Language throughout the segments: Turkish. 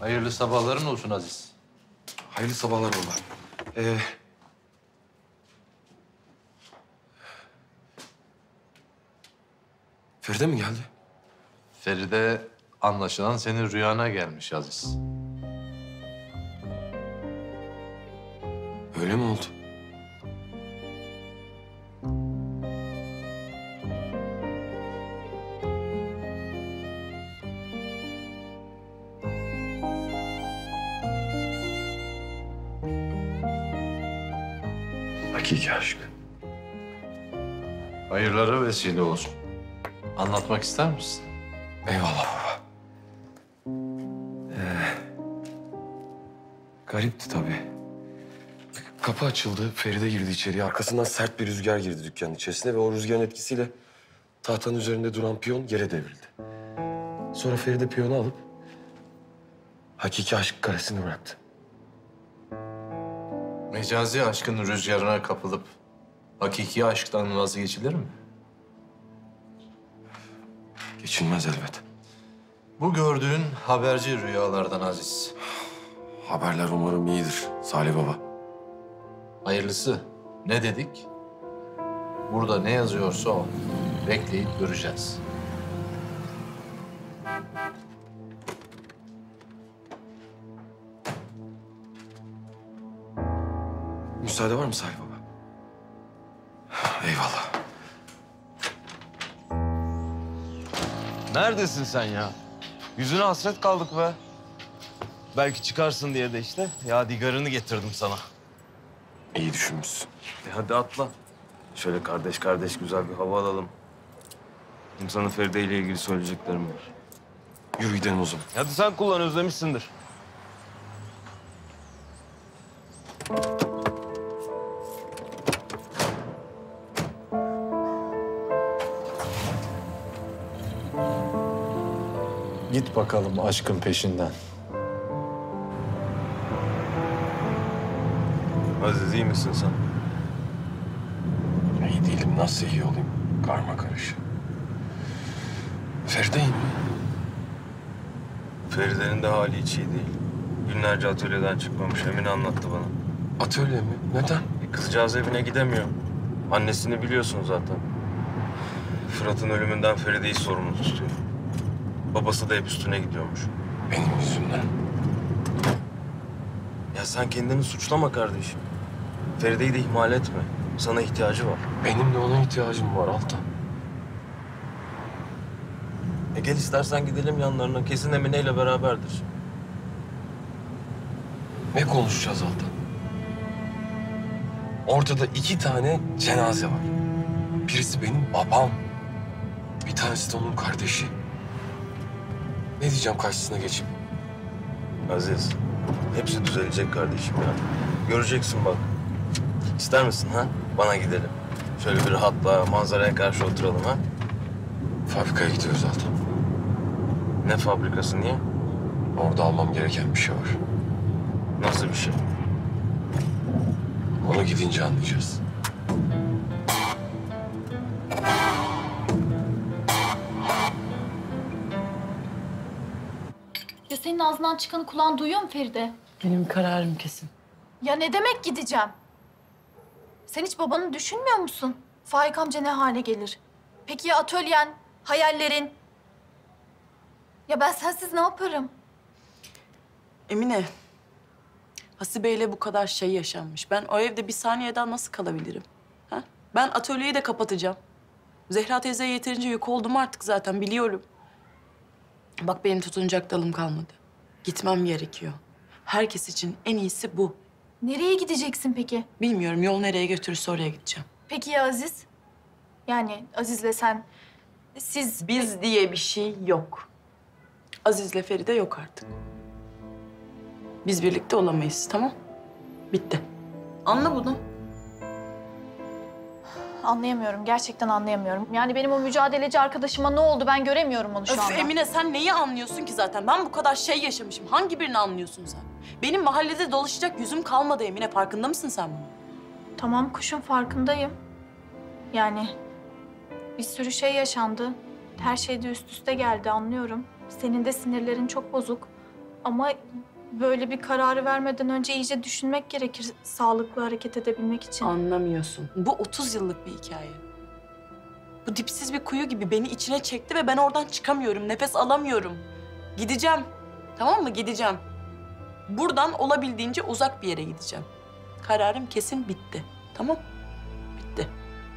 Hayırlı sabahların olsun Aziz. Hayırlı sabahlar baba. Feride mi geldi? Feride anlaşılan senin rüyana gelmiş Aziz. Öyle mi oldu? Hakiki aşk. Hayırlara vesile olsun. Anlatmak ister misin? Eyvallah baba. Garipti tabii. Kapı açıldı, Feride girdi içeriye. Arkasından sert bir rüzgar girdi dükkanın içerisine ve o rüzgarın etkisiyle tahtanın üzerinde duran piyon yere devrildi. Sonra Feride piyonu alıp hakiki aşk karesini bıraktı. Mecazi aşkın rüzgarına kapılıp hakiki aşktan vazgeçilir mi? Geçilmez elbet. Bu gördüğün haberci rüyalardan Aziz. Haberler umarım iyidir Salih Baba. Hayırlısı. Ne dedik? Burada ne yazıyorsa o. Bekleyip göreceğiz. Müsaade var mı Salih Baba? Eyvallah. Neredesin sen ya? Yüzüne hasret kaldık be. Belki çıkarsın diye de işte yadigarını getirdim sana. İyi düşünmüşsün. Hadi atla. Şöyle kardeş kardeş güzel bir hava alalım. Hem sana Feride ile ilgili söyleyeceklerim var. Yürü gidelim o zaman. Hadi sen kullan, özlemişsindir. Git bakalım aşkın peşinden. Aziz, iyi misin sen? İyi değilim. Nasıl iyi olayım? Karma karış. Feride iyi mi? Feride'nin de hali hiç iyi değil. Günlerce atölyeden çıkmamış. Emine anlattı bana. Atölye mi? Neden? Kızcağız evine gidemiyor. Annesini biliyorsun zaten. Fırat'ın ölümünden Feride'yi sorumlu tutuyor. Babası da hep üstüne gidiyormuş. Benim yüzümden. Ya sen kendini suçlama kardeşim. Feride'yi de ihmal etme. Sana ihtiyacı var. Benim de ona ihtiyacım var Altan. Gel istersen gidelim yanlarına. Kesin Emine ile beraberdir. Ne konuşacağız Altan? Ortada 2 tane cenaze var. Birisi benim babam. Bir tanesi de onun kardeşi. Ne diyeceğim karşısına geçip? Aziz, hepsi düzelecek kardeşim ya. Göreceksin bak. İster misin ha? Bana gidelim. Şöyle bir rahatla, manzaraya karşı oturalım ha? Fabrikaya gidiyoruz Altan. Ne fabrikası, niye? Orada almam gereken bir şey var. Nasıl bir şey? Onu gidince anlayacağız. Ya senin ağzından çıkanı kulağın duyuyor mu Feride? Benim kararım kesin. Ya ne demek gideceğim? Sen hiç babanı düşünmüyor musun? Faik amca ne hale gelir? Peki ya atölyen, hayallerin? Ya ben sensiz ne yaparım? Emine, Hasibe bu kadar şey yaşanmış. Ben o evde bir saniye daha nasıl kalabilirim? Ha? Ben atölyeyi de kapatacağım. Zehra teyzeye yeterince yük oldum artık zaten, biliyorum. Bak benim tutunacak dalım kalmadı. Gitmem gerekiyor. Herkes için en iyisi bu. Nereye gideceksin peki? Bilmiyorum, yol nereye götürürse oraya gideceğim. Peki ya Aziz? Yani Aziz'le sen, siz... Biz diye bir şey yok. Aziz'le Feride yok artık. Biz birlikte olamayız, tamam? Bitti. Anla bunu. Anlayamıyorum, gerçekten anlayamıyorum. Yani benim o mücadeleci arkadaşıma ne oldu ben göremiyorum onu şu anda. Emine sen neyi anlıyorsun ki zaten? Ben bu kadar şey yaşamışım. Hangi birini anlıyorsun sen? Benim mahallede dolaşacak yüzüm kalmadı Emine. Farkında mısın sen bunun? Tamam kuşum, farkındayım. Yani bir sürü şey yaşandı. Her şey de üst üste geldi, anlıyorum. Senin de sinirlerin çok bozuk. Ama böyle bir kararı vermeden önce iyice düşünmek gerekir sağlıklı hareket edebilmek için. Anlamıyorsun. Bu 30 yıllık bir hikaye. Bu dipsiz bir kuyu gibi beni içine çekti ve ben oradan çıkamıyorum. Nefes alamıyorum. Gideceğim. Tamam mı? Gideceğim. Buradan olabildiğince uzak bir yere gideceğim. Kararım kesin, bitti. Tamam? Bitti.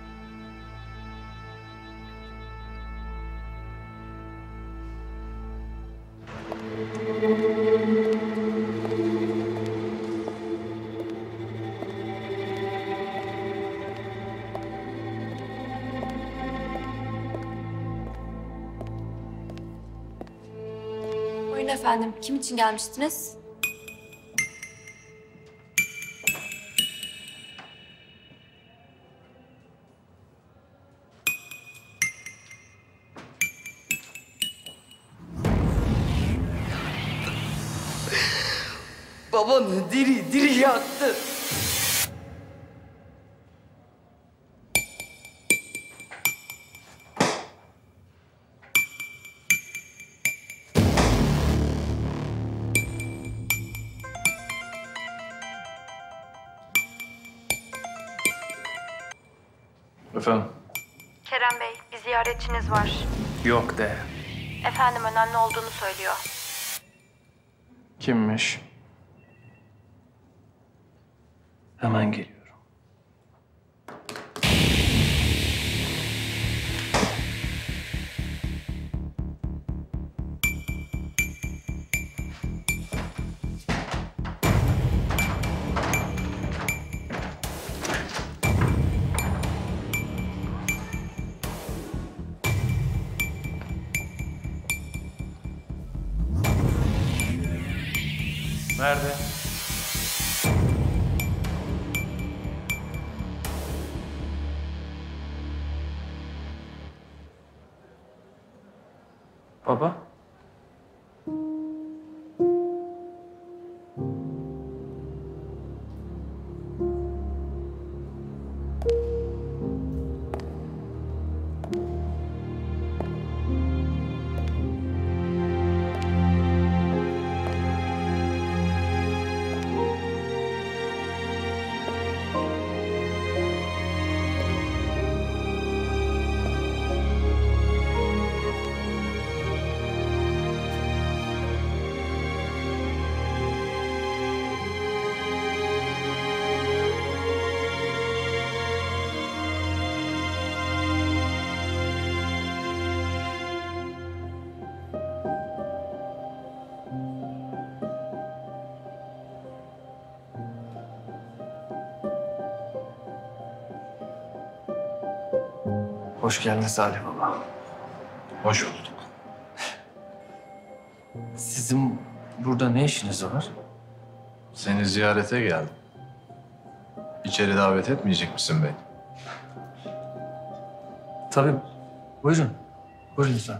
Buyurun efendim. Kim için gelmiştiniz? Babanı diri diri yaktı. Efendim? Kerem Bey, bir ziyaretçiniz var. Yok de. Efendim önemli olduğunu söylüyor. Kimmiş? Hemen geliyorum. Nerede? Baba? Hoş geldin Salih Baba. Hoş bulduk. Sizin burada ne işiniz var? Seni ziyarete geldim. İçeri davet etmeyecek misin beni? Tabii. Buyurun. Buyurun lütfen.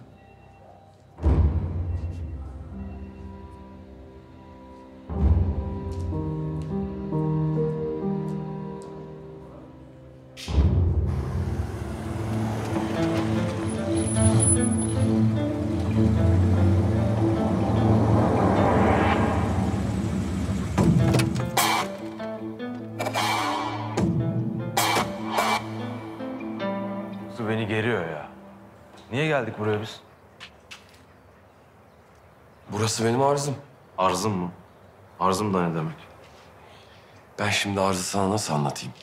Su beni geriyor ya. Niye geldik buraya biz? Burası benim arzım. Arzım mı? Arzım da ne demek? Ben şimdi arzı sana nasıl anlatayım?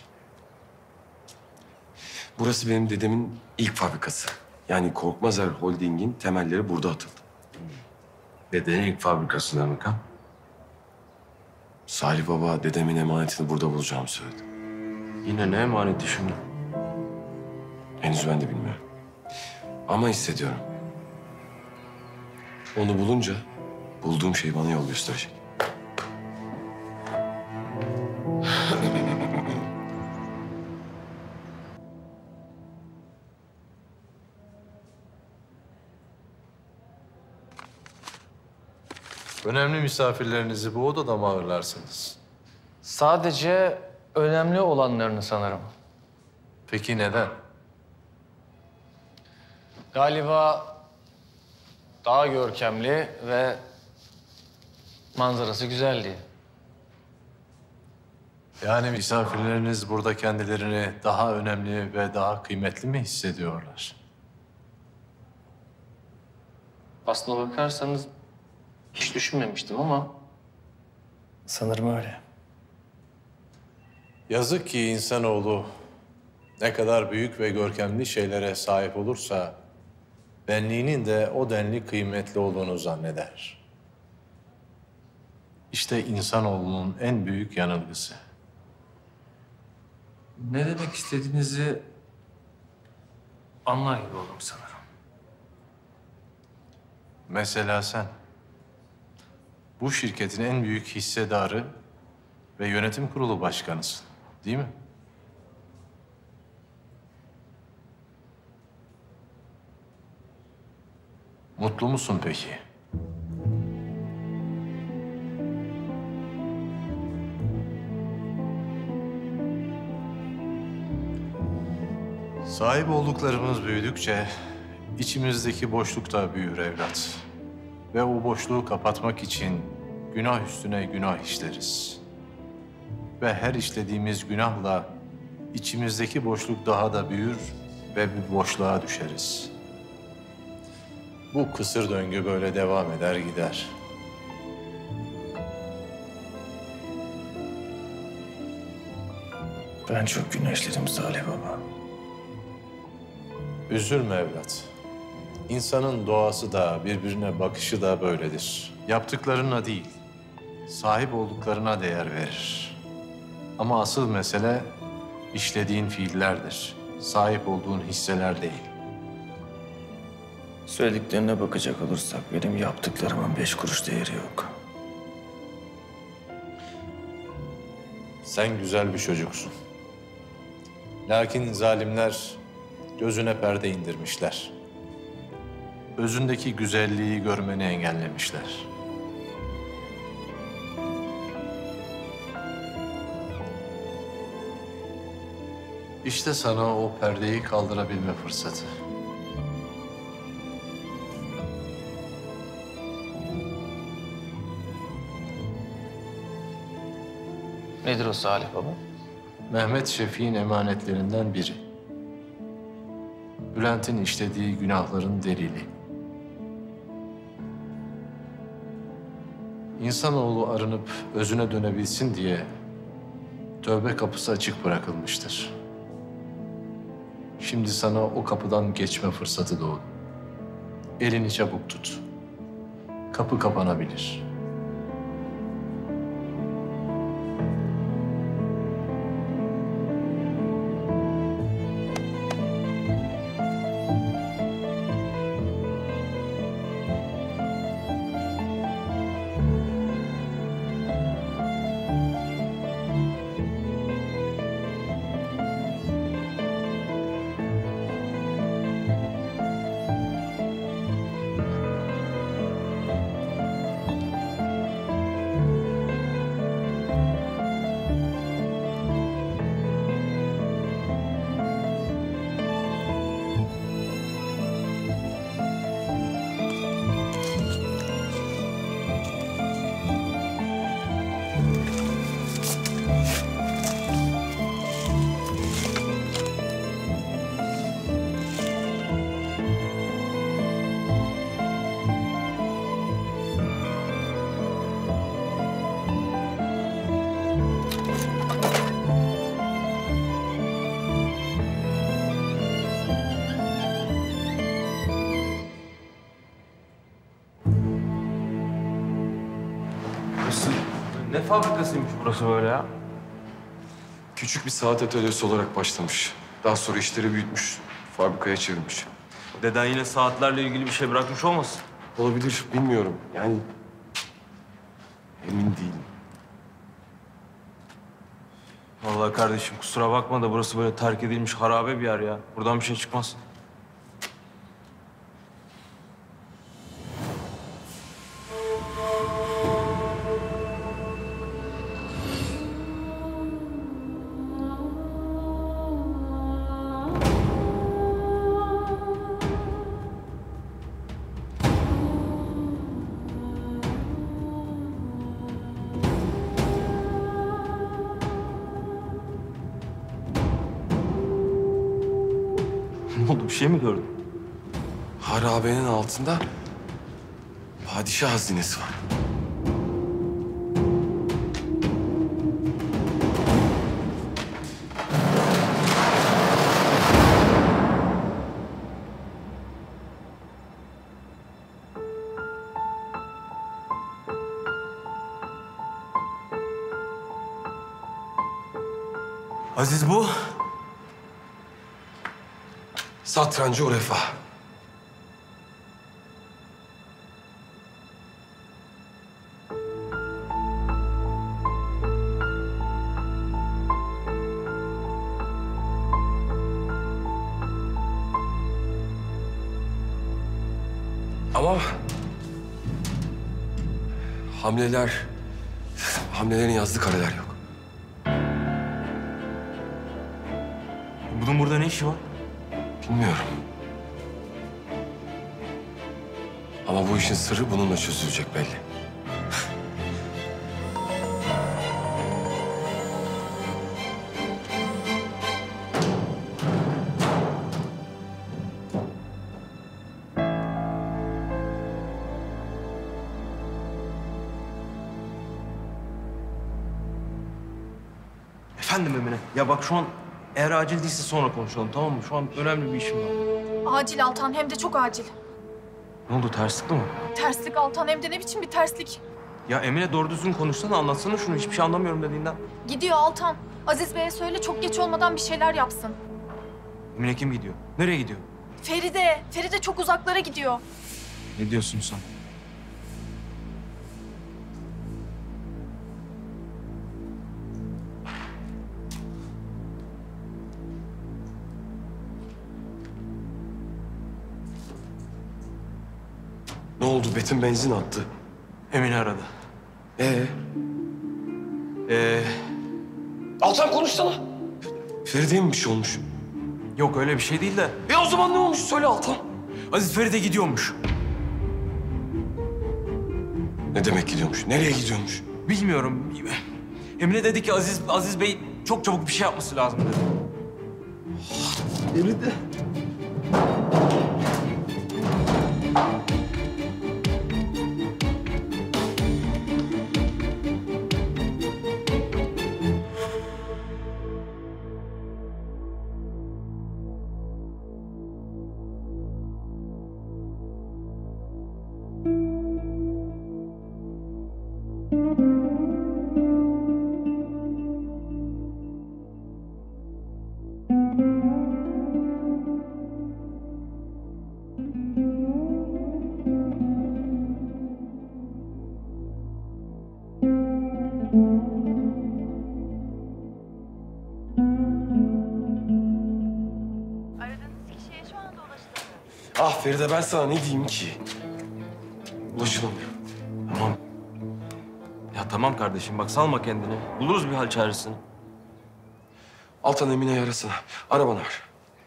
Burası benim dedemin ilk fabrikası. Yani Korkmazer Holding'in temelleri burada atıldı. Dedenin ilk fabrikası demek ha? Salih Baba dedemin emanetini burada bulacağımı söyledi. Yine ne emaneti şimdi? Henüz ben de bilmiyorum. Ama hissediyorum. Onu bulunca bulduğum şey bana yol gösterecek. Önemli misafirlerinizi bu odada mı ağırlarsınız? Sadece önemli olanlarını sanırım. Peki neden? Galiba daha görkemli ve Manzarası güzel diye. Yani misafirleriniz burada kendilerini daha önemli ve daha kıymetli mi hissediyorlar? Aslına bakarsanız hiç düşünmemiştim ama sanırım öyle. Yazık ki insanoğlu ne kadar büyük ve görkemli şeylere sahip olursa benliğinin de o denli kıymetli olduğunu zanneder. İşte insanoğlunun en büyük yanılgısı. Ne demek istediğinizi anlar gibi oldum sanırım. Mesela sen. Bu şirketin en büyük hissedarı ve yönetim kurulu başkanısın, değil mi? Mutlu musun peki? Sahip olduklarımız büyüdükçe içimizdeki boşluk da büyür evlat. Ve o boşluğu kapatmak için günah üstüne günah işleriz. Ve her işlediğimiz günahla içimizdeki boşluk daha da büyür ve bir boşluğa düşeriz. Bu kısır döngü böyle devam eder gider. Ben çok günah işledim Salih Baba. Üzülme evlat. İnsanın doğası da birbirine bakışı da böyledir. Yaptıklarına değil, sahip olduklarına değer verir. Ama asıl mesele işlediğin fiillerdir. Sahip olduğun hisseler değil. Söylediklerine bakacak olursak benim yaptıklarımın 5 kuruş değeri yok. Sen güzel bir çocuksun. Lakin zalimler gözüne perde indirmişler. Özündeki güzelliği görmeni engellemişler. İşte sana o perdeyi kaldırabilme fırsatı. Nedir o Salih Baba? Mehmet Şefik'in emanetlerinden biri. Bülent'in işlediği günahların delili. İnsanoğlu arınıp özüne dönebilsin diye tövbe kapısı açık bırakılmıştır. Şimdi sana o kapıdan geçme fırsatı doğdu. Elini çabuk tut. Kapı kapanabilir. Ne fabrikasıymış burası böyle ya? Küçük bir saat atölyesi olarak başlamış. Daha sonra işleri büyütmüş, fabrikaya çevirmiş. Deden yine saatlerle ilgili bir şey bırakmış olmasın? Olabilir, bilmiyorum. Yani emin değilim. Vallahi kardeşim kusura bakma da burası böyle terk edilmiş harabe bir yer ya. Buradan bir şey çıkmaz. Ne oldu? Bir şey mi gördün? Harabenin altında padişah hazinesi var. Aziz bu. Satrancı Urefa. Ama hamlelerin yazdığı kareler yok. Bunun burada ne işi var? Bilmiyorum. Ama bu işin sırrı bununla çözülecek belli. Efendim Emine. Ya bak şu an eğer acil değilse sonra konuşalım, tamam mı? Şu an önemli bir işim var. Acil Altan, hem de çok acil. Ne oldu? Terslikli mi? Terslik Altan, hem de ne biçim bir terslik. Ya Emine doğru düzgün konuşsana, anlatsana şunu. Hiçbir şey anlamıyorum dediğinden. Gidiyor Altan. Aziz Bey'e söyle çok geç olmadan bir şeyler yapsın. Emine kim gidiyor? Nereye gidiyor? Feride çok uzaklara gidiyor. Ne diyorsun sen? Ne oldu? Betim benzin attı. Emine aradı. Altan konuşsana. Feride'ye mi bir şey olmuş? Yok öyle bir şey değil de. O zaman ne olmuş? Söyle Altan. Aziz Feride gidiyormuş. Ne demek gidiyormuş? Nereye gidiyormuş? Bilmiyorum. Emine dedi ki Aziz Bey çok çabuk bir şey yapması lazım dedi. Feride. Ah Feride, ben sana ne diyeyim ki? Ulaşılamıyor. Tamam. Ya tamam kardeşim, bak salma kendini. Buluruz bir hal çaresini. Altan Emine'yi arasana. Ara bana ver.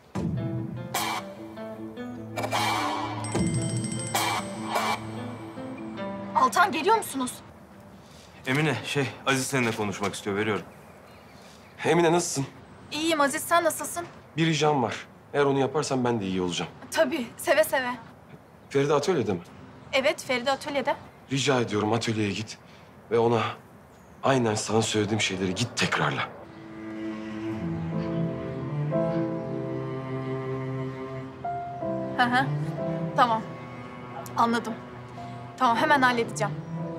Altan, geliyor musunuz? Emine Aziz seninle konuşmak istiyor, veriyorum. Emine nasılsın? İyiyim Aziz, sen nasılsın? Bir ricam var. Eğer onu yaparsan ben de iyi olacağım. Tabii, seve seve. Feride atölyede mi? Evet, Feride atölyede. Rica ediyorum atölyeye git. Ve ona aynen sana söylediğim şeyleri git tekrarla. Hı hı. Tamam. Anladım. Tamam, hemen halledeceğim.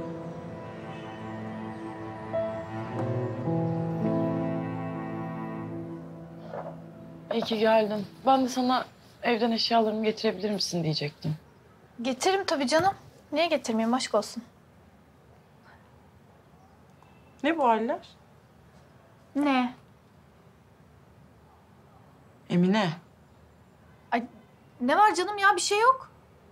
İyi ki geldin. Ben de sana evden eşyalarımı getirebilir misin diyecektim. Getiririm tabii canım. Niye getirmeyeyim, aşk olsun. Ne bu haller? Ne? Emine. Ay, ne var canım ya, bir şey yok.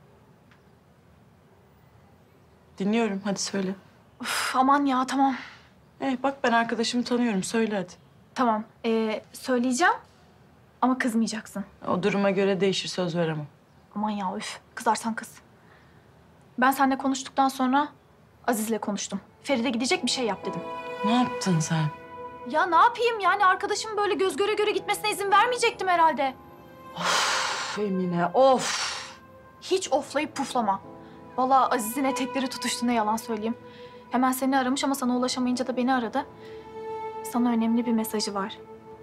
Dinliyorum, hadi söyle. Üf, aman ya, tamam. Bak ben arkadaşımı tanıyorum, söyle hadi. Tamam, söyleyeceğim ama kızmayacaksın. O duruma göre değişir, söz veremem. Aman ya, üf, kızarsan kız. Ben seninle konuştuktan sonra Aziz'le konuştum. Feride gidecek, bir şey yap dedim. Ne yaptın sen? Ya ne yapayım yani, arkadaşım böyle göz göre göre gitmesine izin vermeyecektim herhalde. Emine, of. Hiç oflayıp puflama. Vallahi Aziz'in etekleri tutuştu, ne yalan söyleyeyim. Hemen seni aramış ama sana ulaşamayınca da beni aradı. Sana önemli bir mesajı var.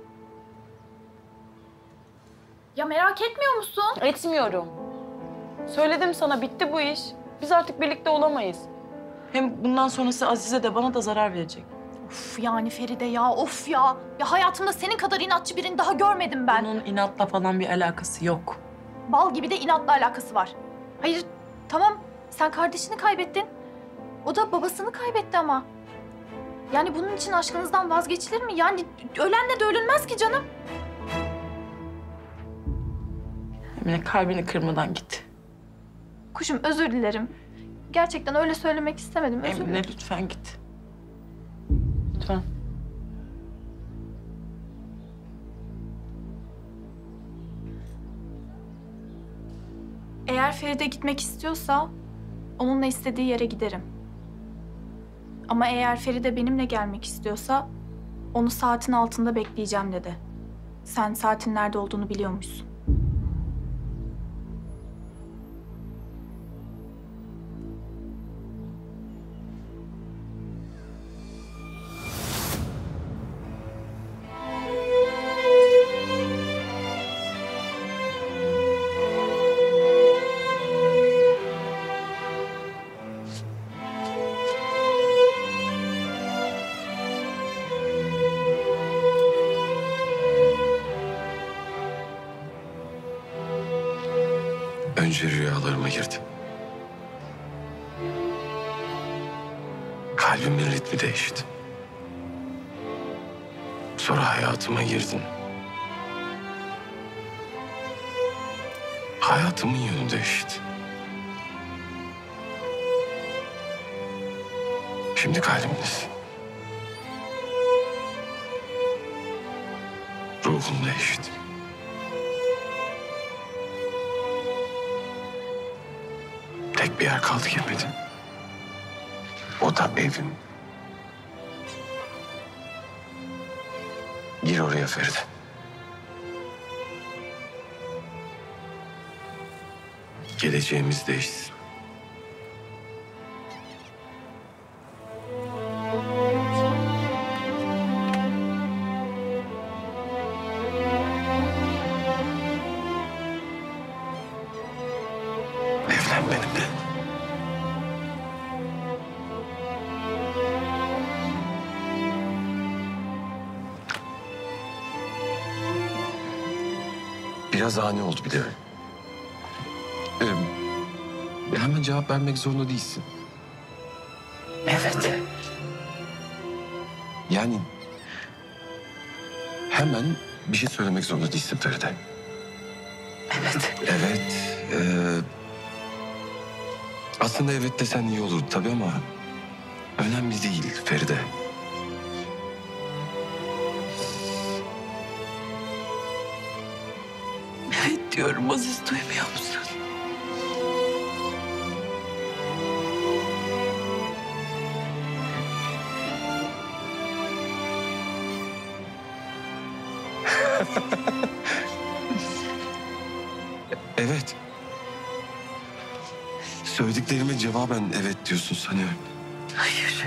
Ya merak etmiyor musun? Etmiyorum. Söyledim sana, bitti bu iş. Biz artık birlikte olamayız. Hem bundan sonrası Azize de bana da zarar verecek. Of yani Feride ya, of ya. Ya hayatımda senin kadar inatçı birini daha görmedim ben. Bunun inatla falan bir alakası yok. Bal gibi de inatla alakası var. Hayır, tamam sen kardeşini kaybettin. O da babasını kaybetti ama. Yani bunun için aşkınızdan vazgeçilir mi? Yani ölenle de ölünmez ki canım. Emine, kalbini kırmadan git. Kuşum özür dilerim. Gerçekten öyle söylemek istemedim. Özür Emine dilerim. lütfen git. Lütfen. Eğer Feride gitmek istiyorsa onunla istediği yere giderim. Ama eğer Feride benimle gelmek istiyorsa onu saatin altında bekleyeceğim dedi. Sen saatin nerede olduğunu biliyormuşsun. Önce rüyalarıma girdi. Kalbimin ritmi değişti. Sonra hayatıma girdin. Hayatımın yönü değişti. Şimdi kalbimdesin. Ruhum değişti. Tek bir yer kaldı girmedim. O da evim. Gir oraya Feride. Geleceğimiz değişsin. Evlen benimle. Biraz ani oldu biliyorum. Hemen cevap vermek zorunda değilsin. Evet. Yani hemen bir şey söylemek zorunda değilsin Feride. Evet. Evet. Aslında evet desen iyi olur tabii ama önemli değil Feride. Evet diyorum, Aziz, duymuyor musun? Evet. Söylediklerime cevaben evet diyorsun sanıyorum. Hayır.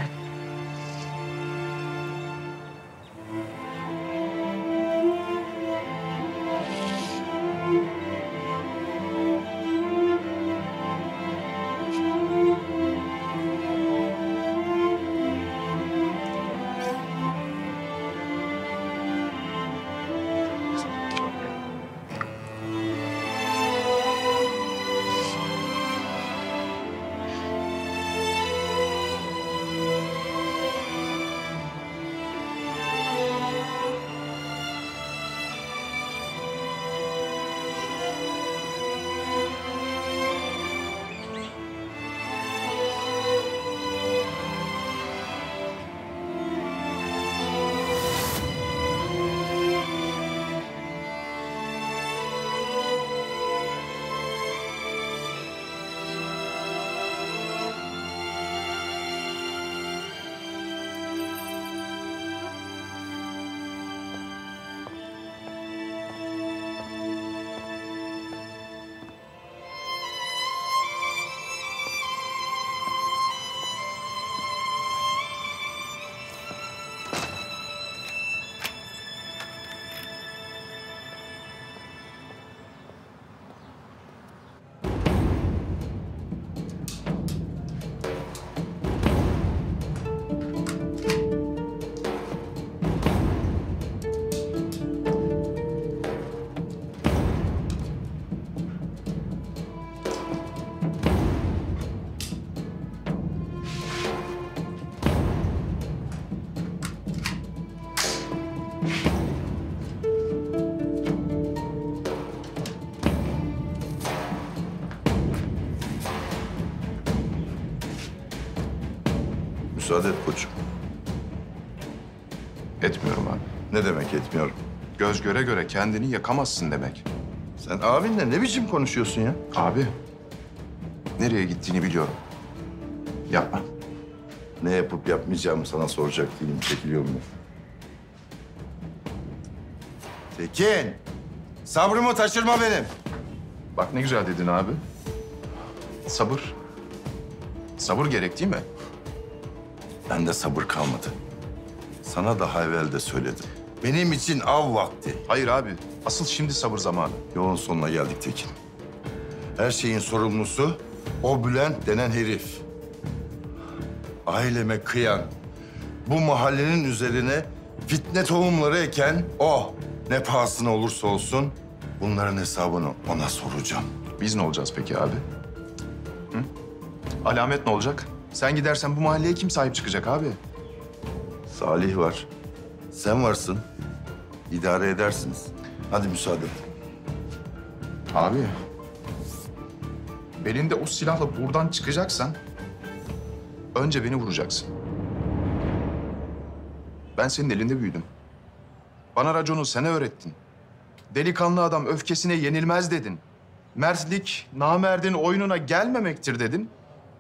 Müsaade et koçum. Etmiyorum abi. Ne demek etmiyorum? Göz göre göre kendini yakamazsın demek. Sen abinle ne biçim konuşuyorsun ya? Abi, nereye gittiğini biliyorum. Yapma. Ne yapıp yapmayacağımı sana soracak değilim. Çekiliyor mu? Tekin! Sabrımı taşırma benim. Bak ne güzel dedin abi. Sabır. Sabır gerek değil mi? Bende sabır kalmadı. Sana daha evvel de söyledim. Benim için av vakti. Hayır abi, asıl şimdi sabır zamanı. Yolun sonuna geldik Tekin. Her şeyin sorumlusu o Bülent denen herif. Aileme kıyan, bu mahallenin üzerine fitne tohumları eken o. Ne pahasına olursa olsun bunların hesabını ona soracağım. Biz ne olacağız peki abi? Hı? Alamet ne olacak? Sen gidersen bu mahalleye kim sahip çıkacak abi? Salih var. Sen varsın. İdare edersiniz. Hadi müsaade. Abi, belinde o silahla buradan çıkacaksan önce beni vuracaksın. Ben senin elinde büyüdüm. Bana raconu sen öğrettin. Delikanlı adam öfkesine yenilmez dedin. Mertlik, namerdin oyununa gelmemektir dedin.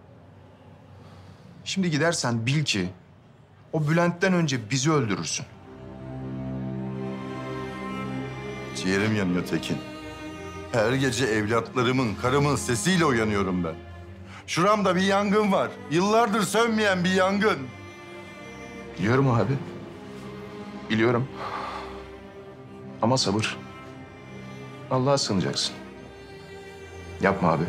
Şimdi gidersen bil ki o Bülent'ten önce bizi öldürürsün. Ciğerim yanıyor Tekin. Her gece evlatlarımın, karımın sesiyle uyanıyorum ben. Şuramda bir yangın var. Yıllardır sönmeyen bir yangın. Biliyorum abi. Biliyorum. Ama sabır. Allah'a sığınacaksın. Yapma abi.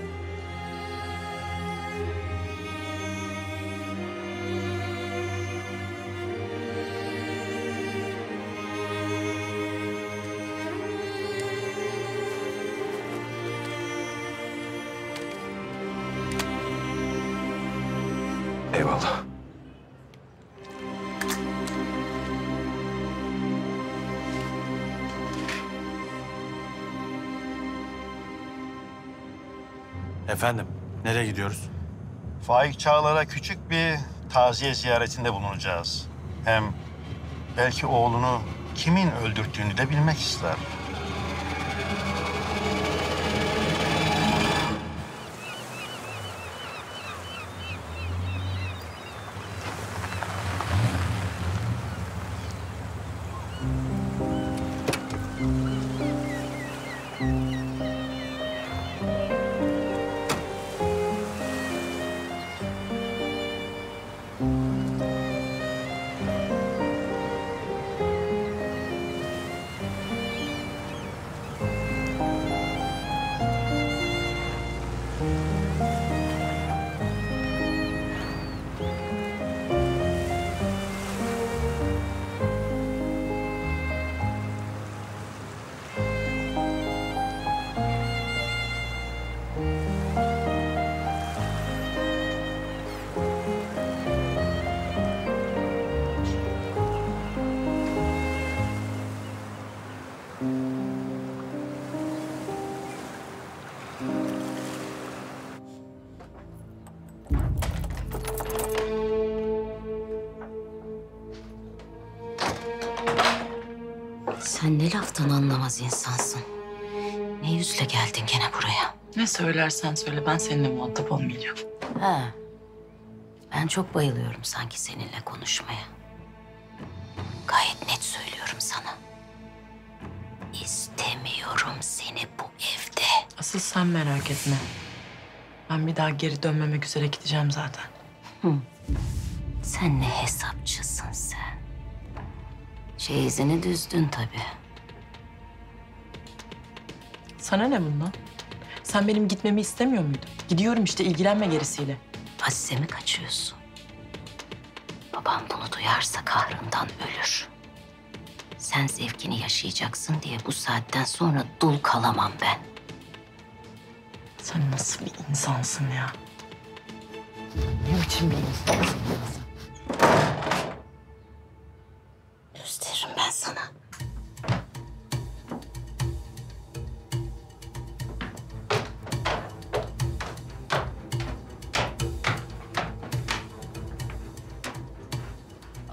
Eyvallah. Efendim, nereye gidiyoruz? Faik Çağlar'a küçük bir taziye ziyaretinde bulunacağız. Hem belki oğlunu kimin öldürttüğünü de bilmek ister. Sen ne laftan anlamaz insansın. Ne yüzle geldin gene buraya? Ne söylersen söyle, ben seninle muhatap olmayacağım. Ha. Ben çok bayılıyorum sanki seninle konuşmaya. Gayet net söylüyorum sana. İstemiyorum seni bu evde. Asıl sen merak etme. Ben bir daha geri dönmemek üzere gideceğim zaten. Sen ne hesapçısın sen. Çeyizini düzdün tabii. Sana ne bundan? Sen benim gitmemi istemiyor muydun? Gidiyorum işte, ilgilenme gerisiyle. Azize mi kaçıyorsun? Babam bunu duyarsa kahrından ölür. Sen zevkini yaşayacaksın diye bu saatten sonra dul kalamam ben. Sen nasıl bir insansın ya? Ne biçim bir insansın? Gösteririm ben sana.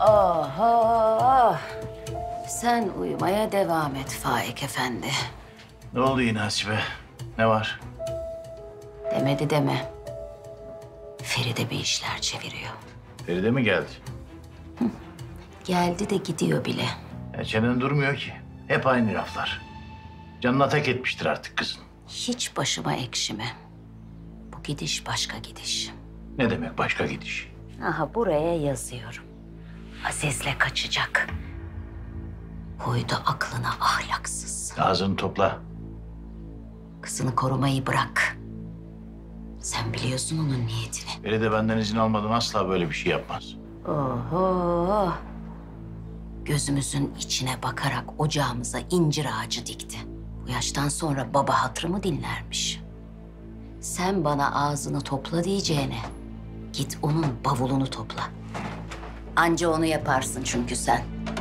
Oho! Sen uyumaya devam et Faik Efendi. Ne oldu yine Hasibe? Ne var? Demedi deme. Feride bir işler çeviriyor. Feride mi geldi? Geldi de gidiyor bile. Çenen durmuyor ki. Hep aynı laflar. Canına tak etmiştir artık kızın. Hiç başıma ekşime. Bu gidiş başka gidiş. Ne demek başka gidiş? Aha buraya yazıyorum. Aziz'le kaçacak. Koydu aklına ahlaksız. Ağzını topla. Kızını korumayı bırak. Sen biliyorsun onun niyetini. Feride benden izin almadan asla böyle bir şey yapmaz. Oho! Gözümüzün içine bakarak ocağımıza incir ağacı dikti. Bu yaştan sonra baba hatırımı dinlermiş. Sen bana ağzını topla diyeceğine git onun bavulunu topla. Anca onu yaparsın çünkü sen.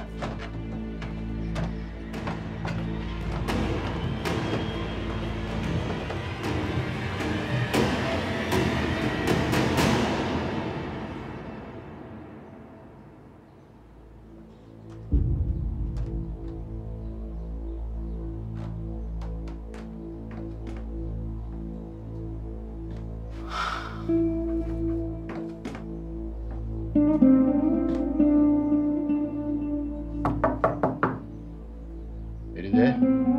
Feride.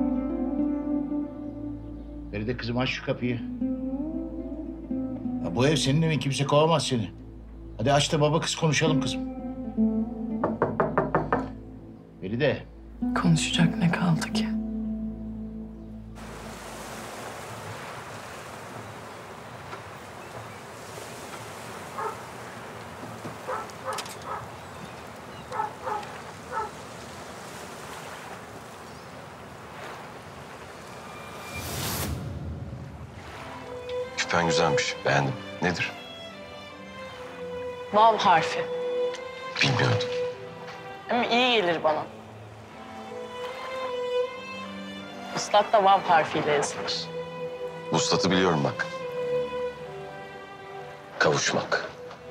Feride kızım aç şu kapıyı. Ya bu ev senin evin, kimse kovamaz seni. Hadi aç da baba kız konuşalım kızım. Feride. Konuşacak ne kaldı ki? Küpen güzelmiş. Beğendim. Nedir? Vav harfi. Bilmiyordum. Ama iyi gelir bana. Islat da vav harfiyle yazılır. Vuslatı biliyorum bak. Kavuşmak.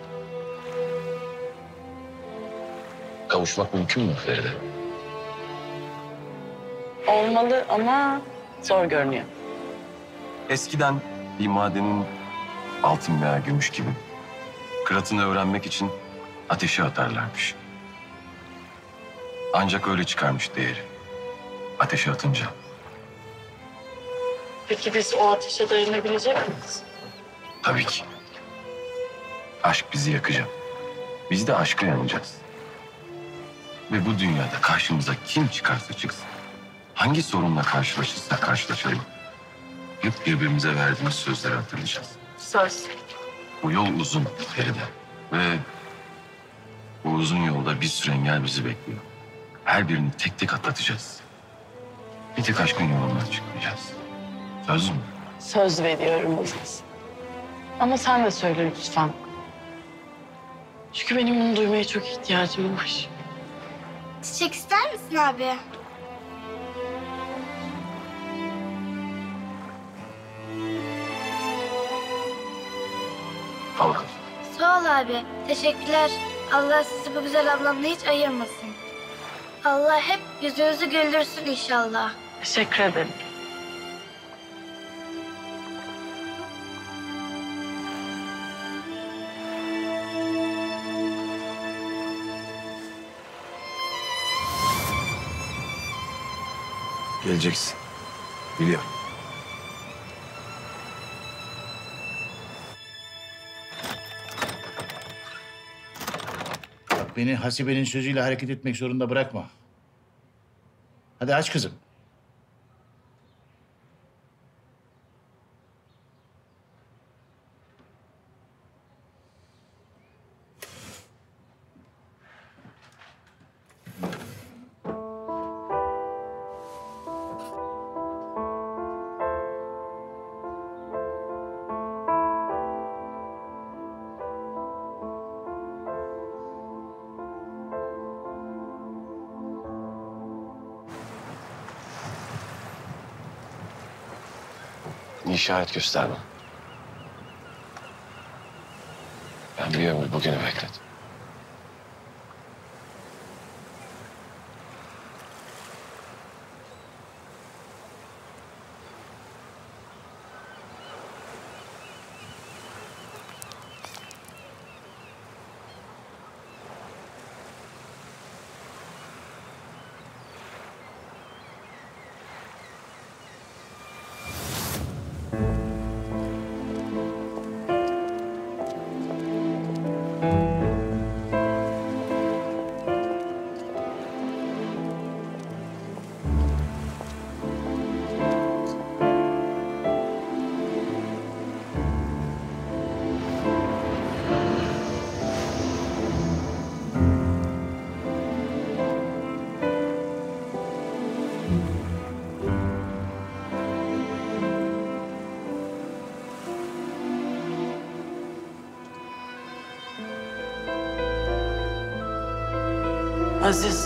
Kavuşmak mümkün mü Feride? Olmalı ama zor görünüyor. Eskiden bir madenin altın veya gümüş gibi kıratını öğrenmek için ateşe atarlarmış. Ancak öyle çıkarmış değeri. Ateşe atınca. Peki biz o ateşe dayanabilecek miyiz? Tabii ki. Aşk bizi yakacak. Biz de aşka yanacağız. Ve bu dünyada karşımıza kim çıkarsa çıksın, hangi sorunla karşılaşırsak karşılaşalım, hep birbirimize verdiğimiz sözleri hatırlayacağız. Söz. Bu yol uzun Feride. Ve bu uzun yolda bir sürü engel bizi bekliyor. Her birini tek tek atlatacağız. Bir tek aşkın yolundan çıkmayacağız. Söz mü? Söz veriyorum Aziz. Ama sen de söyle lütfen. Çünkü benim bunu duymaya çok ihtiyacım var. Çiçek ister misin abi? Al. Sağ ol abi. Teşekkürler. Allah sizi bu güzel ablamla hiç ayırmasın. Allah hep yüzünüzü güldürsün inşallah. Teşekkür ederim. Geleceksin. Biliyorum. Bak beni Hasibe'nin sözüyle hareket etmek zorunda bırakma. Hadi aç kızım. İşaret gösterme. Ben bir ömür bugünü bekledim. Aziz.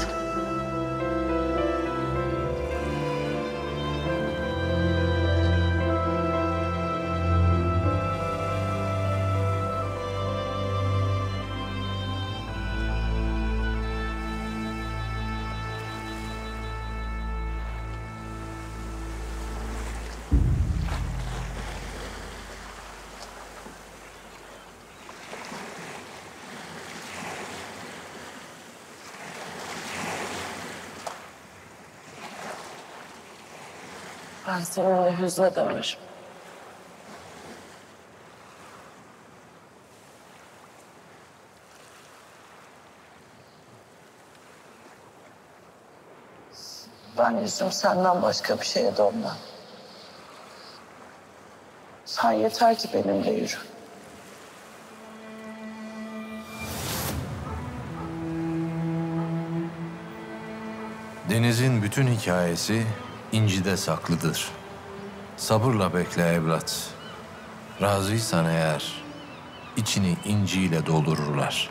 Ben seninle hüzne de varım. Ben yüzüm senden başka bir şeye dönmem. Sen yeter ki benimle yürü. Deniz'in bütün hikayesi İnci'de saklıdır. Sabırla bekle evlat. Razıysan eğer içini inciyle doldururlar.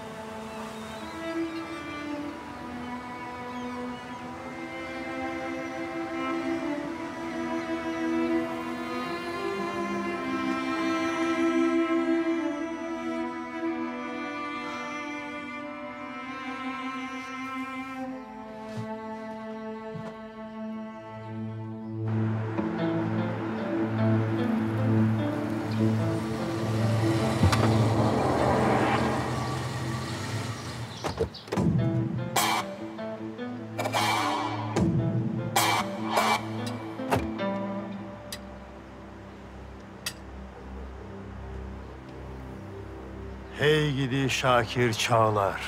Hey gidi Şakir Çağlar.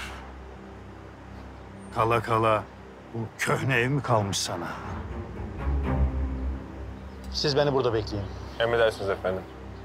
Kala kala bu köhne ev mi kalmış sana? Siz beni burada bekleyin. Emredersiniz efendim.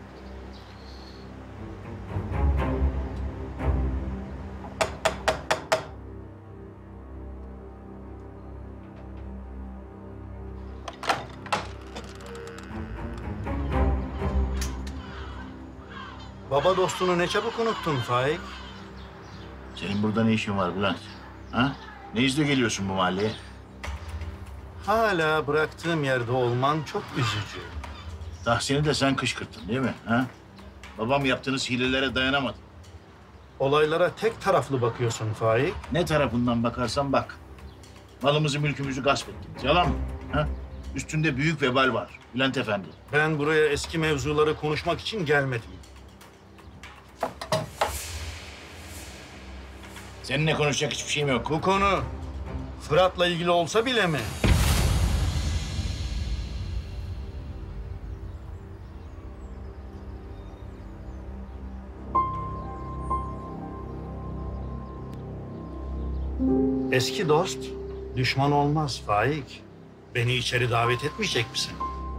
Baba dostunu ne çabuk unuttun Faik. Senin burada ne işin var Bülent? Ha? Ne izle geliyorsun bu mahalleye? Hala bıraktığım yerde olman çok üzücü. Tahsin'i de sen kışkırttın değil mi? Ha? Babam yaptığınız hilelere dayanamadı. Olaylara tek taraflı bakıyorsun Faik. Ne tarafından bakarsan bak. Malımızı, mülkümüzü gasp ettiniz. Yalan mı? Ha? Üstünde büyük vebal var Bülent Efendi. Ben buraya eski mevzuları konuşmak için gelmedim. Seninle konuşacak hiçbir şeyim yok. Bu konu Fırat'la ilgili olsa bile mi? Eski dost düşman olmaz Faik. Beni içeri davet etmeyecek misin?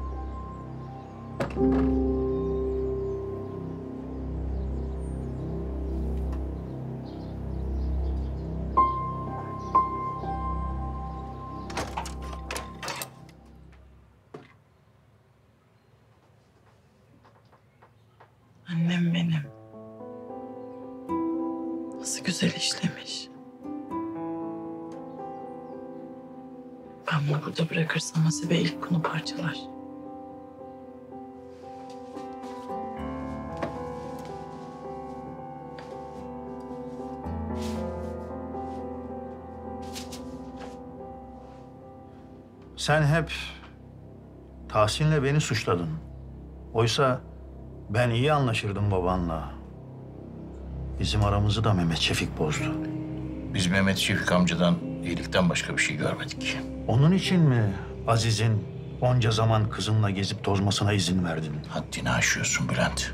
Annem benim. Nasıl güzel işlemiş. Ben bunu burada bırakırsam Hasibe ilk bunu parçalar. Sen hep Tahsin'le beni suçladın. Oysa ben iyi anlaşırdım babanla. Bizim aramızı da Mehmet Şefik bozdu. Biz Mehmet Şefik amcadan iyilikten başka bir şey görmedik. Onun için mi Aziz'in onca zaman kızınla gezip tozmasına izin verdin? Haddini aşıyorsun Bülent.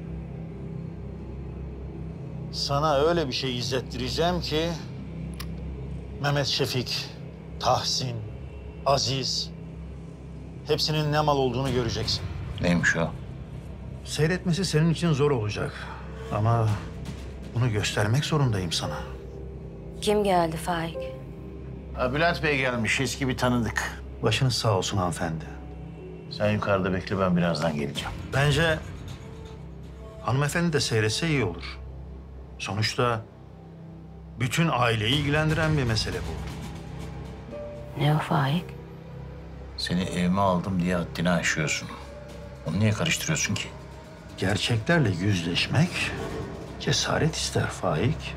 Sana öyle bir şey izlettireceğim ki Mehmet Şefik, Tahsin, Aziz hepsinin ne mal olduğunu göreceksin. Neymiş o? Seyretmesi senin için zor olacak. Ama bunu göstermek zorundayım sana. Kim geldi Faik? Bülent Bey gelmiş, eski bir tanıdık. Başınız sağ olsun hanımefendi. Sen yukarıda bekle, ben birazdan geleceğim. Bence hanımefendi de seyretse iyi olur. Sonuçta Bütün aileyi ilgilendiren bir mesele bu. Ne o Faik? Seni evime aldım diye haddini aşıyorsun. Onu niye karıştırıyorsun ki? Gerçeklerle yüzleşmek cesaret ister Faik.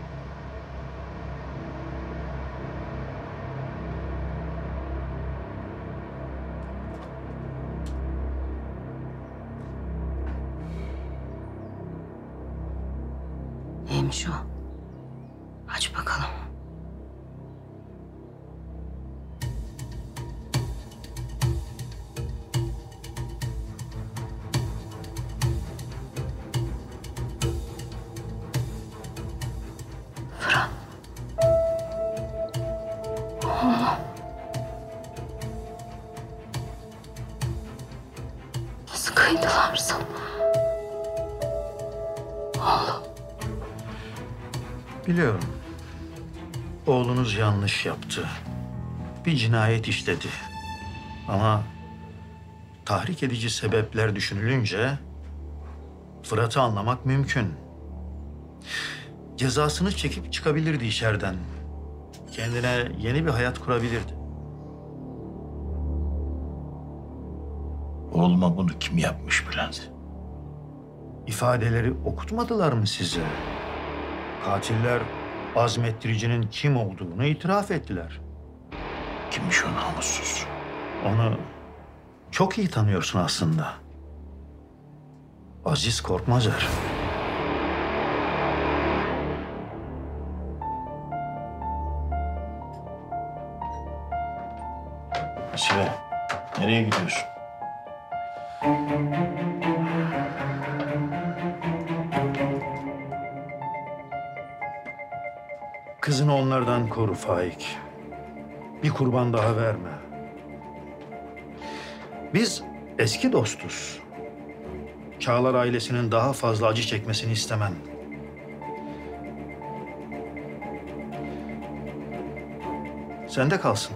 Neymiş o? Aç bakalım. Fırat. Oğlum. Nasıl kıydılar sana? Oğlum. Biliyorum. Oğlunuz yanlış yaptı. Bir cinayet işledi. Ama tahrik edici sebepler düşünülünce Fırat'ı anlamak mümkün. Cezasını çekip çıkabilirdi içeriden. Kendine yeni bir hayat kurabilirdi. Oğluma bunu kim yapmış Bülent? İfadeleri okutmadılar mı size? Katiller azmettiricinin kim olduğunu itiraf ettiler. Kimmiş o namussuz? Onu çok iyi tanıyorsun aslında. Aziz Korkmazer. Asibe, nereye gidiyorsun? Kızını onlardan koru Faik. Bir kurban daha verme. Biz eski dostuz. Çağlar ailesinin daha fazla acı çekmesini istemem. Sende kalsın.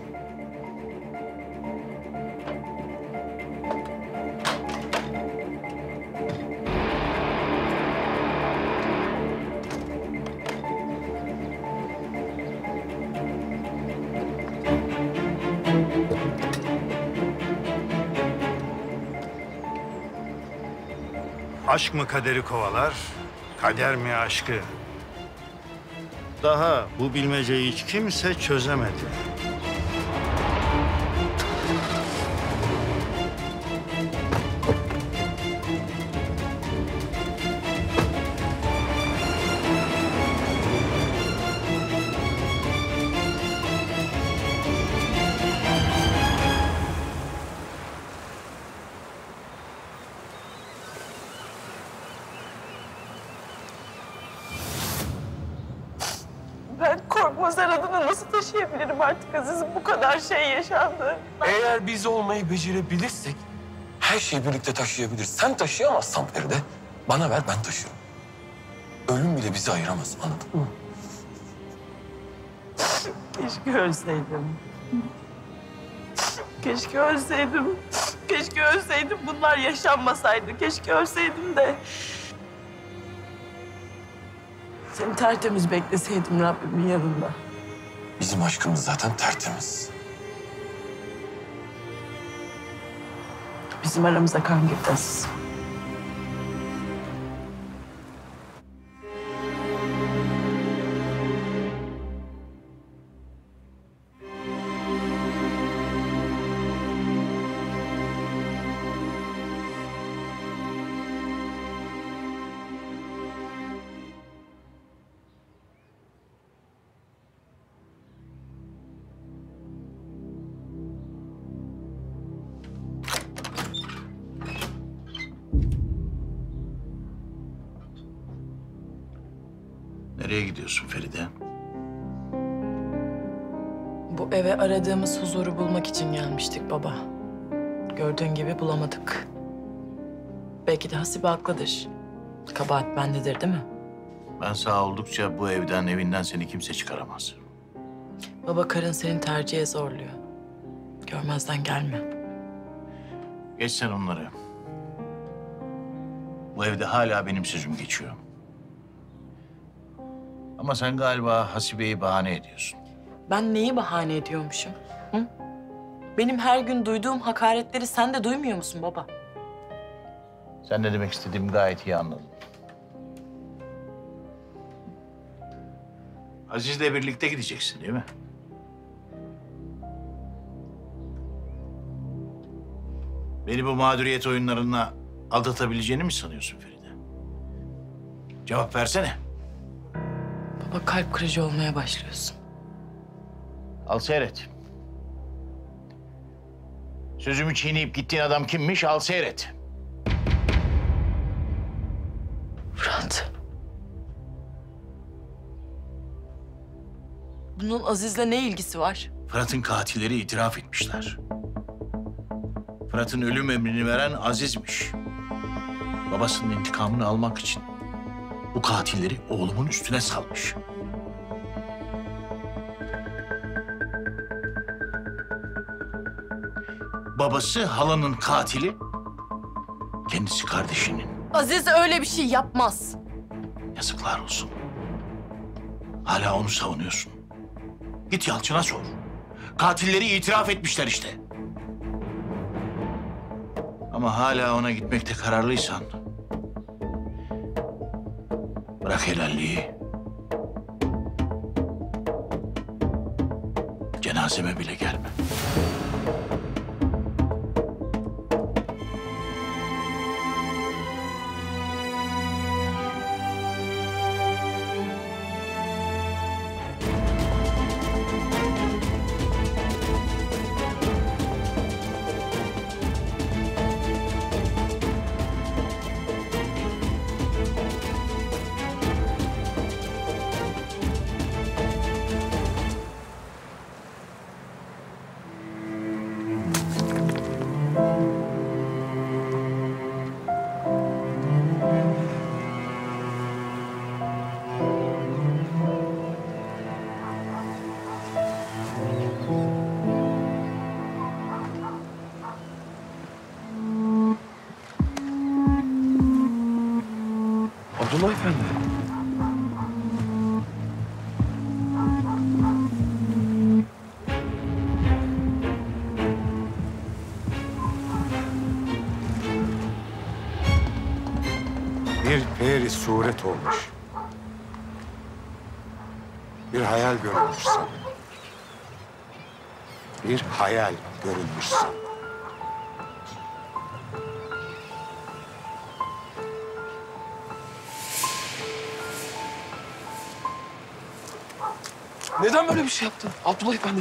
Aşk mı kaderi kovalar, kader mi aşkı? Daha bu bilmeceyi hiç kimse çözemedi. Ben Korkmazer adını nasıl taşıyabilirim artık Aziz'im? Bu kadar şey yaşandı. Eğer biz olmayı becerebilirsek her şeyi birlikte taşıyabiliriz. Sen taşıyamazsan Feride, bana ver ben taşırım. Ölüm bile bizi ayıramaz, anladın mı? Keşke ölseydim. Keşke ölseydim. Keşke ölseydim. Bunlar yaşanmasaydı. Keşke ölseydim de. Seni tertemiz bekleseydim Rabbimin yanında. Bizim aşkımız zaten tertemiz. Bizim aramıza kan girdi Aziz. Nereye gidiyorsun Feride? Bu eve aradığımız huzuru bulmak için gelmiştik baba. Gördüğün gibi bulamadık. Belki de Hasibe haklıdır. Kabahat bendedir değil mi? Ben sağ oldukça bu evden, evinden seni kimse çıkaramaz. Baba karın seni tercihe zorluyor. Görmezden gelme. Geç sen onları. Bu evde hala benim sözüm geçiyor. Ama sen galiba Hasibe'yi bahane ediyorsun. Ben neyi bahane ediyormuşum? Hı? Benim her gün duyduğum hakaretleri sen de duymuyor musun baba? Sen ne demek istediğimi gayet iyi anladın. Aziz'le birlikte gideceksin değil mi? Beni bu mağduriyet oyunlarına aldatabileceğini mi sanıyorsun Feride? Cevap versene. Baba kalp kırıcı olmaya başlıyorsun. Al seyret. Sözümü çiğneyip gittiğin adam kimmiş? Al seyret. Fırat. Bunun Aziz'le ne ilgisi var? Fırat'ın katilleri itiraf etmişler. Fırat'ın ölüm emrini veren Aziz'miş. Babasının intikamını almak için bu katilleri oğlumun üstüne salmış. Babası halanın katili, kendisi kardeşinin. Aziz öyle bir şey yapmaz. Yazıklar olsun. Hala onu savunuyorsun. Git Yalçın'a sor. Katilleri itiraf etmişler işte. Ama hala ona gitmekte kararlıysan... bırak helalliği. Cenazeme bile gelme. Abdullah Efendi. Bir peri suret olmuş. Bir hayal görülmüş sana. Bir hayal görülmüş sana. Neden böyle bir şey yaptın Abdullah Efendi?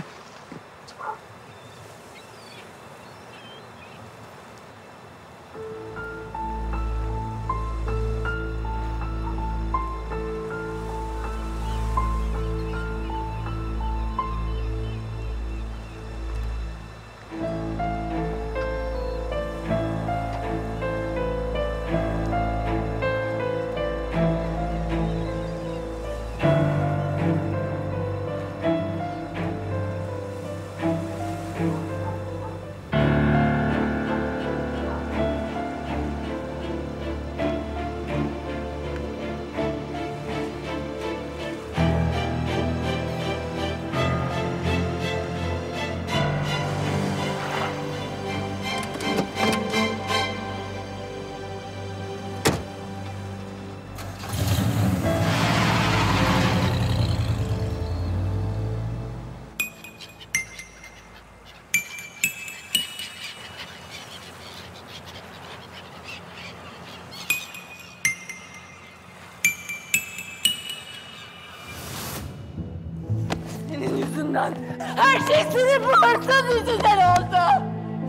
Senin yüzünden. Her şey senin bu hırsın yüzünden oldu.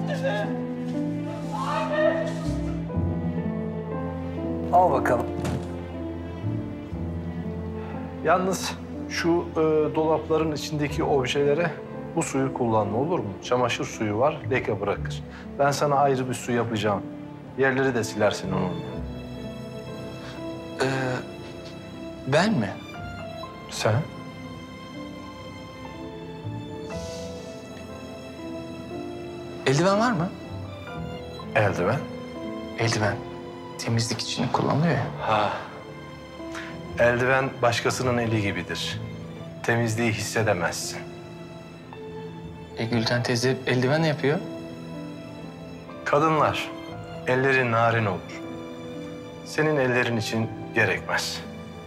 Al bakalım. Yalnız şu dolapların içindeki objelere bu suyu kullanma, olur mu? Çamaşır suyu var, leke bırakır. Ben sana ayrı bir su yapacağım. Yerleri de silersin onunla. Ben mi? Sen? Eldiven var mı? Eldiven? Eldiven. Temizlik için kullanılıyor ya. Ha. Eldiven başkasının eli gibidir. Temizliği hissedemezsin. Gülten teyze eldiven ne yapıyor? Kadınlar, elleri narin olur. Senin ellerin için gerekmez.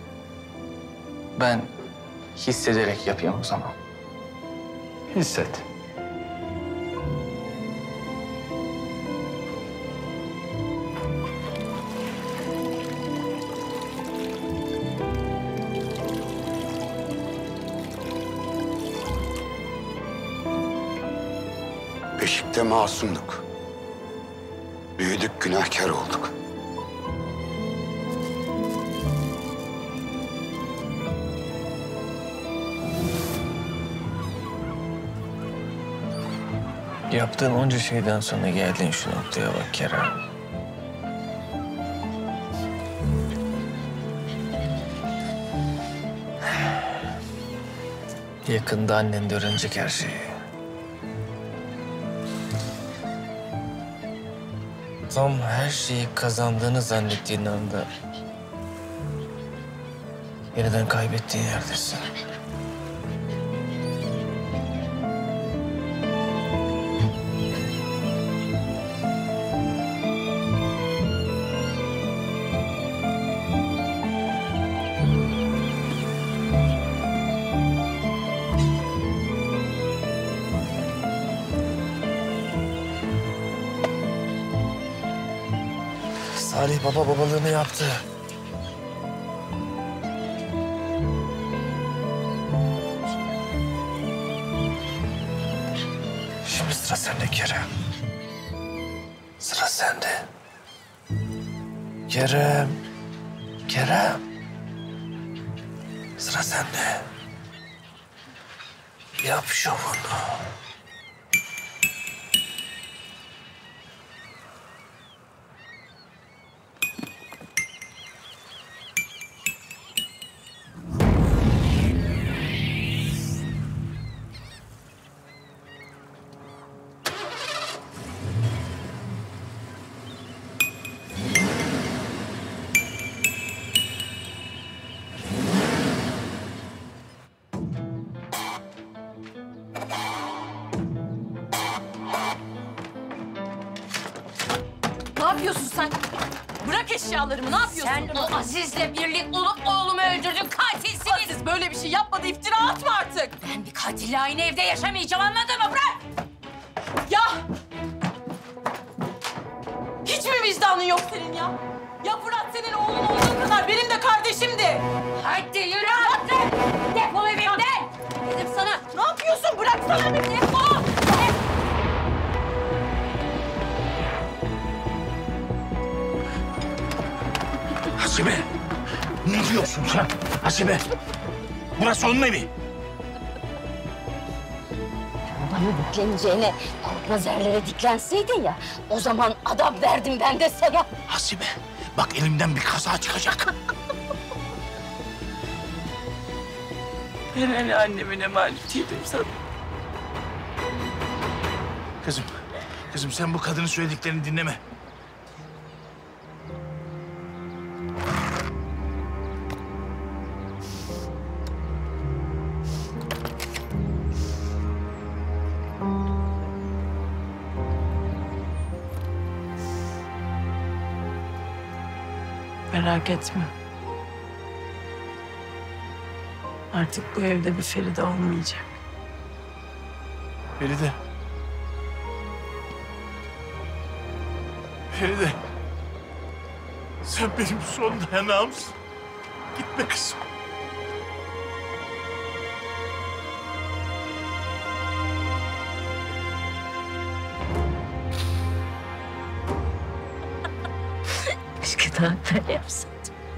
Ben hissederek yapıyorum o zaman. Hisset. Beşikte masumduk. Büyüdük, günahkar olduk. Yaptığın onca şeyden sonra geldin şu noktaya bak Kerem. Yakında annen de öğrenecek her şeyi. Tam her şeyi kazandığını zannettiğin anda yeniden kaybettiğin yerdesin. Salih baba babalığını yaptı. Şimdi sıra sende Kerem. Sıra sende. Kerem. Kerem. Sıra sende. Yap şovunu. Ne yapıyorsun sen? Bırak eşyalarımı, ne yapıyorsun? Sen o Aziz'le birlik olup oğlumu öldürdün, katilsiniz. Aziz böyle bir şey yapmadı, iftira atma artık. Ben bir katille aynı evde yaşamayacağım, anladın mı? Bırak! Ya! Hiç mi vicdanın yok senin ya? Ya Fırat senin oğlun olduğu kadar benim de kardeşimdi. Hadi yürü artık! Defol evimden! Dedim sana. Ne yapıyorsun? Bıraksana beni. Defol! Hasibe, ne diyorsun sen? Hasibe, burası onun evi. Bana dikleneceğine korkmaz yerlere diklenseydin ya, o zaman adam derdim ben de sana. Hasibe, bak elimden bir kaza çıkacak. Ben hani annemin emanetiydim sana. Kızım sen bu kadının söylediklerini dinleme. Merak etme. Artık bu evde bir Feride olmayacak. Feride. Feride. Sen benim son dayanağımsın. Gitme kızım. Keşke daha böyle yapsaydın.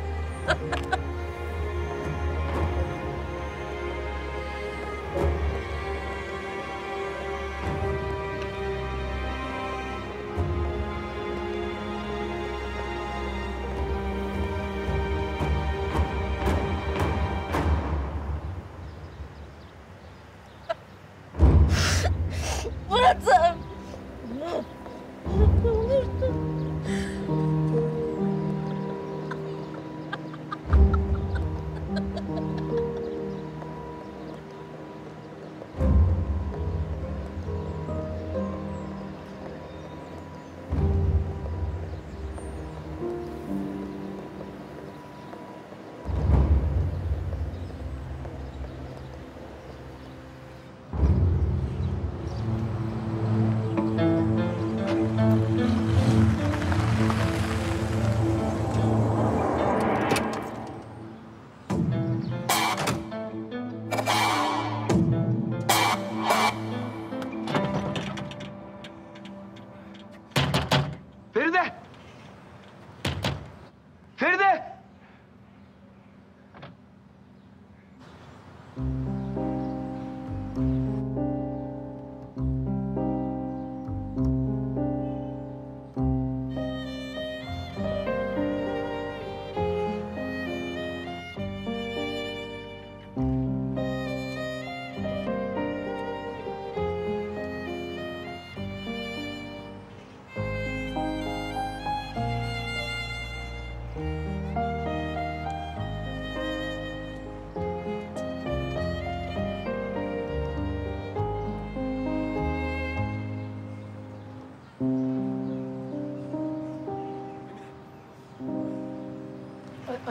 Murat'ım. Ne olursun.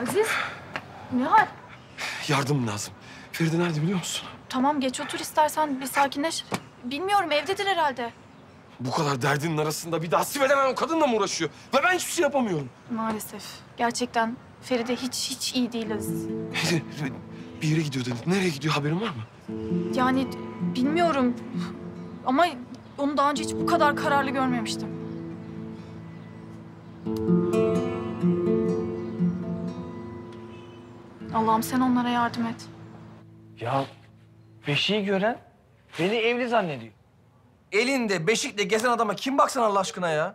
Aziz, ne hal? Yardım lazım. Feride nerede biliyor musun? Tamam geç otur istersen bir sakinleş. Bilmiyorum evdedir herhalde. Bu kadar derdinin arasında bir daha Sibel denen o kadınla mı uğraşıyor? Ve ben hiçbir şey yapamıyorum. Maalesef. Gerçekten Feride hiç iyi değil Aziz. Bir yere gidiyor dedi. Nereye gidiyor haberin var mı? Yani bilmiyorum ama onu daha önce hiç bu kadar kararlı görmemiştim. Allah'ım sen onlara yardım et. Ya beşiği gören beni evli zannediyor. Elinde beşikle gezen adama kim baksın Allah aşkına ya?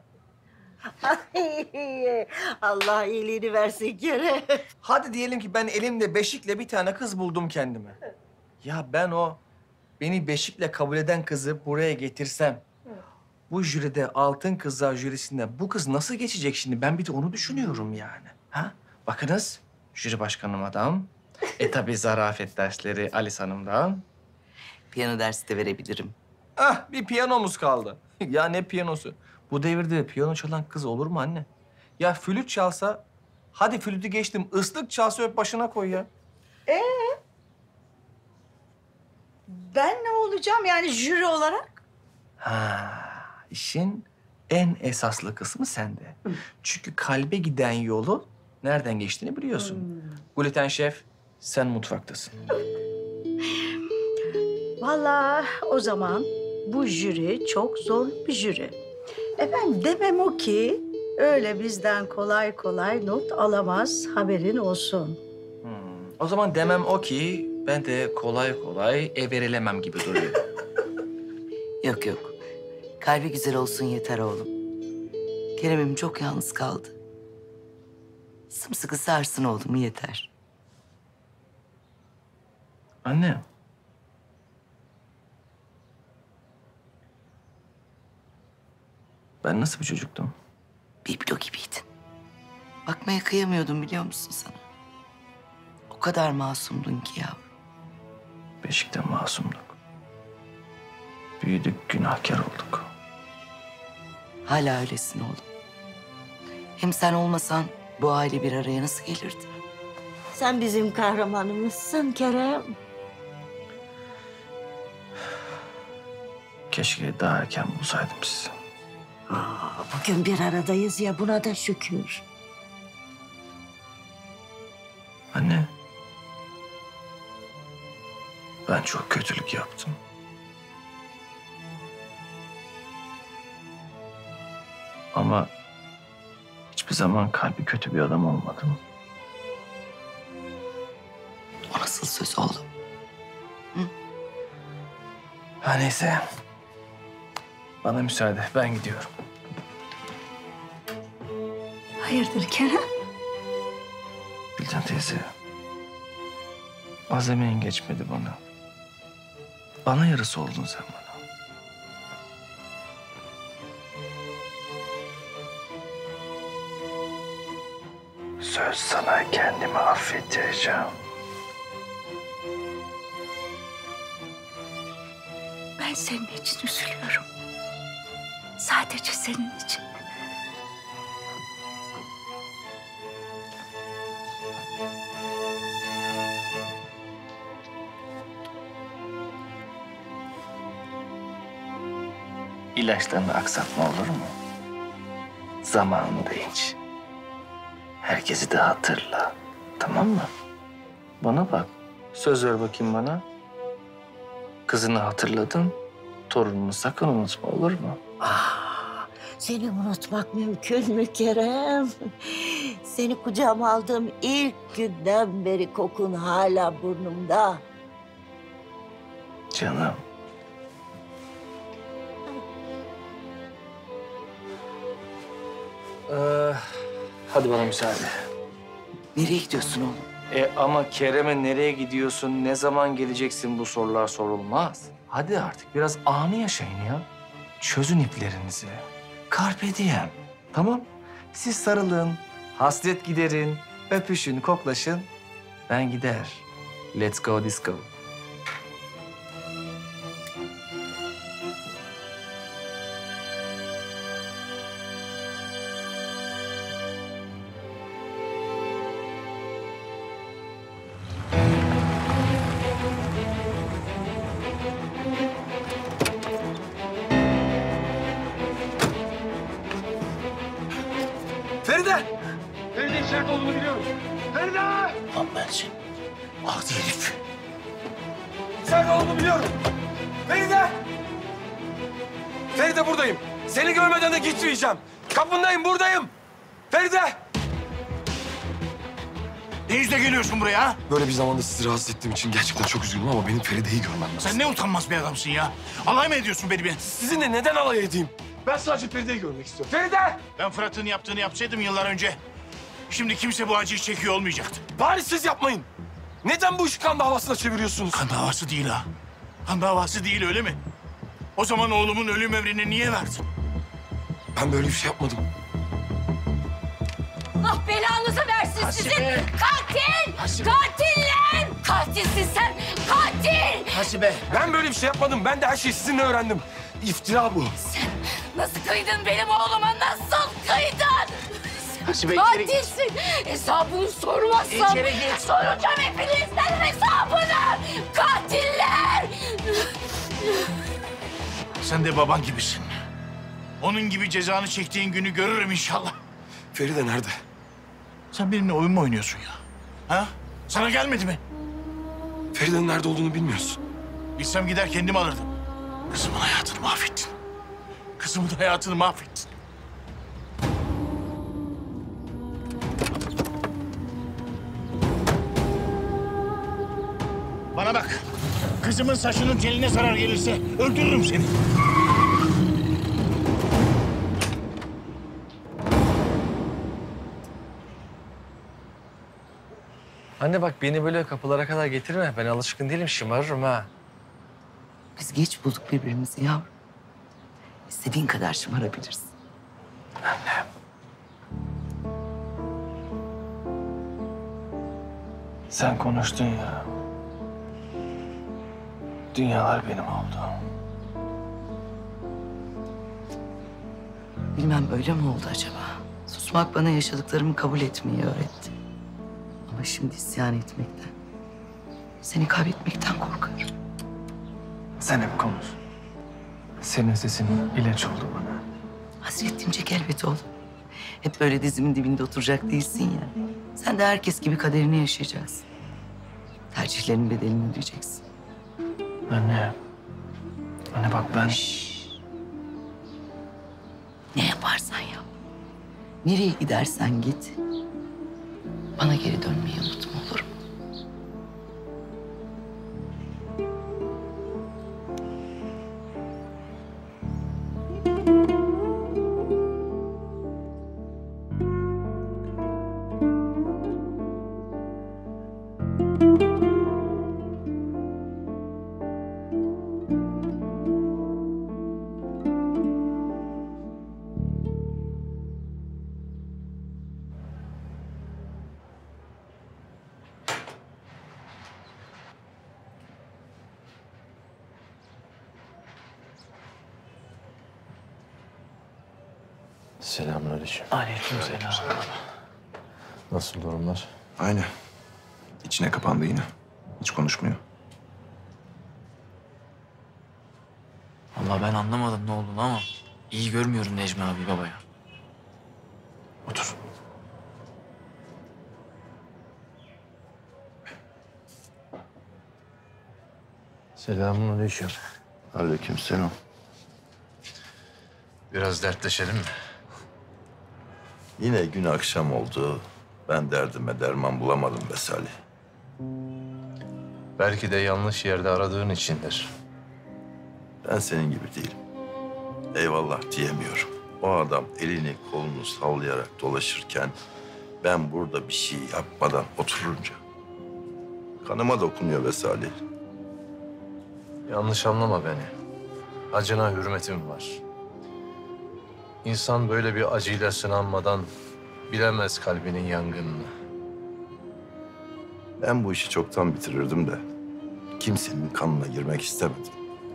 Allah iyiliğini versin Kerem. Hadi diyelim ki ben elimde beşikle bir tane kız buldum kendime. Ya ben o beni beşikle kabul eden kızı buraya getirsem... bu jüride altın kızlar jürisinden bu kız nasıl geçecek şimdi? Ben bir de onu düşünüyorum yani. Ha? Bakınız jüri başkanım adam. Tabii zarafet dersleri Alice Hanım'dan. Piyano dersi de verebilirim. Ah bir piyanomuz kaldı. Ya ne piyanosu? Bu devirde piyano çalan kız olur mu anne? Ya flüt çalsa, hadi flütü geçtim, ıslık çalsa öp başına koy ya. Ben ne olacağım yani jüri olarak? Ha, işin en esaslı kısmı sende. Çünkü kalbe giden yolu nereden geçtiğini biliyorsun. Gluten şef, sen mutfaktasın. Vallahi o zaman bu jüri çok zor bir jüri. Ben demem o ki öyle bizden kolay kolay not alamaz haberin olsun. O zaman demem o ki ben de kolay kolay verilemem gibi duruyor. Yok yok. Kalbi güzel olsun yeter oğlum. Kerem'im çok yalnız kaldı. Sımsıkı sarsın oğlumu yeter. Anne. Ben nasıl bir çocuktum? Biblo gibiydin. Bakmaya kıyamıyordum biliyor musun sana? O kadar masumdun ki ya. Beşik'te masumduk. Büyüdük, günahkar olduk. Hala öylesin oğlum. Hem sen olmasan bu aile bir araya nasıl gelirdi? Sen bizim kahramanımızsın Kerem. Keşke daha erken bulsaydım sizi. Bugün bir aradayız ya buna da şükür. Anne. Ben çok kötülük yaptım. Ama hiçbir zaman kalbi kötü bir adam olmadım. O nasıl söz oğlum? Ha neyse. Bana müsaade, ben gidiyorum. Hayırdır Kerem? Gülcan teyze. Malzemeyin geçmedi bana. Bana yarısı oldun sen bana. Söz sana kendimi affettireceğim. Ben senin için üzülüyorum. Sadece senin için. İlaçlarını aksatma olur mu? Zamanında iç. Herkesi de hatırla. Tamam mı? Bana bak. Söz ver bakayım bana. Kızını hatırladın. Torununu sakın unutma olur mu? Seni unutmak mümkün mü Kerem? Seni kucağıma aldığım ilk günden beri kokun hala burnumda. Canım. Hadi bana müsaade. Nereye gidiyorsun oğlum? Ama Kerem'e nereye gidiyorsun, ne zaman geleceksin bu sorular sorulmaz. Hadi artık biraz anı yaşayın ya. Çözün iplerinizi. Carpe diem. Tamam. Siz sarılın, hasret giderin, öpüşün, koklaşın. Ben gider. Let's go disco. Feride! Feride içeride olduğunu biliyorum. Feride! Lan ben seni. Adi herif. İçeride olduğunu biliyorum. Feride! Feride buradayım. Seni görmeden de gitmeyeceğim. Kapındayım, buradayım. Feride! Ne yüzle geliyorsun buraya ha? Böyle bir zamanda sizi rahatsız ettiğim için gerçekten çok üzgünüm ama benim Feride'yi görmem lazım. Sen ne utanmaz bir adamsın ya. Alay mı ediyorsun benimle? Sizinle neden alay edeyim? Ben sadece Feride'yi görmek istiyorum. Feride! Ben Fırat'ın yaptığını yapsaydım yıllar önce, şimdi kimse bu acıyı çekiyor olmayacaktı. Bari siz yapmayın. Neden bu işi kan davasına çeviriyorsunuz? Kan davası değil ha. Kan davası değil, öyle mi? O zaman oğlumun ölüm emrini niye verdin? Ben böyle bir şey yapmadım. Allah belanızı versin Hasibe! sizin! Katil! Hasibe! Katiller! Katilsin sen! Katil! Hasibe! Ben böyle bir şey yapmadım. Ben de her şeyi sizinle öğrendim. İftira bu. Nasıl kıydın benim oğluma? Nasıl kıydın? Hasibe, içeri git. Katilsin! Hesabını sormazsam İçeri git. soracağım hepinizden hesabını! Katiller! Sen de baban gibisin. Onun gibi cezanı çektiğin günü görürüm inşallah. Feride nerede? Sen benimle oyun mu oynuyorsun ya? Ha? Sana gelmedi mi? Feride'nin nerede olduğunu bilmiyorsun. Bilsem gider kendim alırdım. Kızımın hayatını mahvettin. Kızımın hayatını mahvettin. Bana bak. Kızımın saçının teline zarar gelirse öldürürüm seni. Anne bak beni böyle kapılara kadar getirme. Ben alışkın değilim, şımarırım ha. Biz geç bulduk birbirimizi yavrum. İstediğin kadar şımarabilirsin. Anne. Sen konuştun ya. Dünyalar benim oldu. Bilmem öyle mi oldu acaba? Susmak bana yaşadıklarımı kabul etmeyi öğretti. Ama şimdi isyan etmekten, seni kaybetmekten korkuyorum. Sen hep konuş. Senin sesin ilaç oldu bana. Hasretince elbet oğlum. Hep böyle dizimin dibinde oturacak değilsin ya. Sen de herkes gibi kaderini yaşayacaksın. Tercihlerinin bedelini ödeyeceksin. Anne. Anne bak ben... Ne yaparsan yap. Nereye gidersen git. Bana geri dönmeyi unutma, olur mu? Selamünaleyküm. Aleykümselam. Nasıl durumlar? Aynı. İçine kapandı yine. Hiç konuşmuyor. Vallahi ben anlamadım ne olduğunu ama iyi görmüyorum Necmi abi babaya. Otur. Selamünaleyküm. Aleykümselam. Biraz dertleşelim mi? Yine gün akşam oldu. Ben derdime derman bulamadım be Salih. Belki de yanlış yerde aradığın içindir. Ben senin gibi değilim. Eyvallah diyemiyorum. O adam elini kolunu sallayarak dolaşırken ben burada bir şey yapmadan oturunca kanıma dokunuyor be Salih. Yanlış anlama beni. Acına hürmetim var. İnsan böyle bir acıyla sınanmadan bilemez kalbinin yangınını. Ben bu işi çoktan bitirirdim de kimsenin kanına girmek istemedim.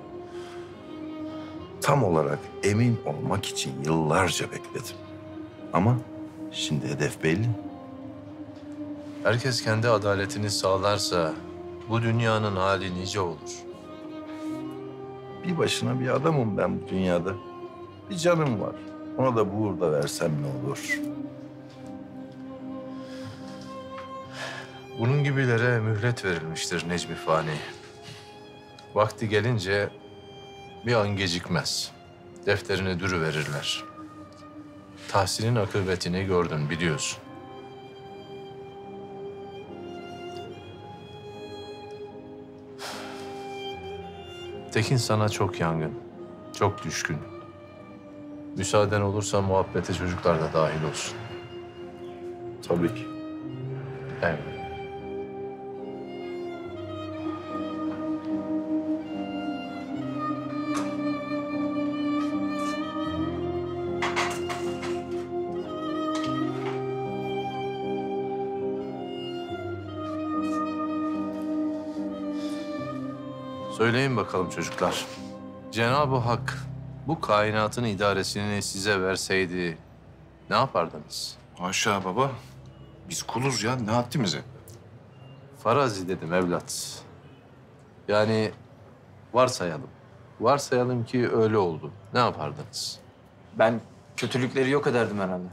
Tam olarak emin olmak için yıllarca bekledim. Ama şimdi hedef belli. Herkes kendi adaletini sağlarsa bu dünyanın hali nice olur. Bir başına bir adamım ben bu dünyada. Bir canım var. Ona da bu uğurda versem ne olur? Bunun gibilere mühlet verilmiştir Necmi Fani. Vakti gelince bir an gecikmez. Defterini dürüverirler. Tahsin'in akıbetini gördün, biliyorsun. Tekin sana çok yangın, çok düşkün. Müsaaden olursa muhabbete çocuklar da dahil olsun. Tabii ki. Evet. Söyleyin bakalım çocuklar. Cenab-ı Hak bu kainatın idaresini size verseydi ne yapardınız? Haşa baba. Biz kuluz ya. Ne haddimize? Farazi dedim evlat. Yani varsayalım. Varsayalım ki öyle oldu. Ne yapardınız? Ben kötülükleri yok ederdim herhalde.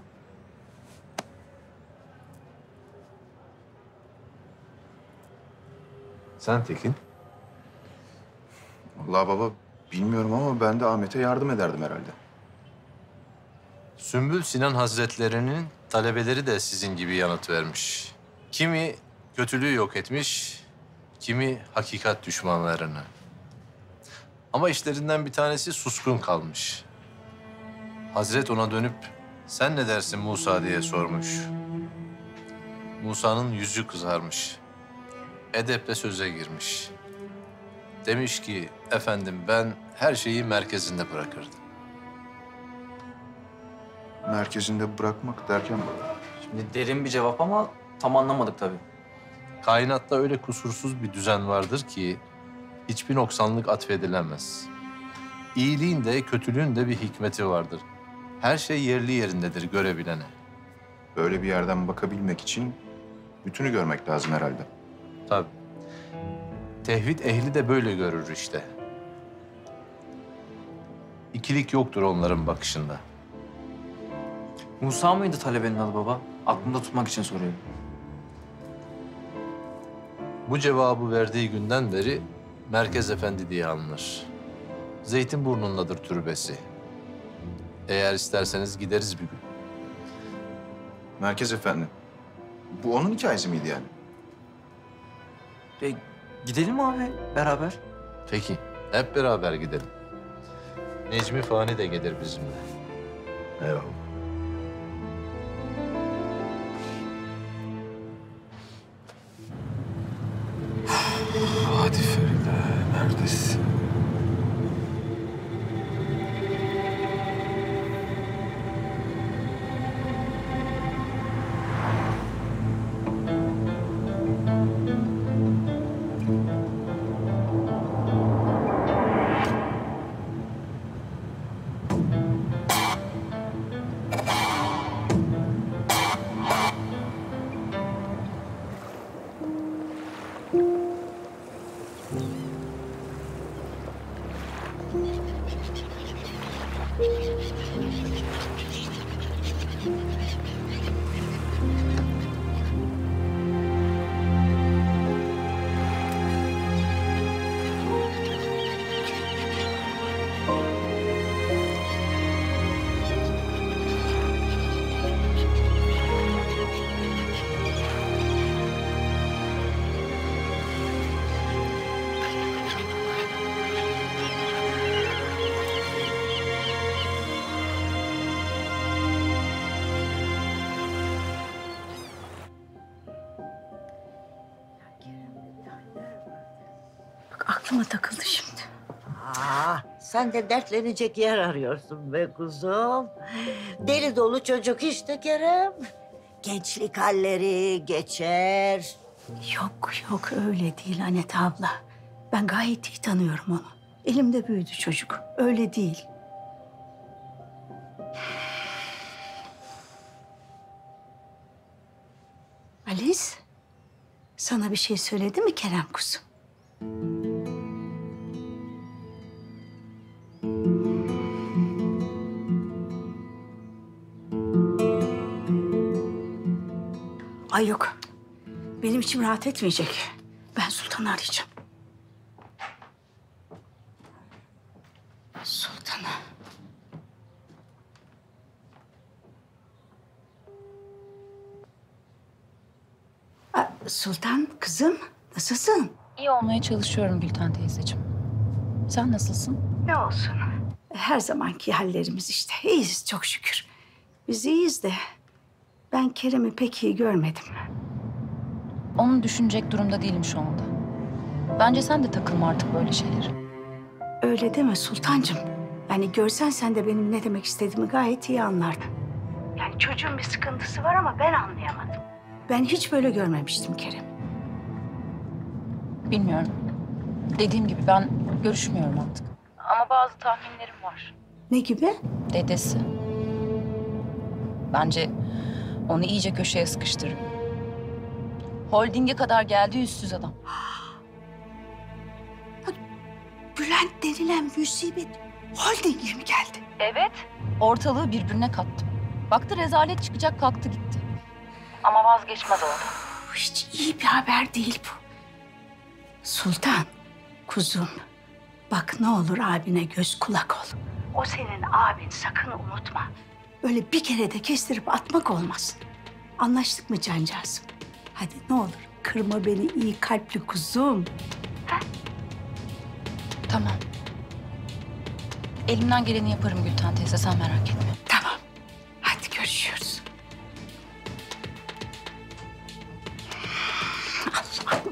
Sen Tekin? Vallahi baba bilmiyorum ama ben de Ahmet'e yardım ederdim herhalde. Sümbül Sinan Hazretlerinin talebeleri de sizin gibi yanıt vermiş. Kimi kötülüğü yok etmiş, kimi hakikat düşmanlarını. Ama işlerinden bir tanesi suskun kalmış. Hazret ona dönüp sen ne dersin Musa diye sormuş. Musa'nın yüzü kızarmış. Edeple söze girmiş. Demiş ki efendim ben her şeyi merkezinde bırakırdım. Merkezinde bırakmak derken baba. Şimdi derin bir cevap ama tam anlamadık tabii. Kainatta öyle kusursuz bir düzen vardır ki hiçbir noksanlık atfedilemez. İyiliğin de kötülüğün de bir hikmeti vardır. Her şey yerli yerindedir görebilene. Böyle bir yerden bakabilmek için bütünü görmek lazım herhalde. Tabii. Tevhid ehli de böyle görür işte. İkilik yoktur onların bakışında. Musa mıydı talebenin adı baba? Aklımda tutmak için soruyorum. Bu cevabı verdiği günden beri Merkez Efendi diye anılır. Zeytinburnu'ndadır türbesi. Eğer isterseniz gideriz bir gün. Merkez Efendi. Bu onun hikayesi miydi yani? Gidelim mi abi beraber? Peki, hep beraber gidelim. Necmi Fani de gelir bizimle. Eyvallah. Hadi Feride, neredesin? Aklıma takıldı şimdi. Sen de dertlenecek yer arıyorsun be kuzum. Deli dolu çocuk işte Kerem. Gençlik halleri geçer. Yok öyle değil Anet abla. Ben gayet iyi tanıyorum onu. Elimde büyüdü çocuk. Öyle değil. Alice, sana bir şey söyledi mi Kerem kuzum? Ay yok. Benim içim rahat etmeyecek. Ben Sultan'ı arayacağım. Sultan'ı. Sultan kızım nasılsın? İyi olmaya çalışıyorum Gülten teyzeciğim. Sen nasılsın? Ne olsun? Her zamanki hallerimiz işte. İyiyiz çok şükür. Biz iyiyiz de ben Kerem'i pek iyi görmedim. Onu düşünecek durumda değilim şu anda. Bence sen de takılma artık böyle şeylere. Öyle deme Sultancığım. Yani görsen sen de benim ne demek istediğimi gayet iyi anlardın. Yani çocuğun bir sıkıntısı var ama ben anlayamadım. Ben hiç böyle görmemiştim Kerem. Bilmiyorum. Dediğim gibi ben görüşmüyorum artık. Ama bazı tahminlerim var. Ne gibi? Dedesi. Bence onu iyice köşeye sıkıştırır. Holding'e kadar geldi yüzsüz adam. Bülent denilen musibet holding'e mi geldi? Evet. Ortalığı birbirine kattı. Baktı rezalet çıkacak kalktı gitti. Ama vazgeçmez oldu. Hiç iyi bir haber değil bu. Sultan, kuzum. Bak ne olur abine göz kulak ol. O senin abin, sakın unutma. Öyle bir kere de kestirip atmak olmaz. Anlaştık mı cancağızım? Hadi ne olur kırma beni iyi kalpli kuzum. Tamam. Elimden geleni yaparım Gülten teyze, sen merak etme. Tamam. Hadi görüşürüz. Allah'ım.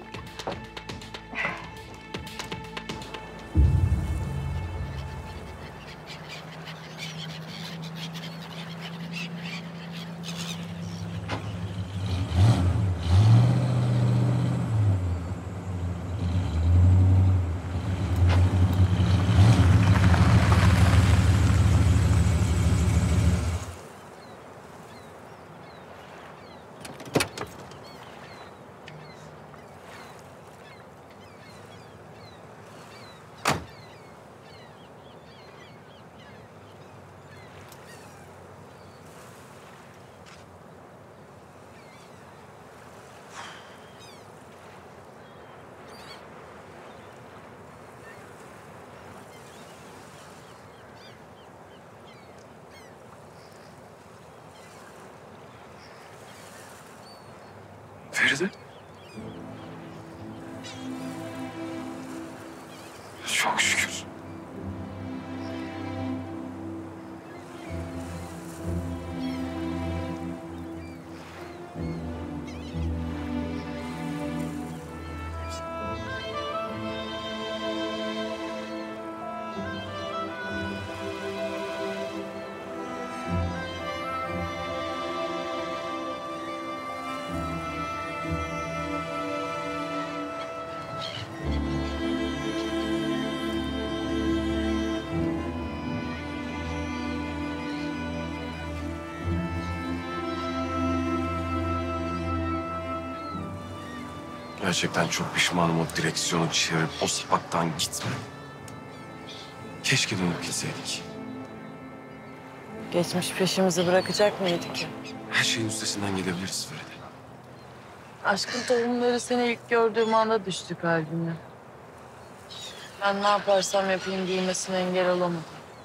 Feride. Çok şükür. Gerçekten çok pişmanım o direksiyonu çevirip o sapaktan gitme. Keşke dönüp gitseydik. Geçmiş peşimizi bırakacak mıydı ki? Her şeyin üstesinden gelebiliriz Feride. Aşkın tohumları seni ilk gördüğüm anda düştü kalbime. Ben ne yaparsam yapayım büyümesine engel olamadım.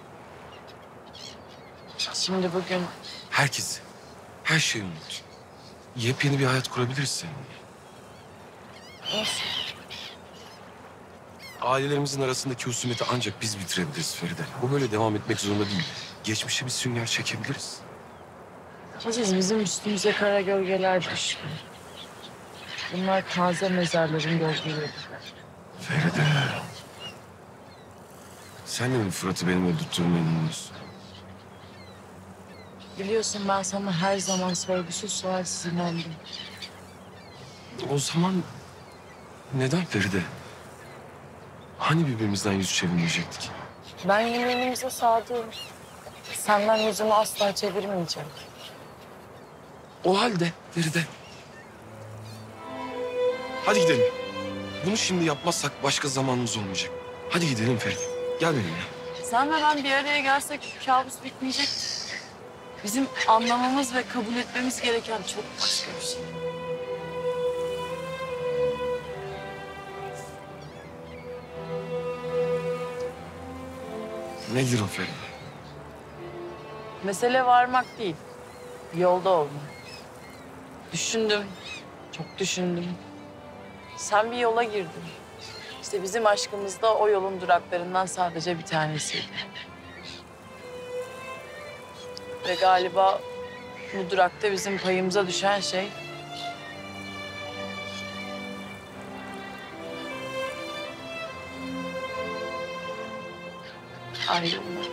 Şimdi bugün... Herkesi, her şeyi unut. Yepyeni bir hayat kurabiliriz seninle. Nasıl? Ailelerimizin arasındaki husumeti ancak biz bitirebiliriz Feride. Bu böyle devam etmek zorunda değil. Geçmişe bir sünger çekebiliriz. Aziz, bizim üstümüze kara gölgeler düştü. Bunlar taze mezarların gölgeleri. Feride. Sen de mi Fırat'ı benim öldürttüğüme inanıyorsun? Biliyorsun ben sana her zaman sorgusuz sualsiz inandım. O zaman neden Feride? Hani birbirimizden yüz çevirmeyecektik? Ben yeminimize sadığım. Senden yüzümü asla çevirmeyeceğim. O halde Feride. Hadi gidelim. Bunu şimdi yapmazsak başka zamanımız olmayacak. Hadi gidelim Feride. Gel benimle. Sen ve ben bir araya gelsek kabus bitmeyecek. Bizim anlamamız ve kabul etmemiz gereken çok başka bir şey. Nedir o Feride? Mesele varmak değil, yolda olmak. Düşündüm, çok düşündüm. Sen bir yola girdin. İşte bizim aşkımız da o yolun duraklarından sadece bir tanesiydi. Ve galiba bu durakta bizim payımıza düşen şey... ayrılmak.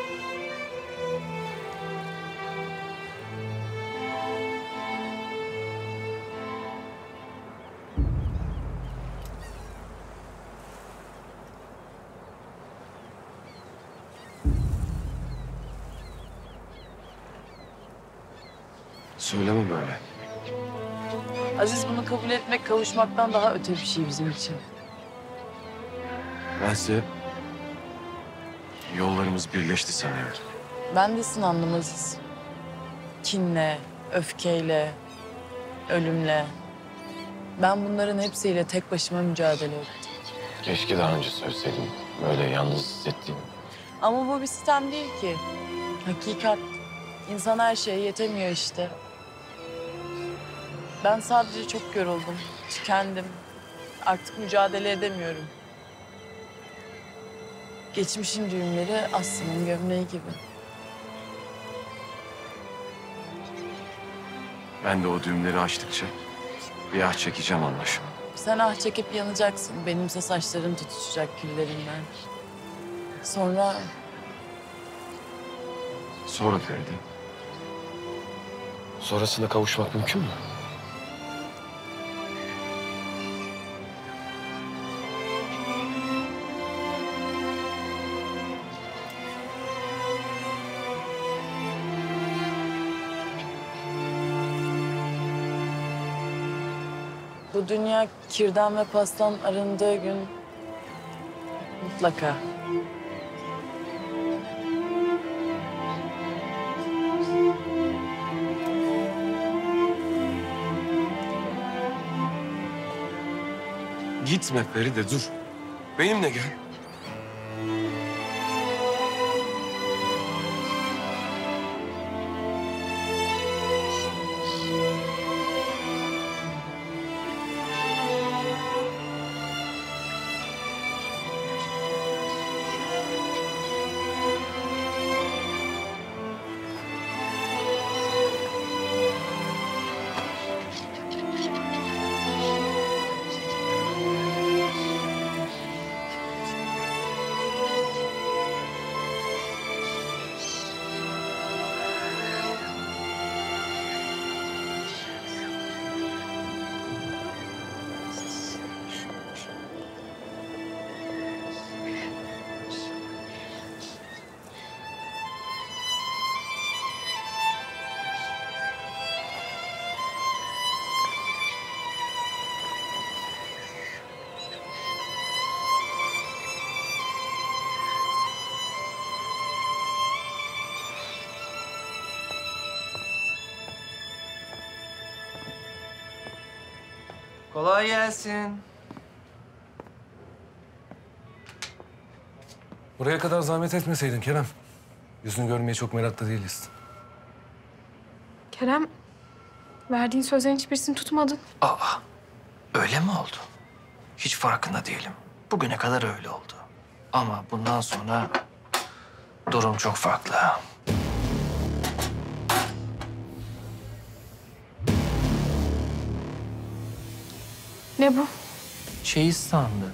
Söyleme böyle. Aziz, bunu kabul etmek kavuşmaktan daha öte bir şey bizim için. Bense yollarımız birleşti sanıyorum. Ben de sınandım Aziz. Kinle, öfkeyle, ölümle. Ben bunların hepsiyle tek başıma mücadele ettim. Keşke daha önce söyleseydin. Böyle yalnız hissettiğini. Ama bu bir sistem değil ki. Hakikat. İnsan her şeye yetemiyor işte. Ben sadece çok yoruldum, tükendim. Artık mücadele edemiyorum. Geçmişin düğümleri Aslı'nın gömleği gibi. Ben de o düğümleri açtıkça bir ah çekeceğim anlaşılan. Sen ah çekip yanacaksın. Benimse saçlarım tutuşacak küllerinden. Sonra Sonra Feride. Sonrasında kavuşmak mümkün mü? bu dünya kirden ve pastan arındığı gün mutlaka. Gitme Feride, dur. Benimle gel. Kolay gelsin. Buraya kadar zahmet etmeseydin Kerem. Yüzünü görmeye çok meraklı değiliz. Kerem, verdiğin sözlerin hiçbirisini tutmadın. Aa, öyle mi oldu? Hiç farkında değilim. Bugüne kadar öyle oldu. Ama bundan sonra durum çok farklı. Ne bu? Çeyiz sandığı.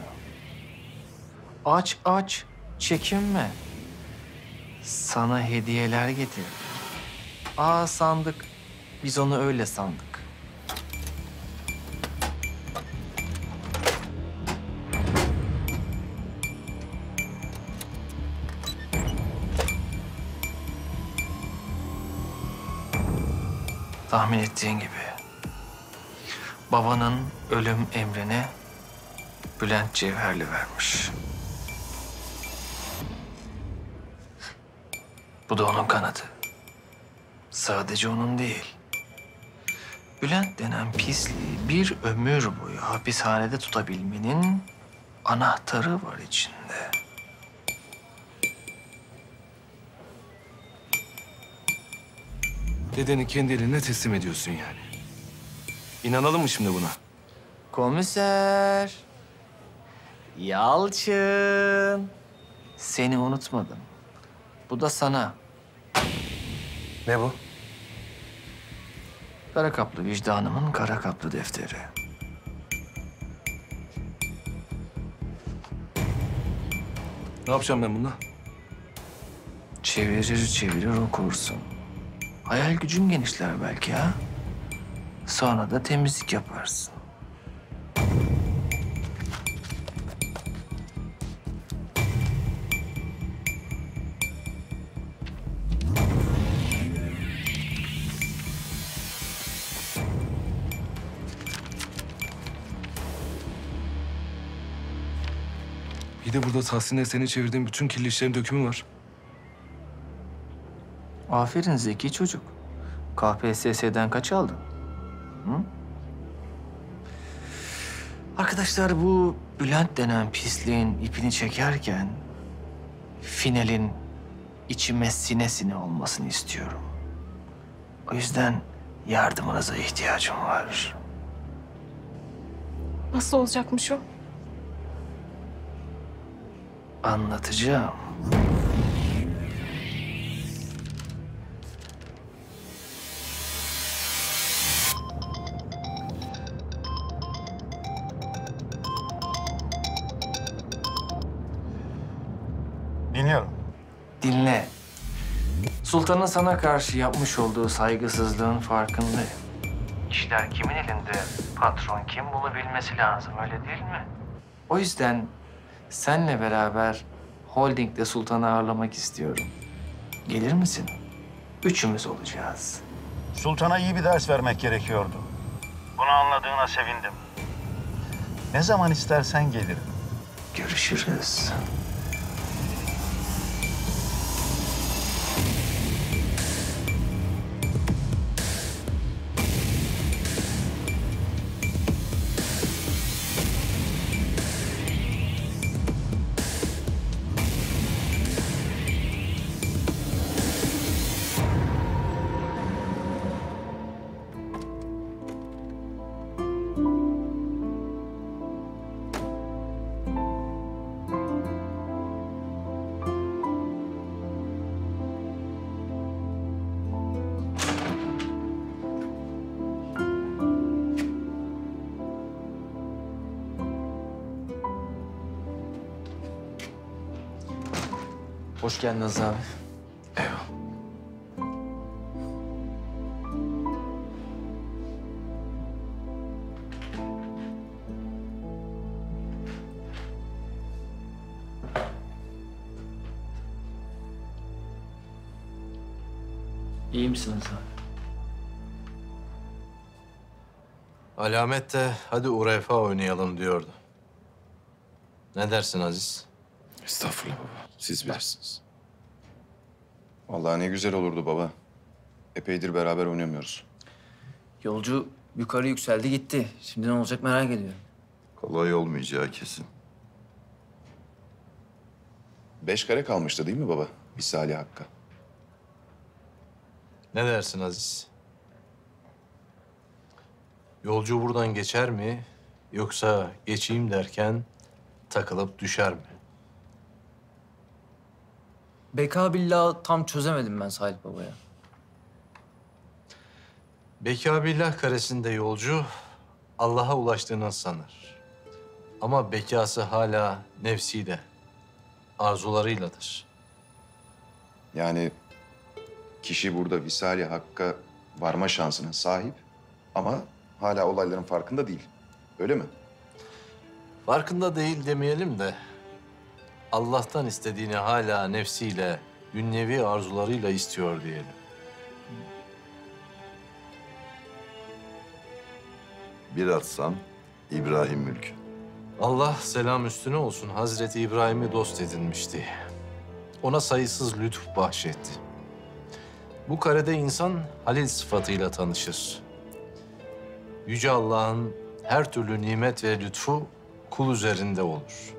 Aç aç, çekinme. Sana hediyeler getirdim. Aa sandık. Biz onu öyle sandık. Tahmin ettiğin gibi. Babanın ölüm emrini Bülent Cevherli vermiş. Bu da onun kanadı. Sadece onun değil. Bülent denen pisliği bir ömür boyu hapishanede tutabilmenin anahtarı var içinde. Dedeni kendi eline teslim ediyorsun yani. İnanalım mı şimdi buna? Komiser. Yalçın. Seni unutmadım. Bu da sana. Ne bu? Kara kaplı vicdanımın kara kaplı defteri. Ne yapacağım ben bununla? Çevirir çevirir okursun. Hayal gücün genişler belki ha. Sonra da temizlik yaparsın. Bir de burada Tahsin'le seni çevirdiğin bütün kirli işlerin dökümü var. Aferin zeki çocuk. KPSS'den kaç aldın? Hı? Arkadaşlar bu Bülent denen pisliğin ipini çekerken finalin içime sine sine olmasını istiyorum. O yüzden yardımınıza ihtiyacım var. Nasıl olacakmış o? Anlatacağım. Dinliyorum. Dinle. Sultanın sana karşı yapmış olduğu saygısızlığın farkındayım. İşler kimin elinde, patron kim bunu bilmesi lazım, öyle değil mi? O yüzden senle beraber holdingde Sultan'ı ağırlamak istiyorum. Gelir misin? Üçümüz olacağız. Sultan'a iyi bir ders vermek gerekiyordu. Bunu anladığına sevindim. Ne zaman istersen gelirim. Görüşürüz. Hoş geldin Aziz abi. Eyvallah. İyi misiniz abi? Alamet de hadi UEFA oynayalım diyordu. Ne dersin Aziz? Estağfurullah baba. Siz bilirsiniz. Vallahi ne güzel olurdu baba. Epeydir beraber oynamıyoruz. Yolcu yukarı yükseldi gitti. Şimdi ne olacak merak ediyorum. Kolay olmayacağı kesin. 5 kare kalmıştı değil mi baba? Bir Salih Hakk'a. Ne dersin Aziz? Yolcu buradan geçer mi? Yoksa geçeyim derken takılıp düşer mi? Beka billah tam çözemedim ben Salih Baba'ya. Bekabillah karesinde yolcu Allah'a ulaştığını sanır. Ama bekası hala nefsiyle, arzularıyladır. Yani kişi burada Visali Hakk'a varma şansına sahip ama hala olayların farkında değil. Öyle mi? Farkında değil demeyelim de Allah'tan istediğini hala nefsiyle, dünyevi arzularıyla istiyor diyelim. Bir atsan İbrahim mülkü. Allah selam üstüne olsun Hazreti İbrahim'i dost edinmişti. Ona sayısız lütuf bahşetti. Bu karede insan Halil sıfatıyla tanışır. Yüce Allah'ın her türlü nimet ve lütfu kul üzerinde olur.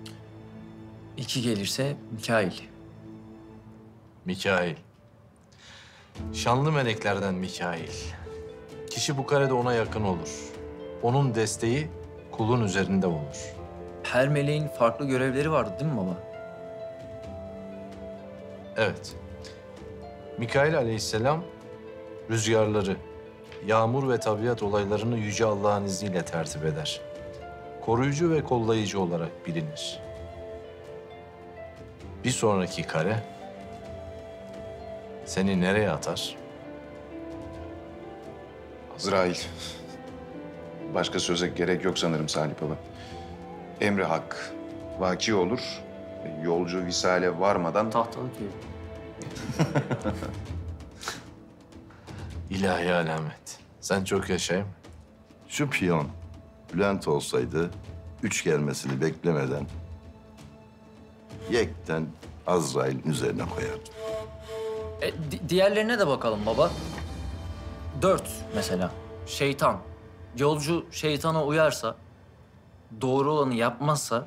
2 gelirse Mikail. Mikail. Şanlı meleklerden Mikail. Kişi bu karede ona yakın olur. Onun desteği kulun üzerinde olur. Her meleğin farklı görevleri vardı değil mi baba? Evet. Mikail aleyhisselam rüzgarları, yağmur ve tabiat olaylarını Yüce Allah'ın izniyle tertip eder. Koruyucu ve kollayıcı olarak bilinir. Bir sonraki kare seni nereye atar? Azrail. Başka söze gerek yok sanırım Salih Baba. Emri hak vaki olur. Yolcu visale varmadan... Tahtalı köy. İlahi alamet. Sen çok yaşayayım. Şu piyon Bülent olsaydı 3 gelmesini beklemeden yekten Azrail'in üzerine koyardım. Diğerlerine de bakalım baba. 4 mesela. Şeytan. Yolcu şeytana uyarsa, doğru olanı yapmazsa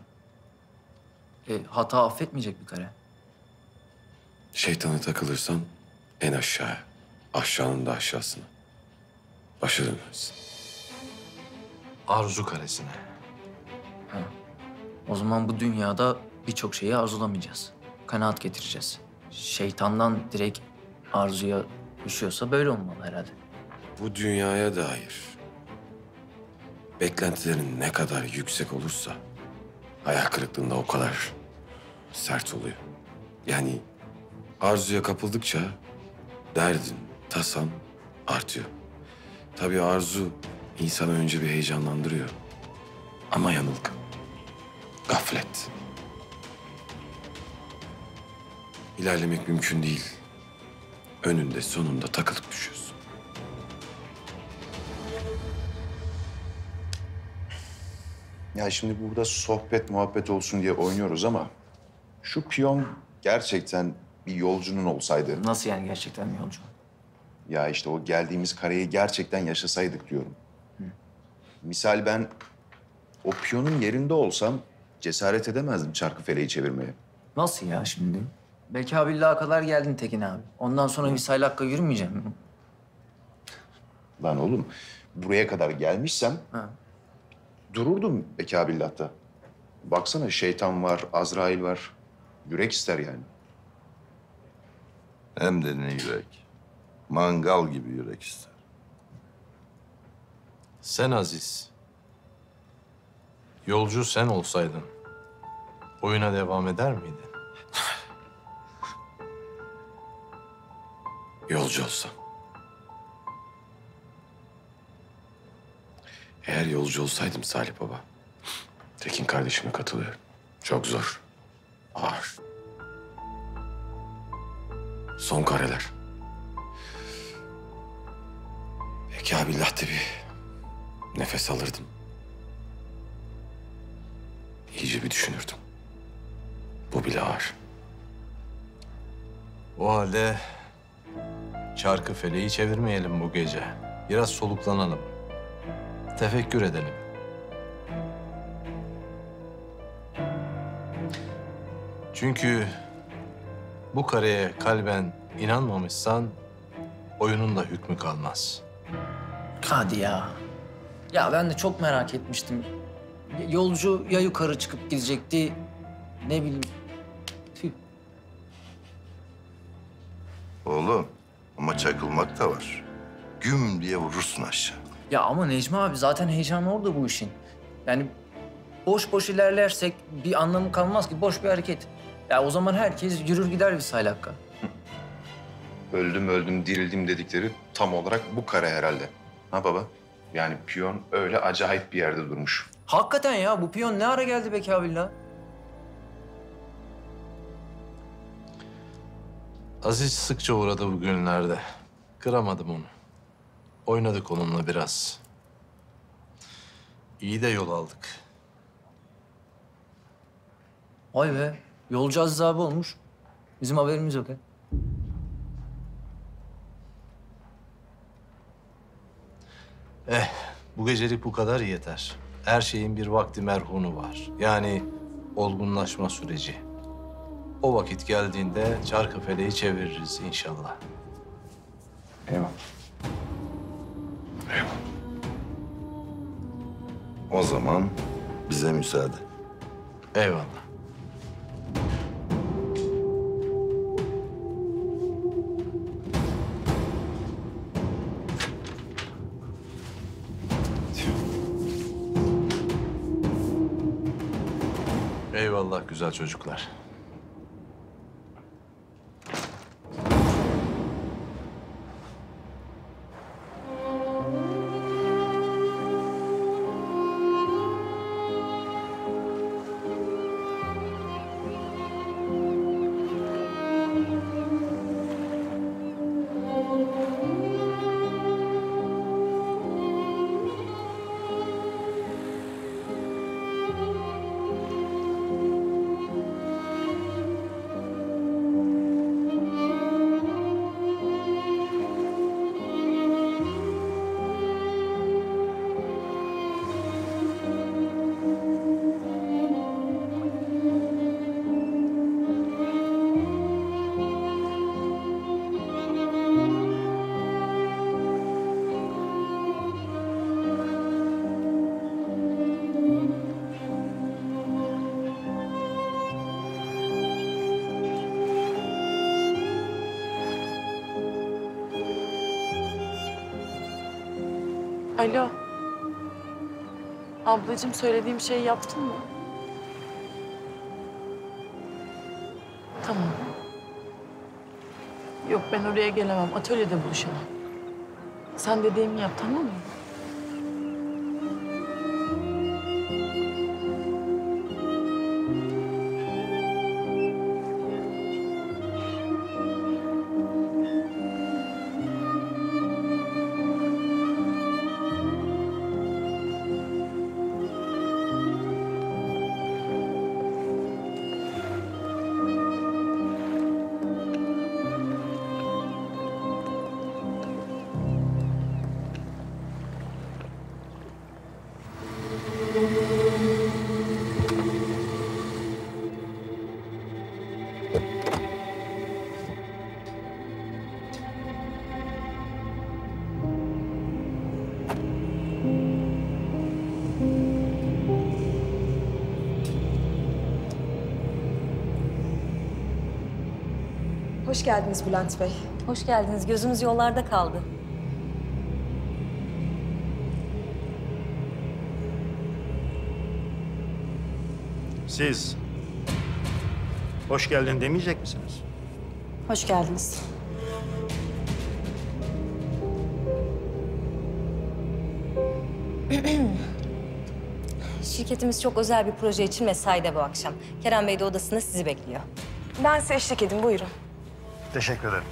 hata affetmeyecek bir kare. Şeytana takılırsan en aşağıya, aşağının da aşağısına. Başa dönmezsin. Arzu karesine. Ha. O zaman bu dünyada birçok şeyi arzulamayacağız. Kanaat getireceğiz. Şeytandan direkt arzuya düşüyorsa böyle olmalı herhalde. Bu dünyaya dair beklentilerin ne kadar yüksek olursa hayal kırıklığında o kadar sert oluyor. Yani arzuya kapıldıkça derdin, tasan artıyor. Tabii arzu insanı önce bir heyecanlandırıyor. Ama yanılgı, gaflet. İlerlemek mümkün değil. Önünde sonunda takılıp düşüyorsun. Ya şimdi burada sohbet muhabbet olsun diye oynuyoruz ama... ...şu piyon gerçekten bir yolcunun olsaydı... Nasıl yani gerçekten bir yolcu? Ya işte o geldiğimiz kareyi gerçekten yaşasaydık diyorum. Misal ben o piyonun yerinde olsam cesaret edemezdim çarkı feleği çevirmeye. Nasıl ya şimdi? Bekabillah'a kadar geldin Tekin abi. Ondan sonra Visal Hakk'a yürümeyecek mi? Lan oğlum buraya kadar gelmişsem dururdum Bekabillah'ta. Baksana şeytan var, Azrail var. Yürek ister yani. Hem de ne yürek. Mangal gibi yürek ister. Sen Aziz. Yolcu sen olsaydın oyuna devam eder miydin? Yolcu olsam. Eğer yolcu olsaydım Salih Baba, Tekin kardeşime katılıyorum. Çok zor, ağır. Son kareler. Bekâbillah'ta bir nefes alırdım. İyice bir düşünürdüm. Bu bile ağır. O halde çarkı feleği çevirmeyelim bu gece. Biraz soluklanalım. Tefekkür edelim. Çünkü bu kareye kalben inanmamışsan oyunun da hükmü kalmaz. Hadi ya. Ya ben de çok merak etmiştim. Yolcu ya yukarı çıkıp gidecekti, ne bileyim. Tüh. Oğlum ama çakılmak da var. Güm diye vurursun aşağı. Ya ama Necmi abi zaten heyecanı orada bu işin. Yani boş boş ilerlersek bir anlamı kalmaz ki. Boş bir hareket. Ya o zaman herkes yürür gider Visal Hakk'a. Öldüm öldüm dirildim dedikleri tam olarak bu kare herhalde. Ha baba? Yani piyon öyle acayip bir yerde durmuş. Hakikaten ya bu piyon ne ara geldi Bekâbillah? Aziz sıkça uğradı bugünlerde. Kıramadım onu. Oynadık onunla biraz. İyi de yol aldık. Vay be. Yolcu Aziz abi olmuş. Bizim haberimiz yok ha. Bu gecelik bu kadar yeter. Her şeyin bir vakti merhunu var. Yani olgunlaşma süreci. O vakit geldiğinde çarkı feleği çeviririz inşallah. Eyvallah. O zaman bize müsaade. Eyvallah. Eyvallah güzel çocuklar. Alo. Ablacığım söylediğim şeyi yaptın mı? Tamam. Yok ben oraya gelemem. Atölyede buluşalım. Sen dediğimi yap tamam mı? Hoş geldiniz Bülent Bey. Hoş geldiniz. Gözümüz yollarda kaldı. Siz hoş geldin demeyecek misiniz? Hoş geldiniz. Şirketimiz çok özel bir proje için mesaide bu akşam. Kerem Bey de odasında sizi bekliyor. Ben size eşlik edeyim, buyurun. Teşekkür ederim.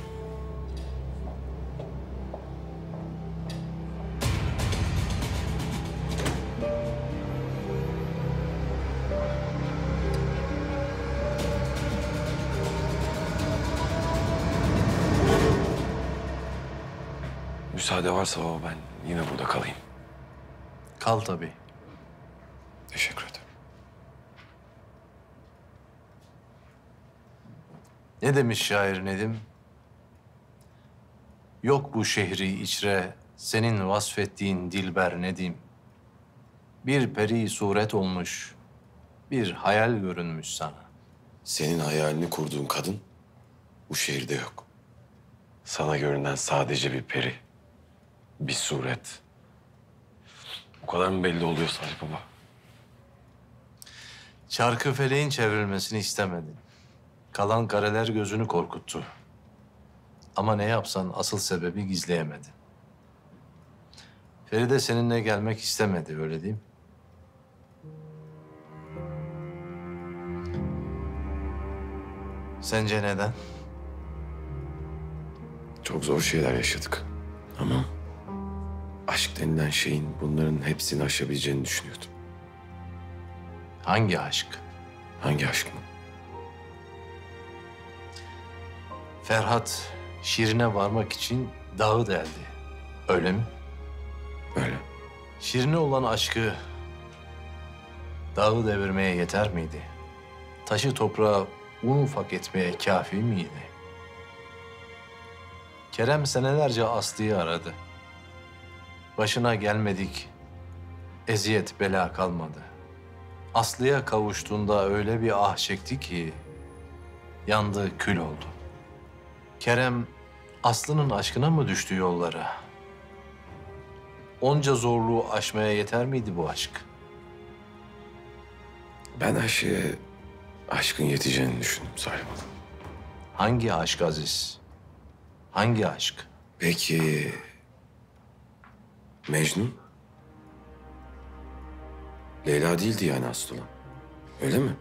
Müsaade varsa baba ben yine burada kalayım. Kal tabii. Teşekkür ederim. Ne demiş şair Nedim? Yok bu şehri içre, senin vasfettiğin dilber Nedim. Bir peri suret olmuş, bir hayal görünmüş sana. Senin hayalini kurduğun kadın bu şehirde yok. Sana görünen sadece bir peri, bir suret. Bu kadar mı belli oluyor Salih Baba? Çarkı feleğin çevrilmesini istemedin. Kalan kareler gözünü korkuttu. Ama ne yapsan asıl sebebi gizleyemedin. Feride seninle gelmek istemedi, öyle değil mi? Sence neden? Çok zor şeyler yaşadık. Ama aşk denilen şeyin bunların hepsini aşabileceğini düşünüyordum. Hangi aşk? Hangi aşk mı? Ferhat Şirin'e varmak için dağı deldi. Öyle mi? Öyle. Şirin'e olan aşkı dağı devirmeye yeter miydi? Taşı toprağı un ufak etmeye kafi miydi? Kerem senelerce Aslı'yı aradı. Başına gelmedik, eziyet bela kalmadı. Aslı'ya kavuştuğunda öyle bir ah çekti ki yandı, kül oldu. Kerem Aslı'nın aşkına mı düştü yollara? Onca zorluğu aşmaya yeter miydi bu aşk? Ben her şeye aşkın yeteceğini düşündüm Salim. Hangi aşk Aziz? Hangi aşk? Peki Mecnun? Leyla değildi yani aslı olan. Öyle mi?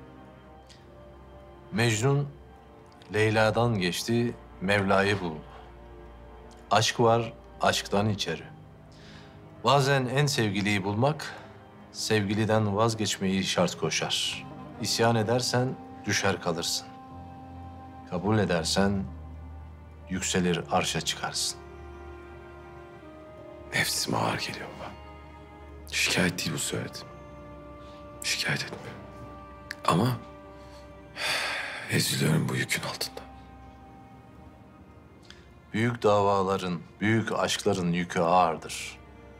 Mecnun Leyla'dan geçti, Mevla'yı buldu. Aşk var, aşktan içeri. Bazen en sevgiliyi bulmak, sevgiliden vazgeçmeyi şart koşar. İsyan edersen düşer kalırsın. Kabul edersen yükselir arşa çıkarsın. Nefsim ağır geliyor baba. Şikayet değil bu söylediğim. Şikayet etmiyorum. Ama eziliyorum bu yükün altında. Büyük davaların, büyük aşkların yükü ağırdır.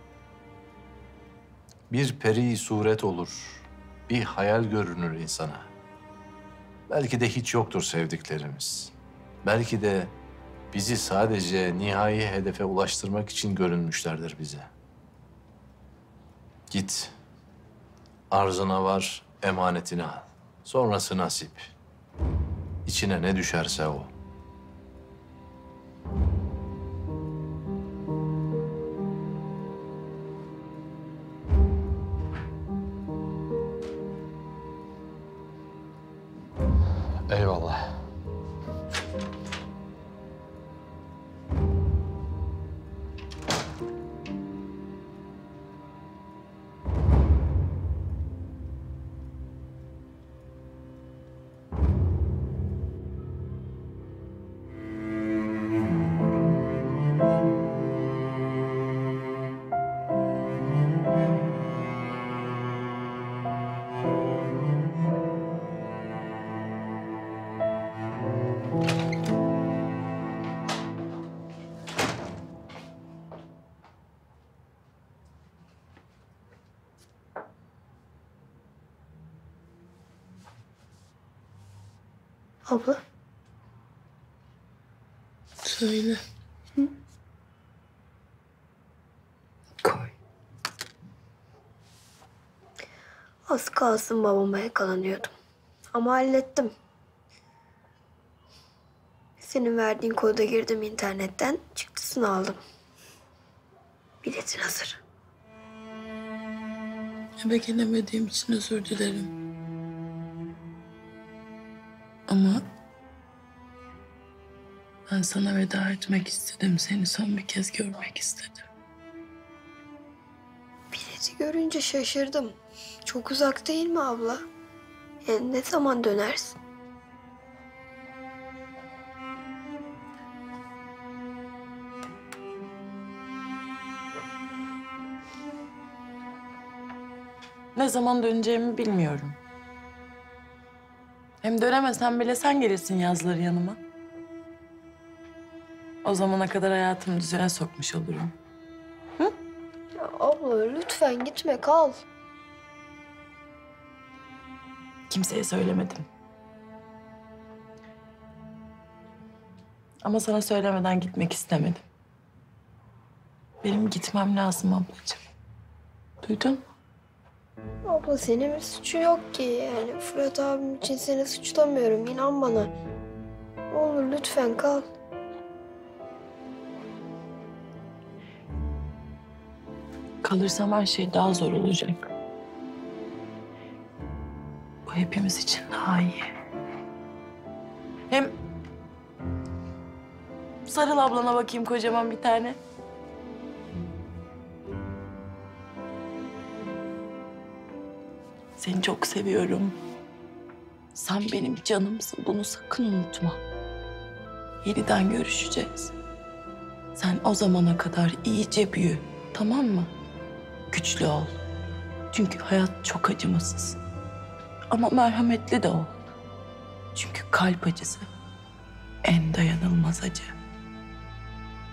Bir peri suret olur, bir hayal görünür insana. Belki de hiç yoktur sevdiklerimiz. Belki de bizi sadece nihai hedefe ulaştırmak için görünmüşlerdir bize. Git, arzına var, emanetini al. Sonrası nasip. İçine ne düşerse o. Eyvallah. Abla. Söyle. Az kalsın babama yakalanıyordum. Ama hallettim. Senin verdiğin koda girdim internetten, çıktısını aldım. Biletin hazır. Eve gelemediğim için özür dilerim. Ama ben sana veda etmek istedim. Seni son bir kez görmek istedim. Bileti görünce şaşırdım. Çok uzak değil mi abla? Yani ne zaman dönersin? Ne zaman döneceğimi bilmiyorum. Hem dönemesem bile sen gelirsin yazları yanıma. O zamana kadar hayatımı düzene sokmuş olurum. Ya abla lütfen gitme, kal. Kimseye söylemedim. Ama sana söylemeden gitmek istemedim. Benim gitmem lazım ablacığım. Duydun mu? Abla senin bir suçu yok ki. Yani Fırat abim için seni suçlamıyorum. İnan bana. Ne olur lütfen kal. Kalırsam her şey daha zor olacak. Bu hepimiz için daha iyi. Hem sarıl ablana bakayım kocaman bir tane. Seni çok seviyorum. Sen benim canımsın. Bunu sakın unutma. Yeniden görüşeceğiz. Sen o zamana kadar iyice büyü. Tamam mı? Güçlü ol. Çünkü hayat çok acımasız. Ama merhametli de ol. Çünkü kalp acısı en dayanılmaz acı.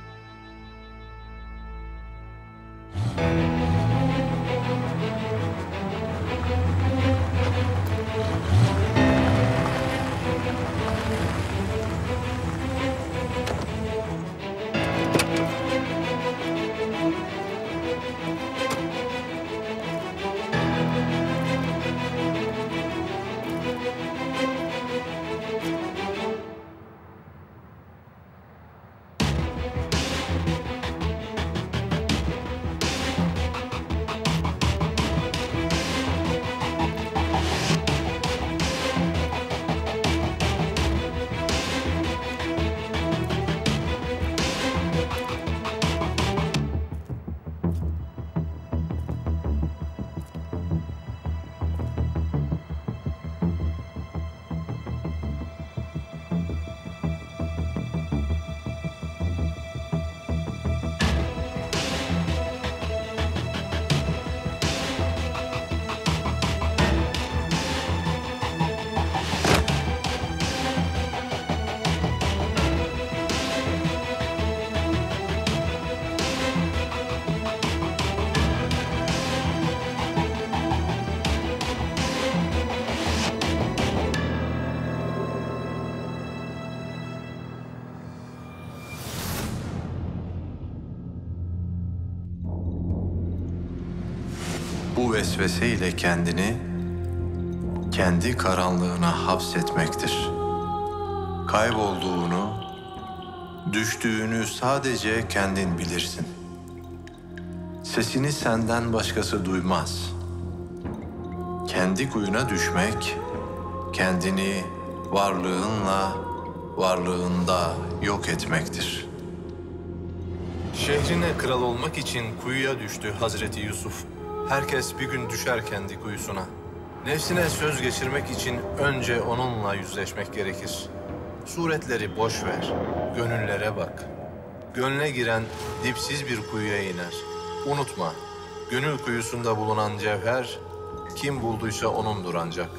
bu vesveseyle kendini kendi karanlığına hapsetmektir. Kaybolduğunu, düştüğünü sadece kendin bilirsin. Sesini senden başkası duymaz. Kendi kuyuna düşmek, kendini varlığınla, varlığında yok etmektir. Şehrine kral olmak için kuyuya düştü Hazreti Yusuf. Herkes bir gün düşer kendi kuyusuna. Nefsine söz geçirmek için önce onunla yüzleşmek gerekir. Suretleri boş ver, gönüllere bak. Gönle giren dipsiz bir kuyuya iner. Unutma, gönül kuyusunda bulunan cevher, kim bulduysa onundur ancak.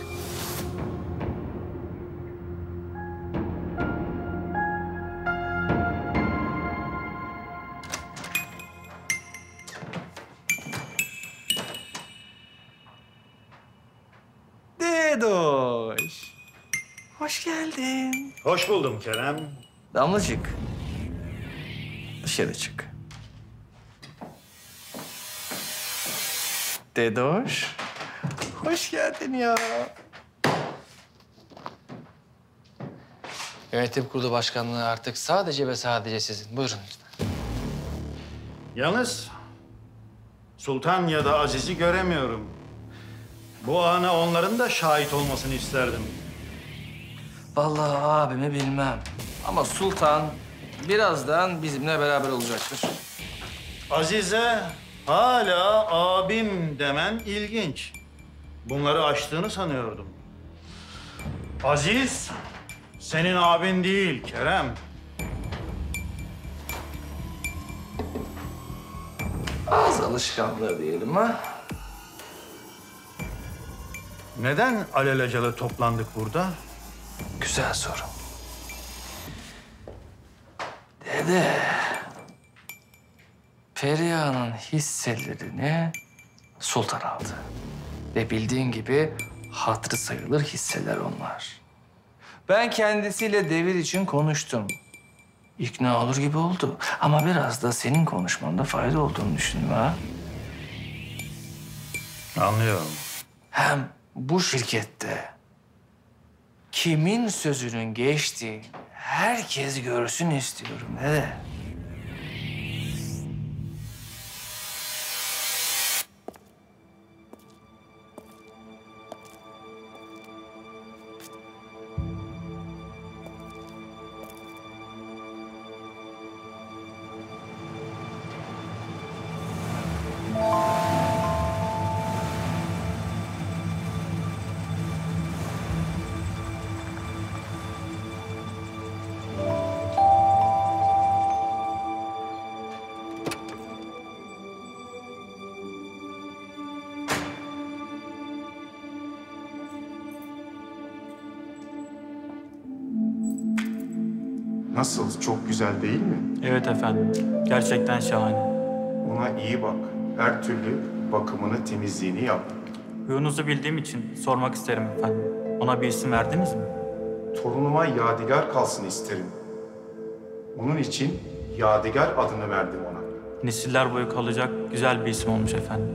Dedoş. Hoş geldin. Hoş buldum Kerem. Damlacık. Dışarı çık. Dedoş. Hoş geldin ya. Yönetim kurulu başkanlığı artık sadece ve sadece sizin. Buyurun lütfen. Yalnız Sultan ya da Aziz'i göremiyorum. Bu ana onların da şahit olmasını isterdim. Vallahi abimi bilmem. Ama Sultan birazdan bizimle beraber olacaktır. Azize hala abim demen ilginç. Bunları aştığını sanıyordum. Aziz senin abin değil Kerem. Ağız alışkanlığı diyelim ha. Neden alelacele toplandık burada? Güzel soru. Dede, Feriha'nın hisselerini Sultan aldı. Ve bildiğin gibi hatırı sayılır hisseler onlar. Ben kendisiyle devir için konuştum. İkna olur gibi oldu. Ama biraz da senin konuşmanda fayda olduğunu düşündüm ha. Anlıyorum. Hem bu şirkette kimin sözünün geçtiği herkes görsün istiyorum dede. Nasıl? Çok güzel değil mi? Evet efendim. Gerçekten şahane. Ona iyi bak. Her türlü bakımını, temizliğini yap. Huyunuzu bildiğim için sormak isterim efendim. Ona bir isim verdiniz mi? Torunuma Yadigar kalsın isterim. Onun için Yadigar adını verdim ona. Nesiller boyu kalacak güzel bir isim olmuş efendim.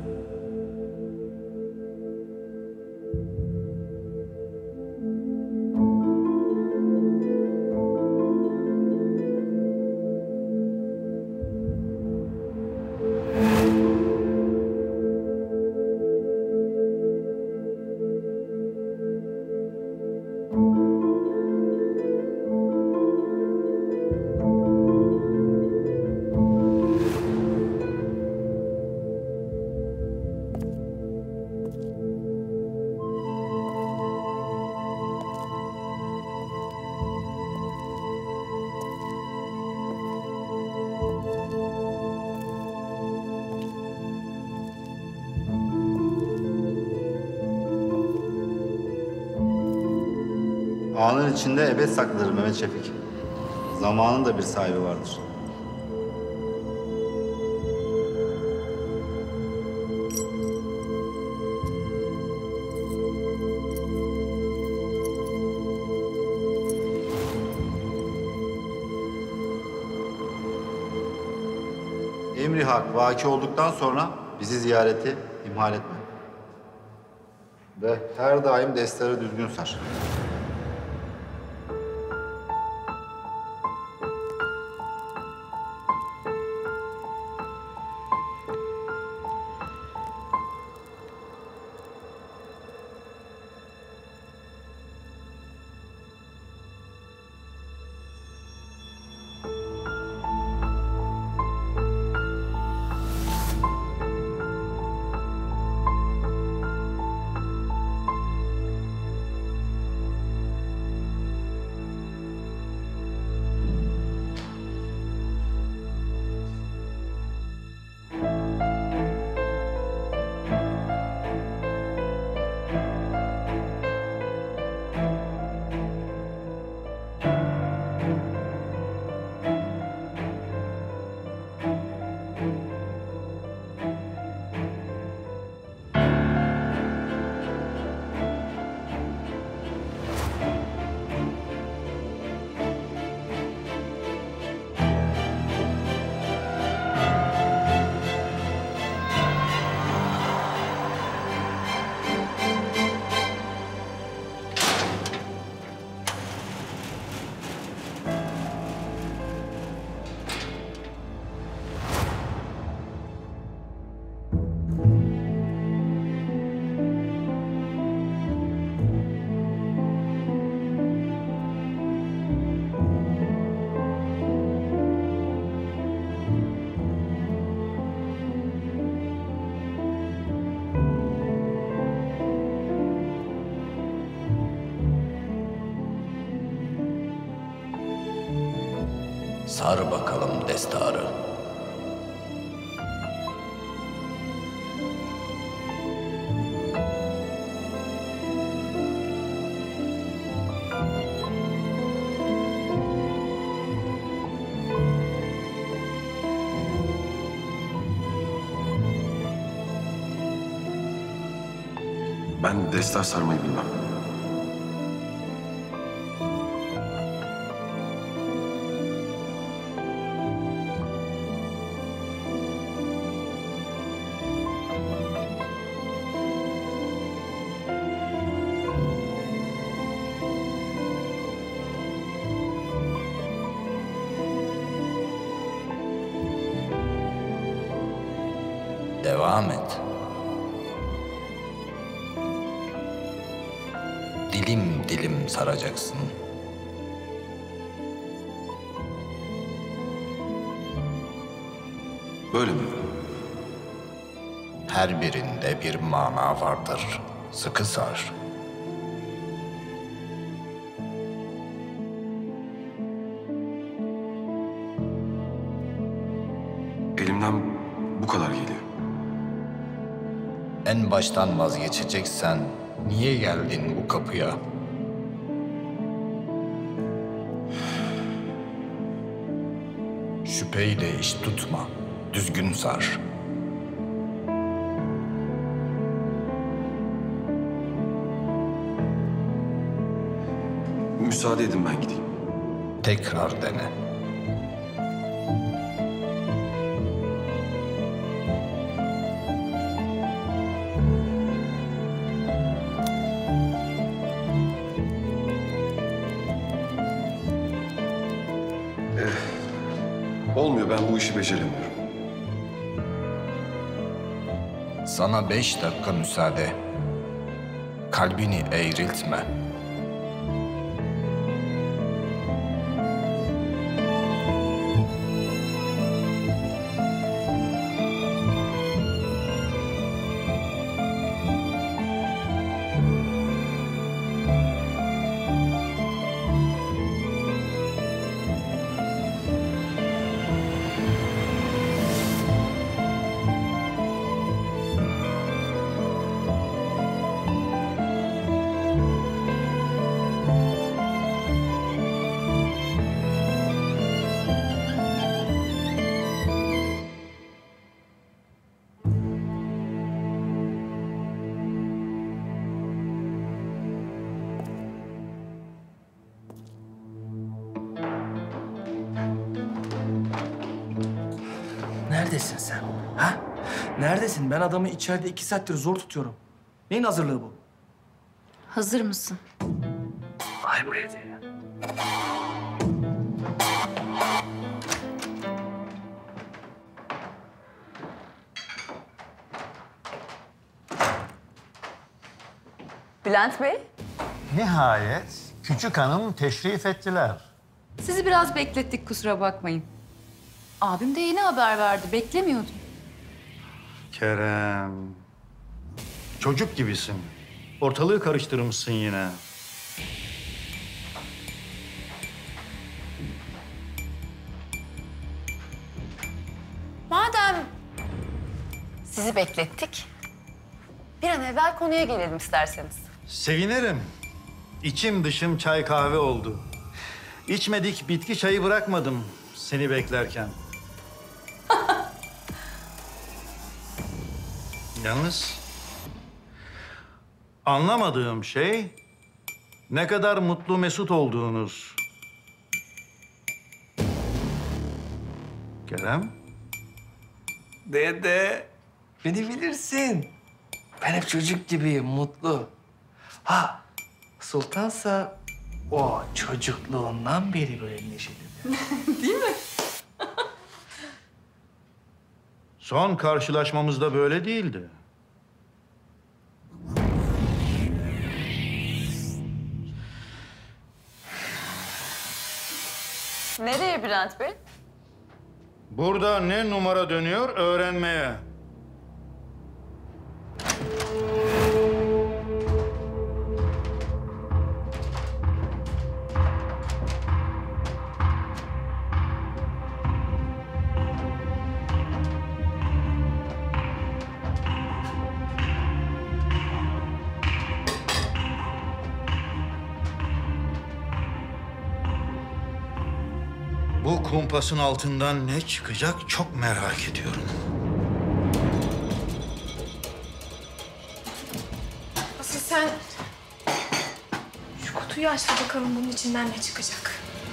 Anın içinde ebed saklıdır Mehmet Şefik. Zamanın da bir sahibi vardır. Emri hak vaki olduktan sonra bizi ziyareti ihmal etme. Ve her daim destleri düzgün sar. Sar bakalım destarı. Ben destar sarmayı bilmem. Devam et. Dilim dilim saracaksın. Böyle mi? Her birinde bir mana vardır. Sıkı sar. Elimden bu kadar geliyor. En baştan vazgeçeceksen niye geldin bu kapıya? Şüpheyle iş tutma. Düzgün sar. Müsaade edin ben gideyim. Tekrar dene. Olmuyor, ben bu işi beceremiyorum. Sana 5 dakika müsaade. Kalbini eğriltme. Neredesin sen? Ha? Neredesin? Ben adamı içeride 2 saattir zor tutuyorum. Neyin hazırlığı bu? Hazır mısın? I'm ready. Bülent Bey, Nihayet küçük hanım teşrif ettiler. sizi biraz beklettik, kusura bakmayın. Abim de yeni haber verdi, beklemiyordum. Kerem, çocuk gibisin. Ortalığı karıştırmışsın yine. Madem sizi beklettik, bir an evvel konuya gelelim isterseniz. Sevinirim. İçim dışım çay kahve oldu. İçmedik bitki çayı bırakmadım seni beklerken. Yalnız anlamadığım şey ne kadar mutlu mesut olduğunuz. Kerem? Dede, beni bilirsin. Ben hep çocuk gibiyim, mutlu. Ha, Sultansa o çocukluğundan beri böyle neşeli. Değil mi? Son karşılaşmamızda böyle değildi. Nereye Bülent Bey? Burada ne numara dönüyor öğrenmeye. Bu kumpasın altından ne çıkacak çok merak ediyorum. Asıl sen şu kutuyu aç da bakalım bunun içinden ne çıkacak.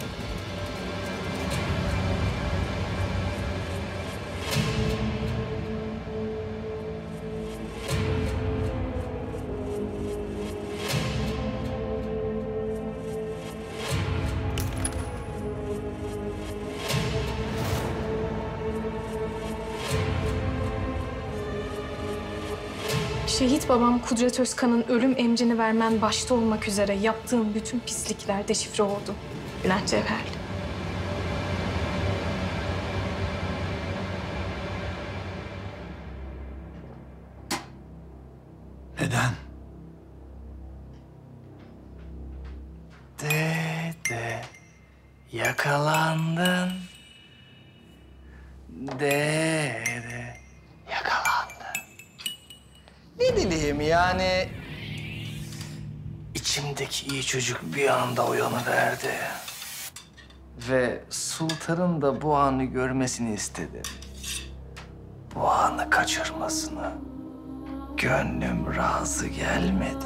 Şehit babam Kudret Özkan'ın ölüm emrini vermen başta olmak üzere yaptığım bütün pislikler deşifre oldu. Bülent Cevherli. Neden? Dede, yakalandın. Dede, yakalandın. Ne bileyim yani... içimdeki iyi çocuk bir anda uyanıverdi. Ve Sultan'ın da bu anı görmesini istedim. Bu anı kaçırmasına gönlüm razı gelmedi.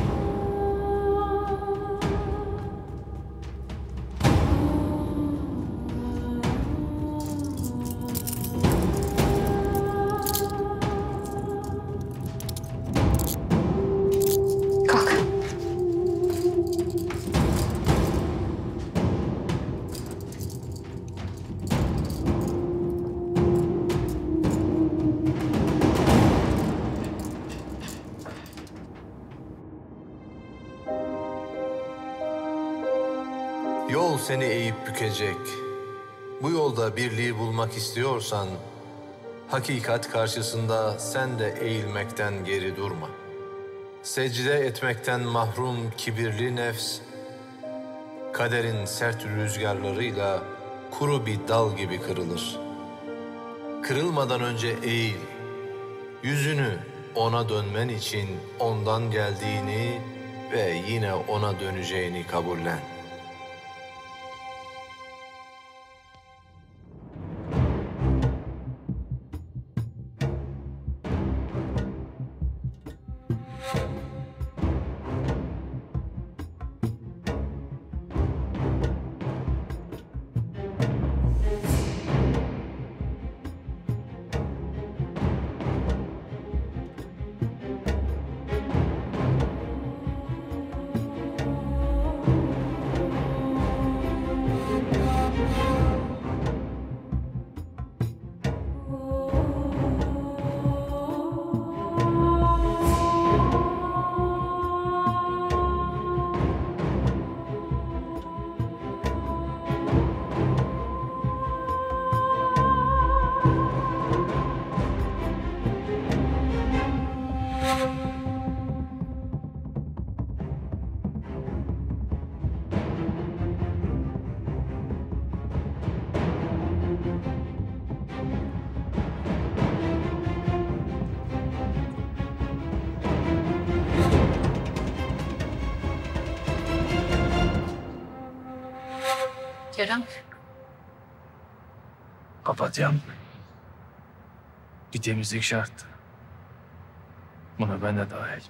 Yol seni eğip bükecek. Bu yolda birliği bulmak istiyorsan, hakikat karşısında sen de eğilmekten geri durma. Secde etmekten mahrum kibirli nefs, kaderin sert rüzgarlarıyla kuru bir dal gibi kırılır. Kırılmadan önce eğil, yüzünü ona dönmen için ondan geldiğini ve yine ona döneceğini kabullen. Kerem. Papatyam. Bir temizlik şart. Buna ben de dahil.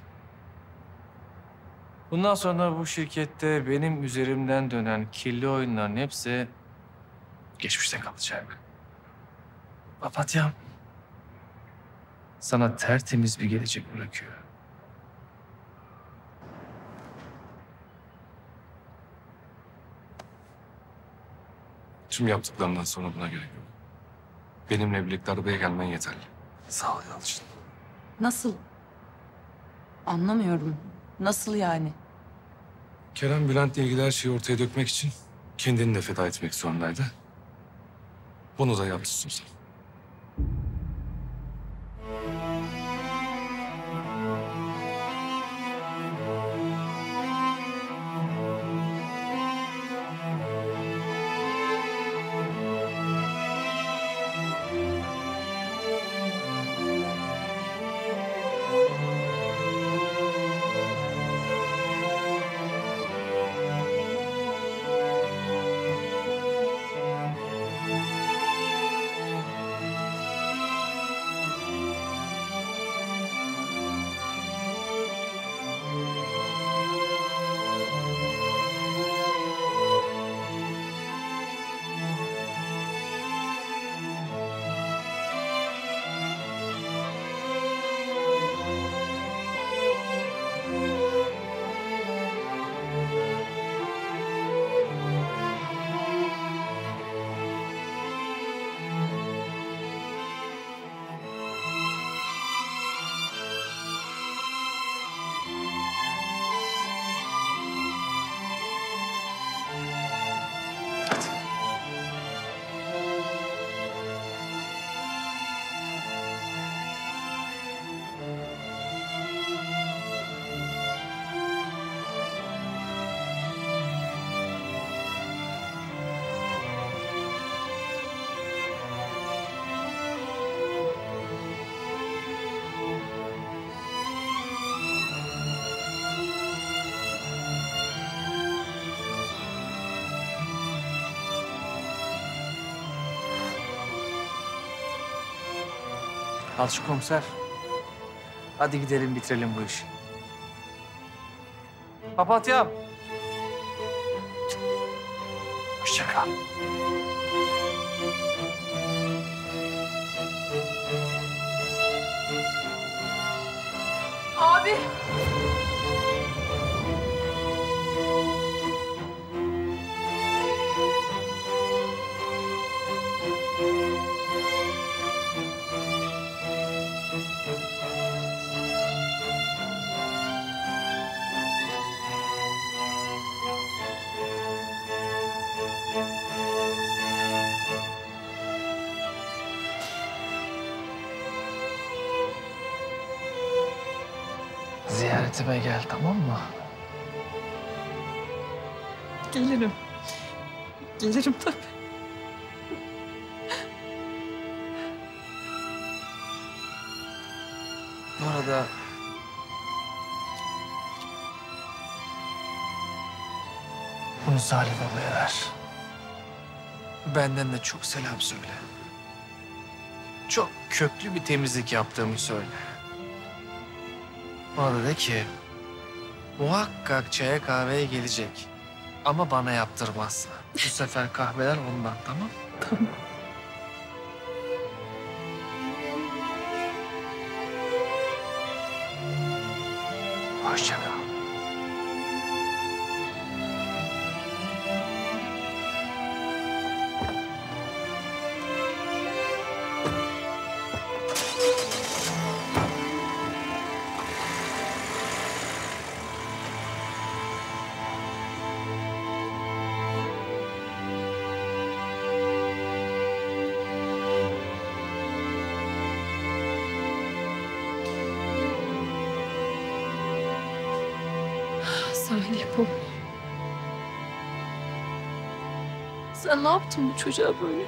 Bundan sonra bu şirkette benim üzerimden dönen kirli oyunların hepsi geçmişte kalacak. Papatyam. Sana tertemiz bir gelecek bırakıyor. Tüm yaptıklarından sonra buna gerek yok. Benimle birlikte arabaya gelmen yeterli. Sağ ol Yalçın. Nasıl? Anlamıyorum. Nasıl yani? Kerem Bülent'le ilgili her şeyi ortaya dökmek için kendini de feda etmek zorundaydı. Bunu da yapmışsın sen. Alçı komiser. Hadi gidelim bitirelim bu işi. Papatyam. Hoşça kal. Abi. Ziyaretime gel, tamam mı? Gelirim. Gelirim tabii. Bu arada... Bunu Salih Baba'ya ver. Benden de çok selam söyle. Çok köklü bir temizlik yaptığımı söyle. Bana da de ki... muhakkak çaya kahveye gelecek. Ama bana yaptırmazsa. Bu sefer kahveler ondan, tamam? Tamam. Hoşça kal. Salih bu. Sen ne yaptın bu çocuğa böyle?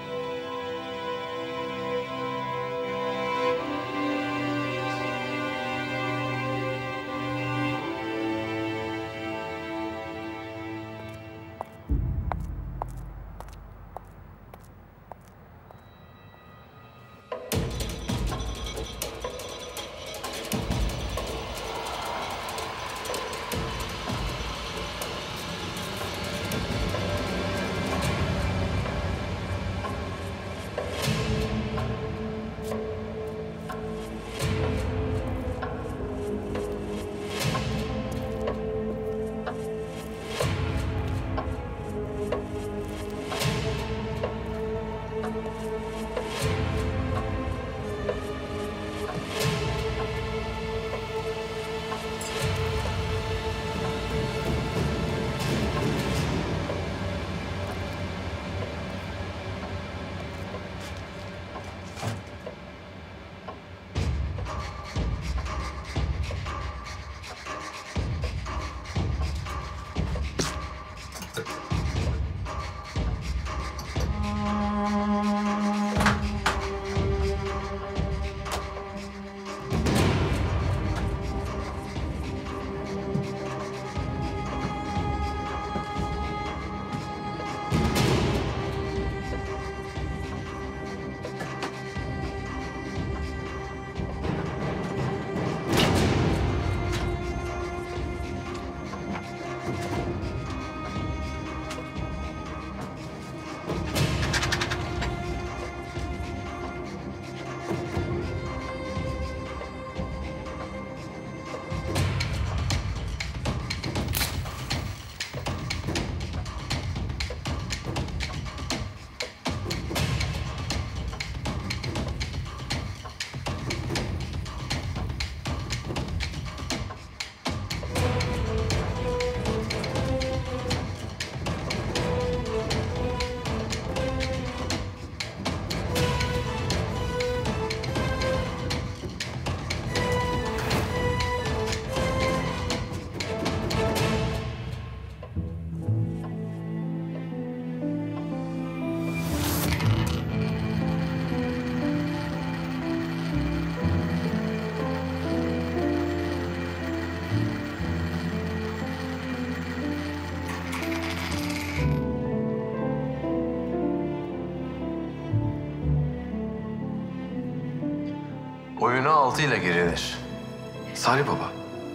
Oyuna 6 ile girilir. Salih Baba,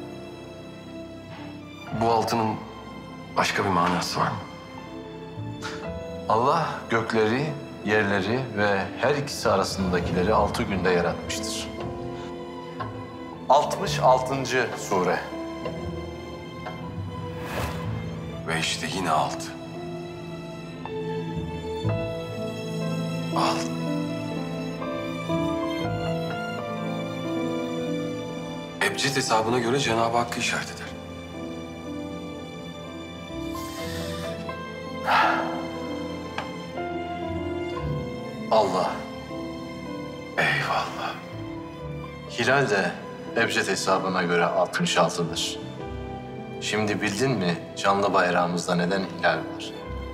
bu altının başka bir manası var mı? Allah gökleri, yerleri ve her ikisi arasındakileri 6 günde yaratmıştır. 66. sure. Ve işte yine 6. 6. Ebced hesabına göre Cenab-ı Hakk'ı işaret eder. Allah. Eyvallah. Hilal de Ebced hesabına göre 66'dır. Şimdi bildin mi canlı bayrağımızda neden hilal var?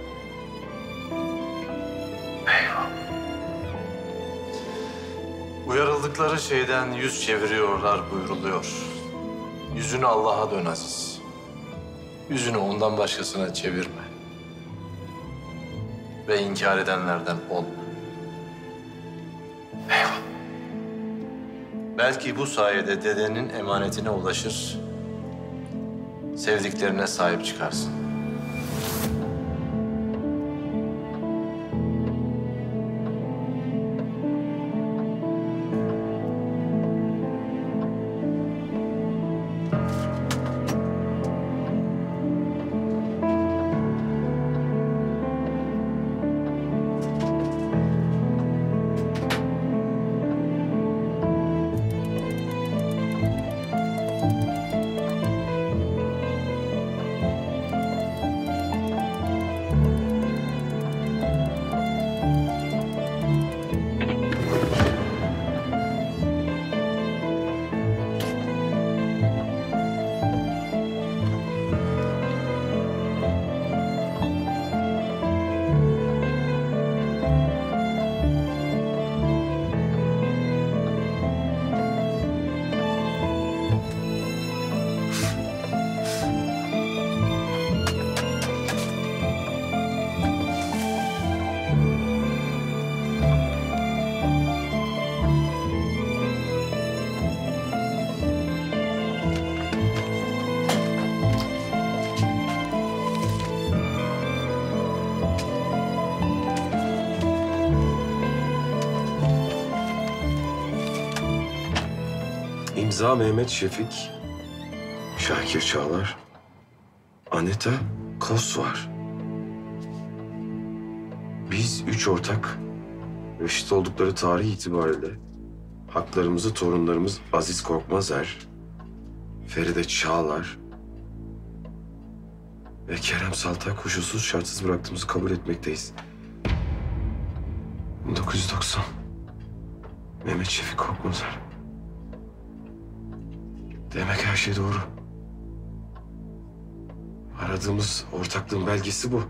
Eyvallah. Uyarıldıkları şeyden yüz çeviriyorlar buyruluyor. Yüzünü Allah'a dön Aziz. Yüzünü ondan başkasına çevirme. Ve inkar edenlerden olma. Eyvallah. Belki bu sayede dedenin emanetine ulaşır, sevdiklerine sahip çıkarsın. İmza Mehmet Şefik, Şakir Çağlar, Aneta Kos var. Biz 3 ortak reşit oldukları tarih itibariyle haklarımızı torunlarımız Aziz Korkmazer, Feride Çağlar ve Kerem Saltay koşulsuz şartsız bıraktığımızı kabul etmekteyiz. 1990. Mehmet Şefik Korkmazer. Demek her şey doğru. Aradığımız ortaklığın belgesi bu.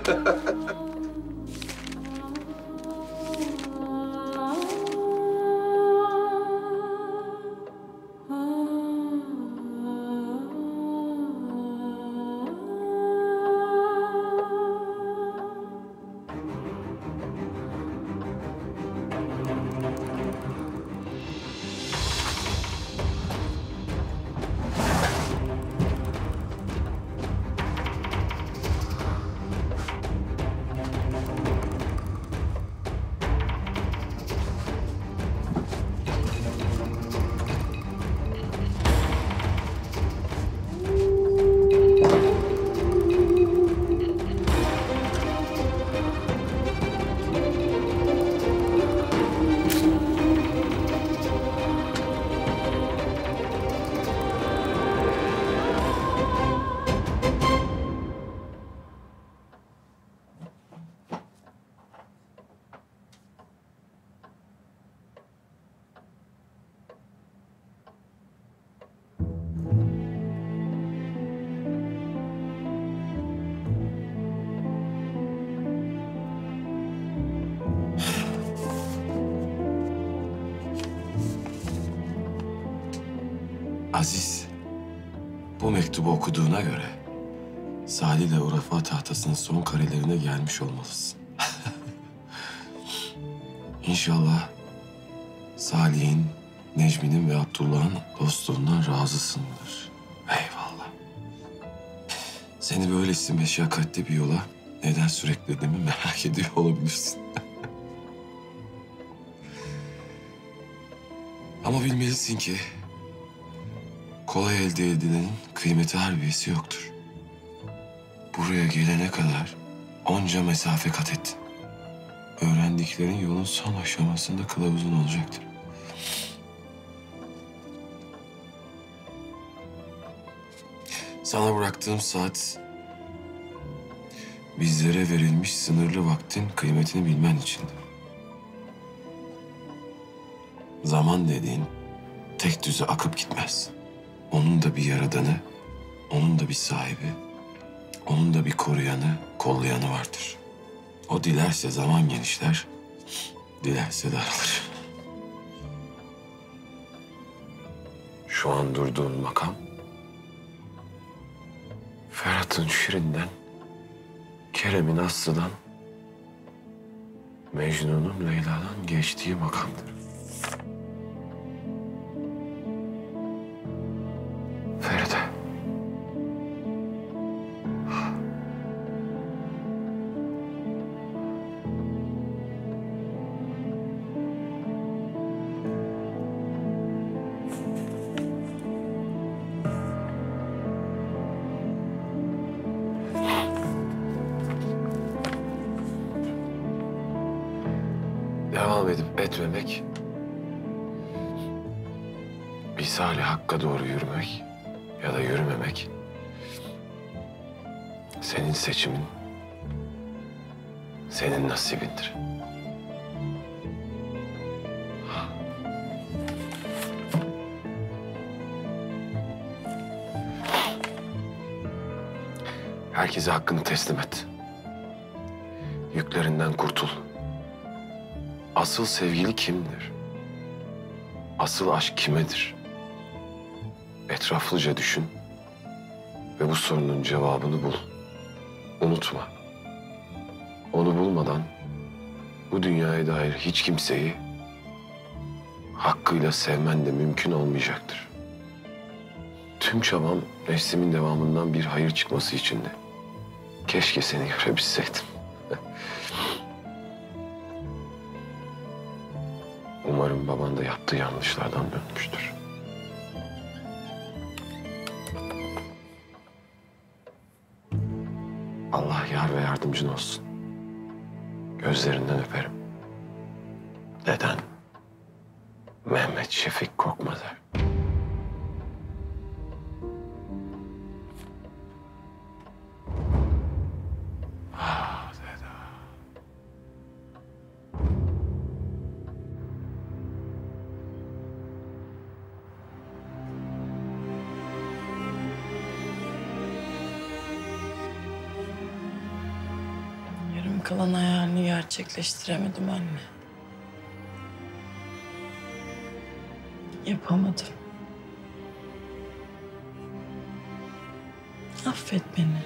Aziz, bu mektubu okuduğuna göre Salih ile Urafa tahtasının son karelerine gelmiş olmalısın. İnşallah Salih'in, Necmi'nin ve Abdullah'ın dostluğundan razısındır. Eyvallah. Seni böylesi meşakkatli bir yola neden sürüklediğimi merak ediyor olabilirsin. Ama bilmelisin ki kolay elde edilenin kıymeti harbiyesi yoktur. Buraya gelene kadar onca mesafe kat ettin. Öğrendiklerin yolun son aşamasında kılavuzun olacaktır. Sana bıraktığım saat bizlere verilmiş sınırlı vaktin kıymetini bilmen içindir. Zaman dediğin tek düze akıp gitmez. Onun da bir yaradanı, onun da bir sahibi, onun da bir koruyanı, kollayanı vardır. O dilerse zaman genişler, dilerse daralır. Şu an durduğun makam, Ferhat'ın Şirin'den, Kerem'in Aslı'dan, Mecnun'un Leyla'dan geçtiği makamdır. Feride. Devam edip etmemek, misali hakka doğru yürümek ya da yürümemek senin seçimin, senin nasibindir. Herkese hakkını teslim et. Yüklerinden kurtul. Asıl sevgili kimdir? Asıl aşk kimedir? Etraflıca düşün ve bu sorunun cevabını bul. Unutma. Onu bulmadan bu dünyaya dair hiç kimseyi hakkıyla sevmen de mümkün olmayacaktır. Tüm çabam neslimin devamından bir hayır çıkması içindi. Keşke seni görebilseydim. Umarım baban da yaptığı yanlışlardan dönmüştür. Allah yar ve yardımcın olsun. Gözlerinden öperim. Neden Mehmet Şefik korkmadı? Ah Zehra. Yarım kalan hayalini gerçekleştiremedim anne. Yapamadım. Affet beni.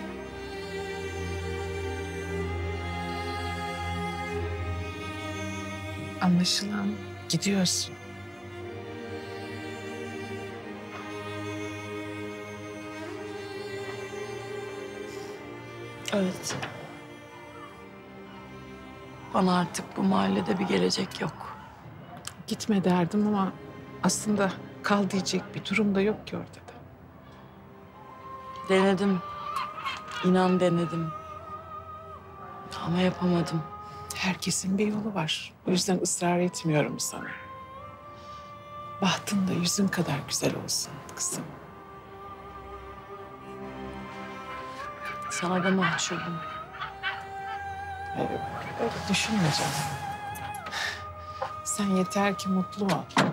Anlaşılan gidiyorsun. Evet. Bana artık bu mahallede bir gelecek yok. Gitme derdim ama aslında kal diyecek bir durum da yok ki orada da. Denedim. İnan denedim. Ama yapamadım. Herkesin bir yolu var. O yüzden ısrar etmiyorum sana. Bahtın da yüzün kadar güzel olsun kızım. Sana da mahcubum. Öyle düşünme canım. Sen yeter ki mutlu ol.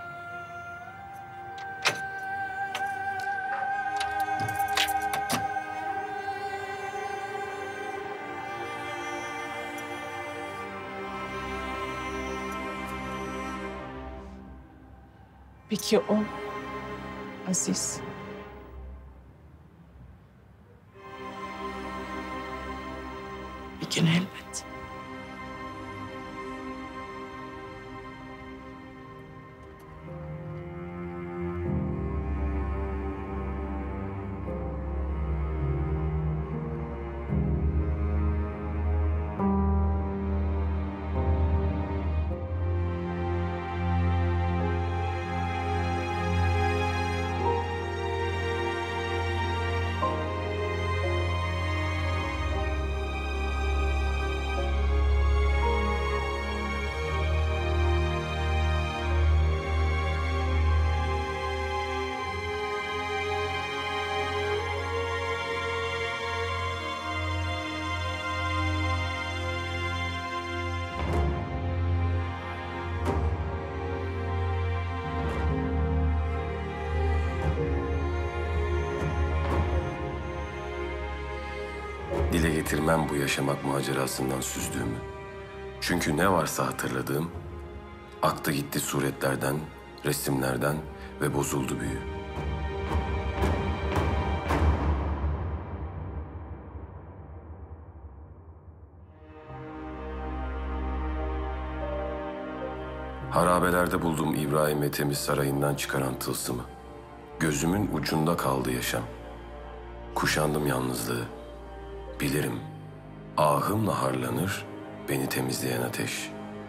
Peki o Aziz? Bir gün elbet. Dile getirmem bu yaşamak macerasından süzdüğümü. Çünkü ne varsa hatırladığım, aktı gitti suretlerden, resimlerden ve bozuldu büyü. Harabelerde bulduğum İbrahim Ethem'i sarayından çıkaran tılsımı. Gözümün ucunda kaldı yaşam. Kuşandım yalnızlığı. Bilirim, ahımla harlanır beni temizleyen ateş.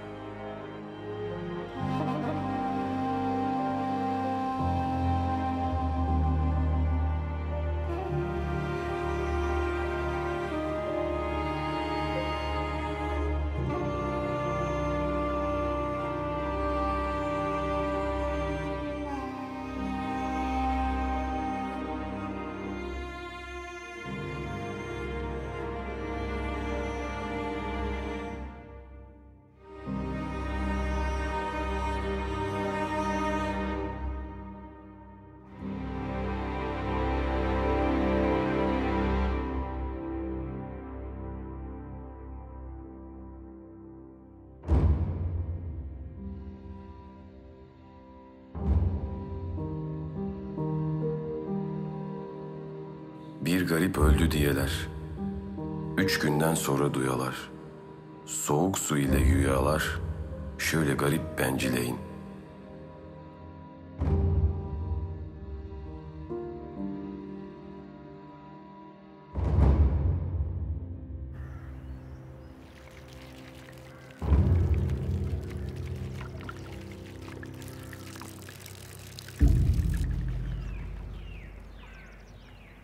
Bir garip öldü diyeler. 3 günden sonra duyalar. Soğuk su ile yüyalar. Şöyle garip bencileyin.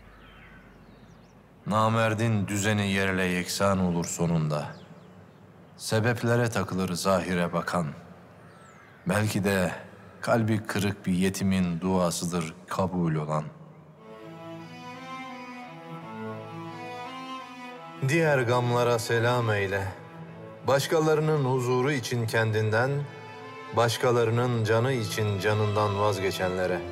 Namerdin düzeni yerle yeksan olur sonunda. Sebeplere takılır zahire bakan. Belki de kalbi kırık bir yetimin duasıdır kabul olan. Diğer gamlara selam eyle. Başkalarının huzuru için kendinden, başkalarının canı için canından vazgeçenlere.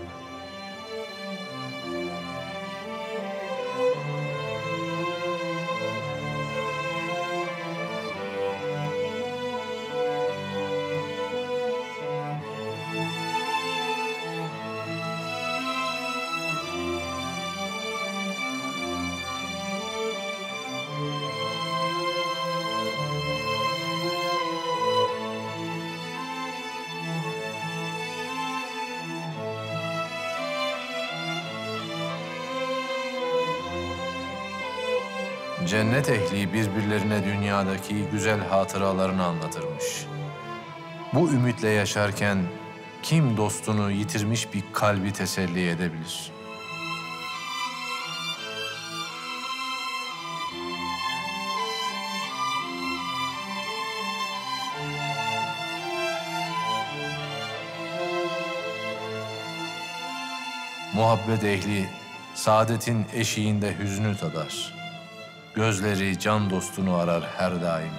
Cennet ehli birbirlerine dünyadaki güzel hatıralarını anlatırmış. Bu ümitle yaşarken kim dostunu yitirmiş bir kalbi teselli edebilir? Muhabbet ehli saadetin eşiğinde hüznü tadar. Gözleri can dostunu arar her daim.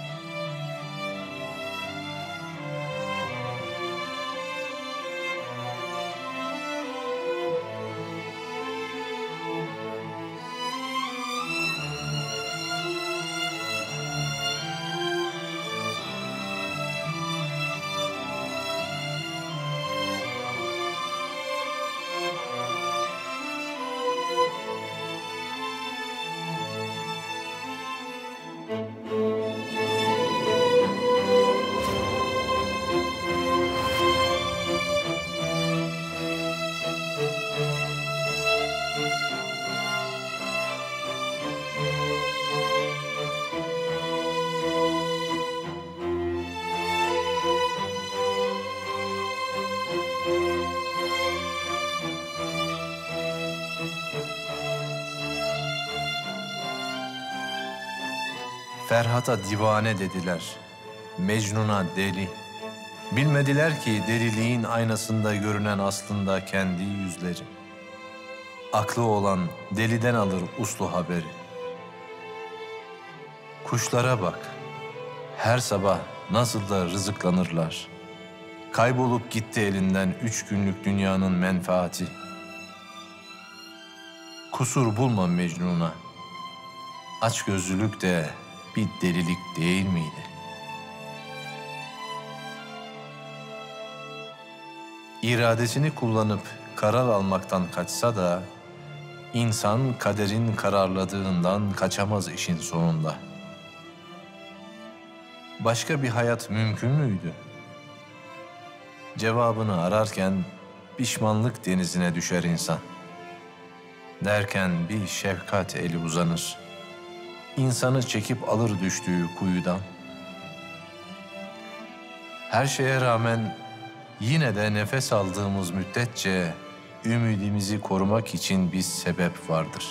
Ferhat'a divane dediler, Mecnun'a deli. Bilmediler ki deliliğin aynasında görünen aslında kendi yüzleri. Aklı olan deliden alır uslu haberi. Kuşlara bak, her sabah nasıl da rızıklanırlar. Kaybolup gitti elinden 3 günlük dünyanın menfaati. Kusur bulma Mecnun'a, açgözlülük de bir delilik değil miydi? İradesini kullanıp karar almaktan kaçsa da, insan kaderin kararladığından kaçamaz işin sonunda. Başka bir hayat mümkün müydü? Cevabını ararken pişmanlık denizine düşer insan. Derken bir şefkat eli uzanır. İnsanı çekip alır düştüğü kuyudan. Her şeye rağmen yine de nefes aldığımız müddetçe ümidimizi korumak için bir sebep vardır.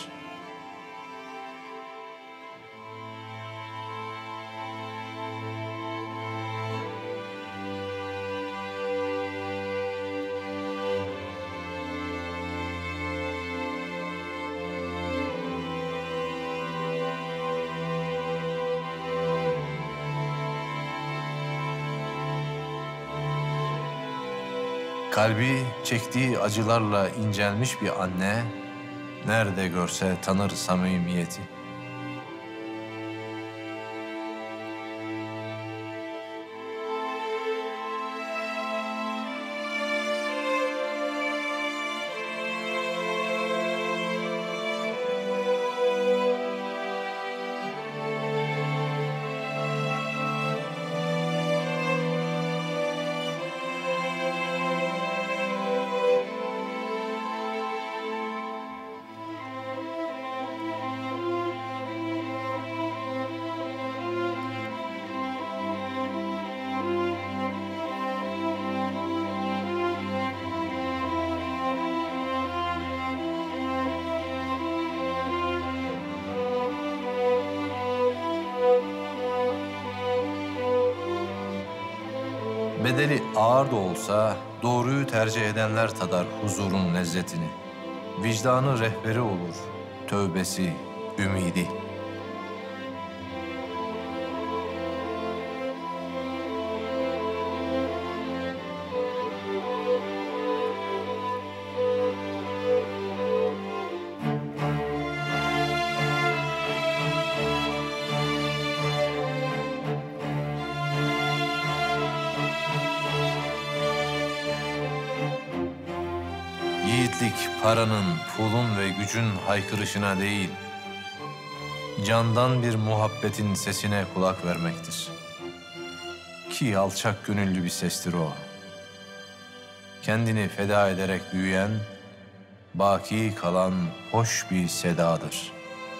Kalbi çektiği acılarla incelmiş bir anne, nerede görse tanır samimiyeti. Bedeli ağır da olsa doğruyu tercih edenler tadar huzurun lezzetini. Vicdanı rehberi olur, tövbesi, ümidi. Yiğitlik paranın, pulun ve gücün haykırışına değil, candan bir muhabbetin sesine kulak vermektir. Ki alçak gönüllü bir sestir o. Kendini feda ederek büyüyen, baki kalan hoş bir sedadır.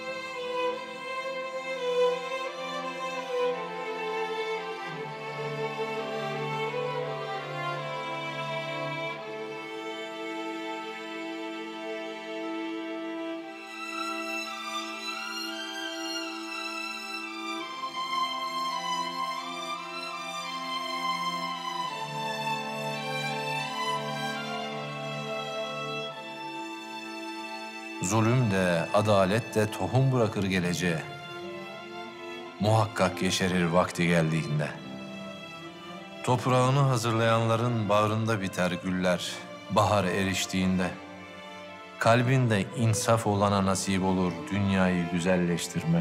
Zulüm de, adalet de tohum bırakır geleceğe. Muhakkak yeşerir vakti geldiğinde. Toprağını hazırlayanların bağrında biter güller, bahar eriştiğinde. Kalbinde insaf olana nasip olur dünyayı güzelleştirmek.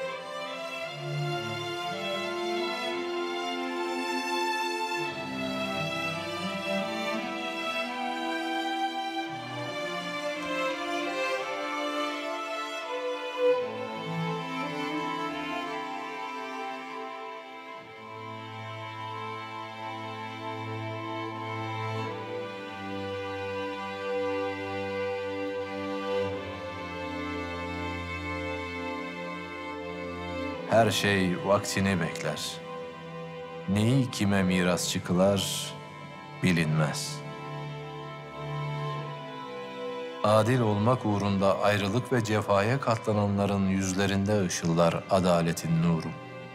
Her şey vaktini bekler. Neyi kime miras çıkılar bilinmez. Adil olmak uğrunda ayrılık ve cefaya katlananların yüzlerinde ışıldar adaletin nuru.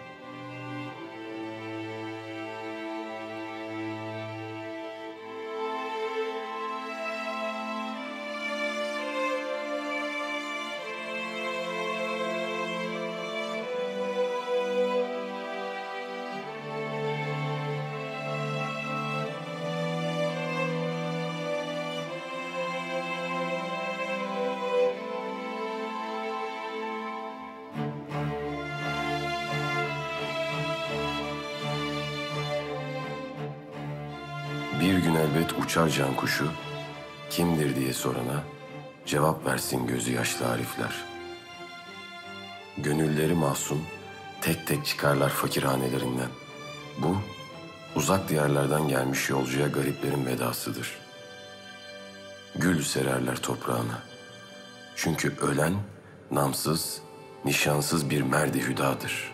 Bir gün elbet uçar can kuşu, kimdir diye sorana cevap versin gözü yaşlı arifler. Gönülleri masum, tek tek çıkarlar fakirhanelerinden. Bu, uzak diyarlardan gelmiş yolcuya gariplerin vedasıdır. Gül sererler toprağına. Çünkü ölen, namsız, nişansız bir merdi hüdadır.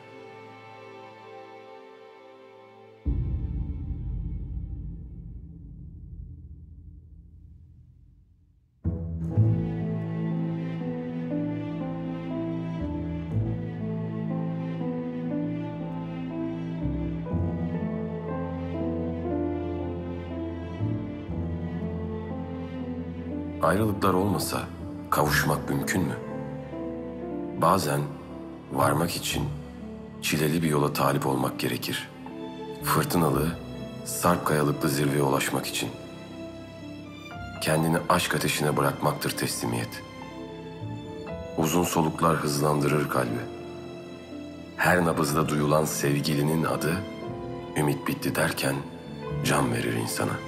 Ayrılıklar olmasa kavuşmak mümkün mü? Bazen varmak için çileli bir yola talip olmak gerekir. Fırtınalı, sarp kayalıklı zirveye ulaşmak için. Kendini aşk ateşine bırakmaktır teslimiyet. Uzun soluklar hızlandırır kalbi. Her nabızda duyulan sevgilinin adı, ümit bitti derken can verir insana.